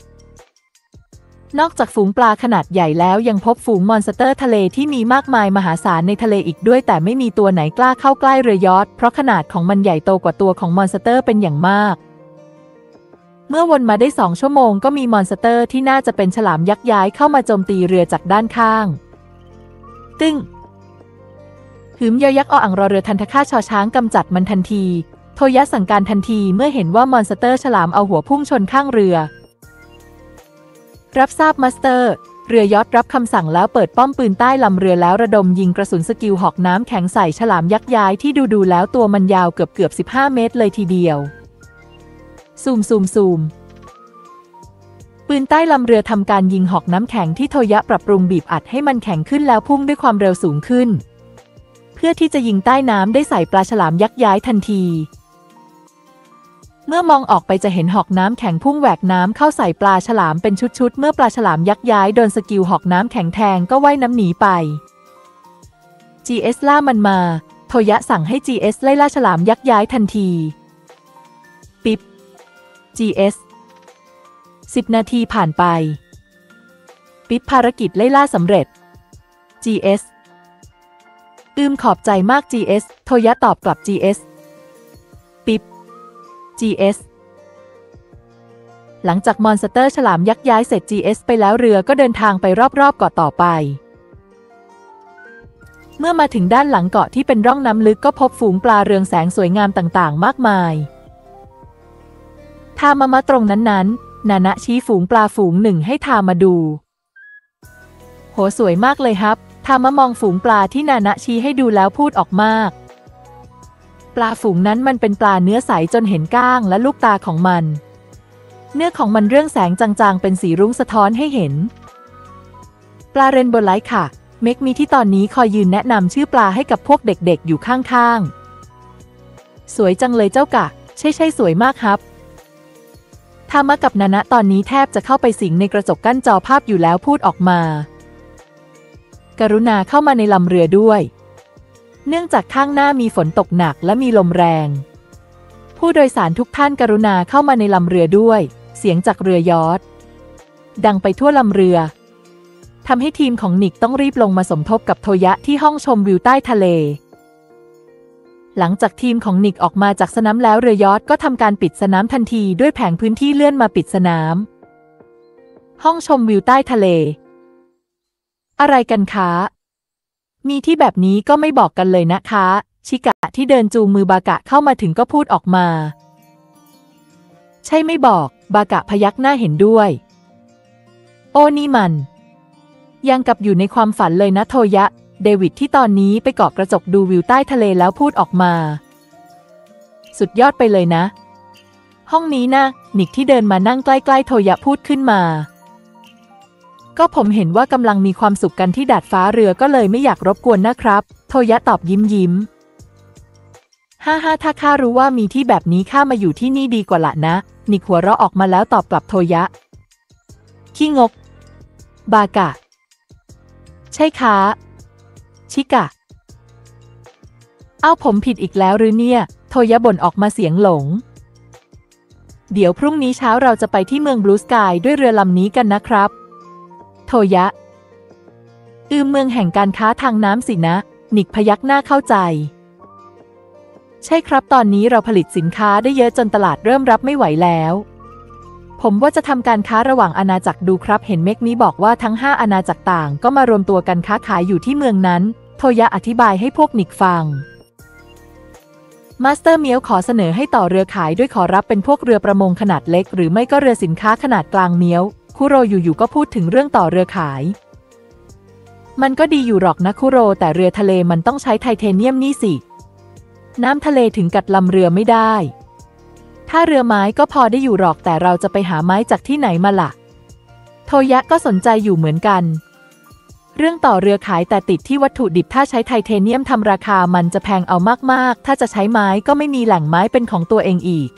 นอกจากฝูงปลาขนาดใหญ่แล้วยังพบฝูงมอนสเตอร์ทะเลที่มีมากมายมหาศาลในทะเลอีกด้วยแต่ไม่มีตัวไหนกล้าเข้าใกล้เรือยอชต์เพราะขนาดของมันใหญ่โตกว่าตัวของมอนสเตอร์เป็นอย่างมากเมื่อวนมาได้สองชั่วโมงก็มีมอนสเตอร์ที่น่าจะเป็นฉลามยักษ์ย้ายเข้ามาโจมตีเรือจากด้านข้างตึ้งหืมยอยักษ์ออ่างรอเรือทันทค่าชอช้างกำจัดมันทันทีโทยะสั่งการทันทีเมื่อเห็นว่ามอนสเตอร์ฉลามเอาหัวพุ่งชนข้างเรือรับทราบมาสเตอร์เรือยอชต์รับคำสั่งแล้วเปิดป้อมปืนใต้ลำเรือแล้วระดมยิงกระสุนสกิลหอกน้ำแข็งใส่ฉลามยักษ์ย้ายที่ดูดูแล้วตัวมันยาวเกือบเกือบสิบห้าเมตรเลยทีเดียวซูมซูมซูมปืนใต้ลำเรือทำการยิงหอกน้ำแข็งที่โทยะปรับปรุงบีบอัดให้มันแข็งขึ้นแล้วพุ่งด้วยความเร็วสูงขึ้นเพื่อที่จะยิงใต้น้ำได้ใส่ปลาฉลามยักษ์ย้ายทันทีเมื่อมองออกไปจะเห็นหอกน้ำแข็งพุ่งแหวกน้ำเข้าใส่ปลาฉลามเป็นชุดๆเมื่อปลาฉลามยักษ์ย้ายโดนสกิลหอกน้ำแข็งแทงก็ว่ายน้ำหนีไป จี เอส ล่ามันมาโทยะสั่งให้ จี เอส ไล่ล่าฉลามยักษ์ย้ายทันทีปิ๊บ จี เอส สิบนาทีผ่านไปปิ๊บภารกิจไล่ล่าสำเร็จ จี เอส อืมขอบใจมาก จี เอส โทยะตอบกลับ จี เอส ปิ๊บจี เอส หลังจากมอนสเตอร์ฉลามยักษ์ย้ายเสร็จ จี เอส ไปแล้วเรือก็เดินทางไปรอบๆเกาะต่อไปเมื่อมาถึงด้านหลังเกาะที่เป็นร่องน้ำลึกก็พบฝูงปลาเรืองแสงสวยงามต่างๆมากมายทามามาตรงนั้นๆนานะชี้ฝูงปลาฝูงหนึ่งให้ทามาดูโหสวยมากเลยครับทามามองฝูงปลาที่นานะชี้ให้ดูแล้วพูดออกมากปลาฝูงนั้นมันเป็นปลาเนื้อใสจนเห็นก้างและลูกตาของมันเนื้อของมันเรื่องแสงจางๆเป็นสีรุ้งสะท้อนให้เห็นปลาเรนโบว์ไลท์ค่ะเมกมีที่ตอนนี้คอยยืนแนะนำชื่อปลาให้กับพวกเด็กๆอยู่ข้างๆสวยจังเลยเจ้ากะใช่ใช่สวยมากครับทามะกับนานะตอนนี้แทบจะเข้าไปสิงในกระจกกั้นจอภาพอยู่แล้วพูดออกมากรุณาเข้ามาในลำเรือด้วยเนื่องจากข้างหน้ามีฝนตกหนักและมีลมแรงผู้โดยสารทุกท่านกรุณาเข้ามาในลำเรือด้วยเสียงจากเรือยอชต์ดังไปทั่วลำเรือทำให้ทีมของนิกต้องรีบลงมาสมทบกับโทยะที่ห้องชมวิวใต้ทะเลหลังจากทีมของนิกออกมาจากสนามแล้วเรือยอชต์ก็ทำการปิดสนามทันทีด้วยแผงพื้นที่เลื่อนมาปิดสนามห้องชมวิวใต้ทะเลอะไรกันคะมีที่แบบนี้ก็ไม่บอกกันเลยนะคะชิกะที่เดินจูงมือบากะเข้ามาถึงก็พูดออกมาใช่ไม่บอกบากะพยักหน้าเห็นด้วยโอ้นี่มันยังกับอยู่ในความฝันเลยนะโทยะเดวิดที่ตอนนี้ไปเกาะกระจกดูวิวใต้ทะเลแล้วพูดออกมาสุดยอดไปเลยนะห้องนี้นะนิกที่เดินมานั่งใกล้ๆโทยะพูดขึ้นมาก็ผมเห็นว่ากำลังมีความสุขกันที่ดาดฟ้าเรือก็เลยไม่อยากรบกวนนะครับโทยะตอบยิ้มยิ้มฮ่าฮ่าถ้าข้ารู้ว่ามีที่แบบนี้ข้ามาอยู่ที่นี่ดีกว่าละนะนิกหัวเราะออกมาแล้วตอบกลับโทยะขี้งกบากะใช่คะชิกะเอ้าผมผิดอีกแล้วหรือเนี่ยโทยะบ่นออกมาเสียงหลงเดี๋ยวพรุ่งนี้เช้าเราจะไปที่เมืองบลูสกายด้วยเรือลำนี้กันนะครับโทยะอืมเมืองแห่งการค้าทางน้ำสินะนิกพยักหน้าเข้าใจใช่ครับตอนนี้เราผลิตสินค้าได้เยอะจนตลาดเริ่มรับไม่ไหวแล้วผมว่าจะทำการค้าระหว่างอาณาจักรดูครับเห็นเมกนี้บอกว่าทั้งห้าอาณาจักรต่างก็มารวมตัวกันค้าขายอยู่ที่เมืองนั้นโทยะอธิบายให้พวกนิกฟังมาสเตอร์เมียวขอเสนอให้ต่อเรือขายด้วยขอรับเป็นพวกเรือประมงขนาดเล็กหรือไม่ก็เรือสินค้าขนาดกลางเมียวคุโรอยู่ๆก็พูดถึงเรื่องต่อเรือขายมันก็ดีอยู่หรอกนะคุโรแต่เรือทะเลมันต้องใช้ไทเทเนียมนี่สิน้ำทะเลถึงกัดลำเรือไม่ได้ถ้าเรือไม้ก็พอได้อยู่หรอกแต่เราจะไปหาไม้จากที่ไหนมาล่ะโทยะก็สนใจอยู่เหมือนกันเรื่องต่อเรือขายแต่ติดที่วัตถุดิบถ้าใช้ไทเทเนียมทำราคามันจะแพงเอามากๆถ้าจะใช้ไม้ก็ไม่มีแหล่งไม้เป็นของตัวเองอีก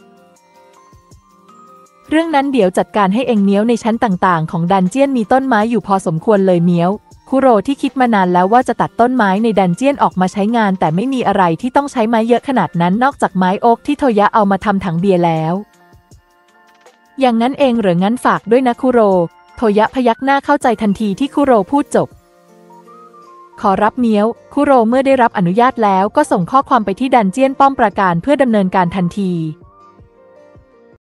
เรื่องนั้นเดี๋ยวจัดการให้เองเมียวในชั้นต่างๆของดันเจียนมีต้นไม้อยู่พอสมควรเลยเมียวคุโรที่คิดมานานแล้วว่าจะตัดต้นไม้ในดันเจียนออกมาใช้งานแต่ไม่มีอะไรที่ต้องใช้ไม้เยอะขนาดนั้นนอกจากไม้โอ๊กที่โทยะเอามาทำถังเบียร์แล้วอย่างนั้นเองหรืองั้นฝากด้วยนะคุโรโทยะพยักหน้าเข้าใจทันทีที่คุโรพูดจบขอรับเมียวคุโรเมื่อได้รับอนุญาตแล้วก็ส่งข้อความไปที่ดันเจียนป้อมปราการเพื่อดำเนินการทันที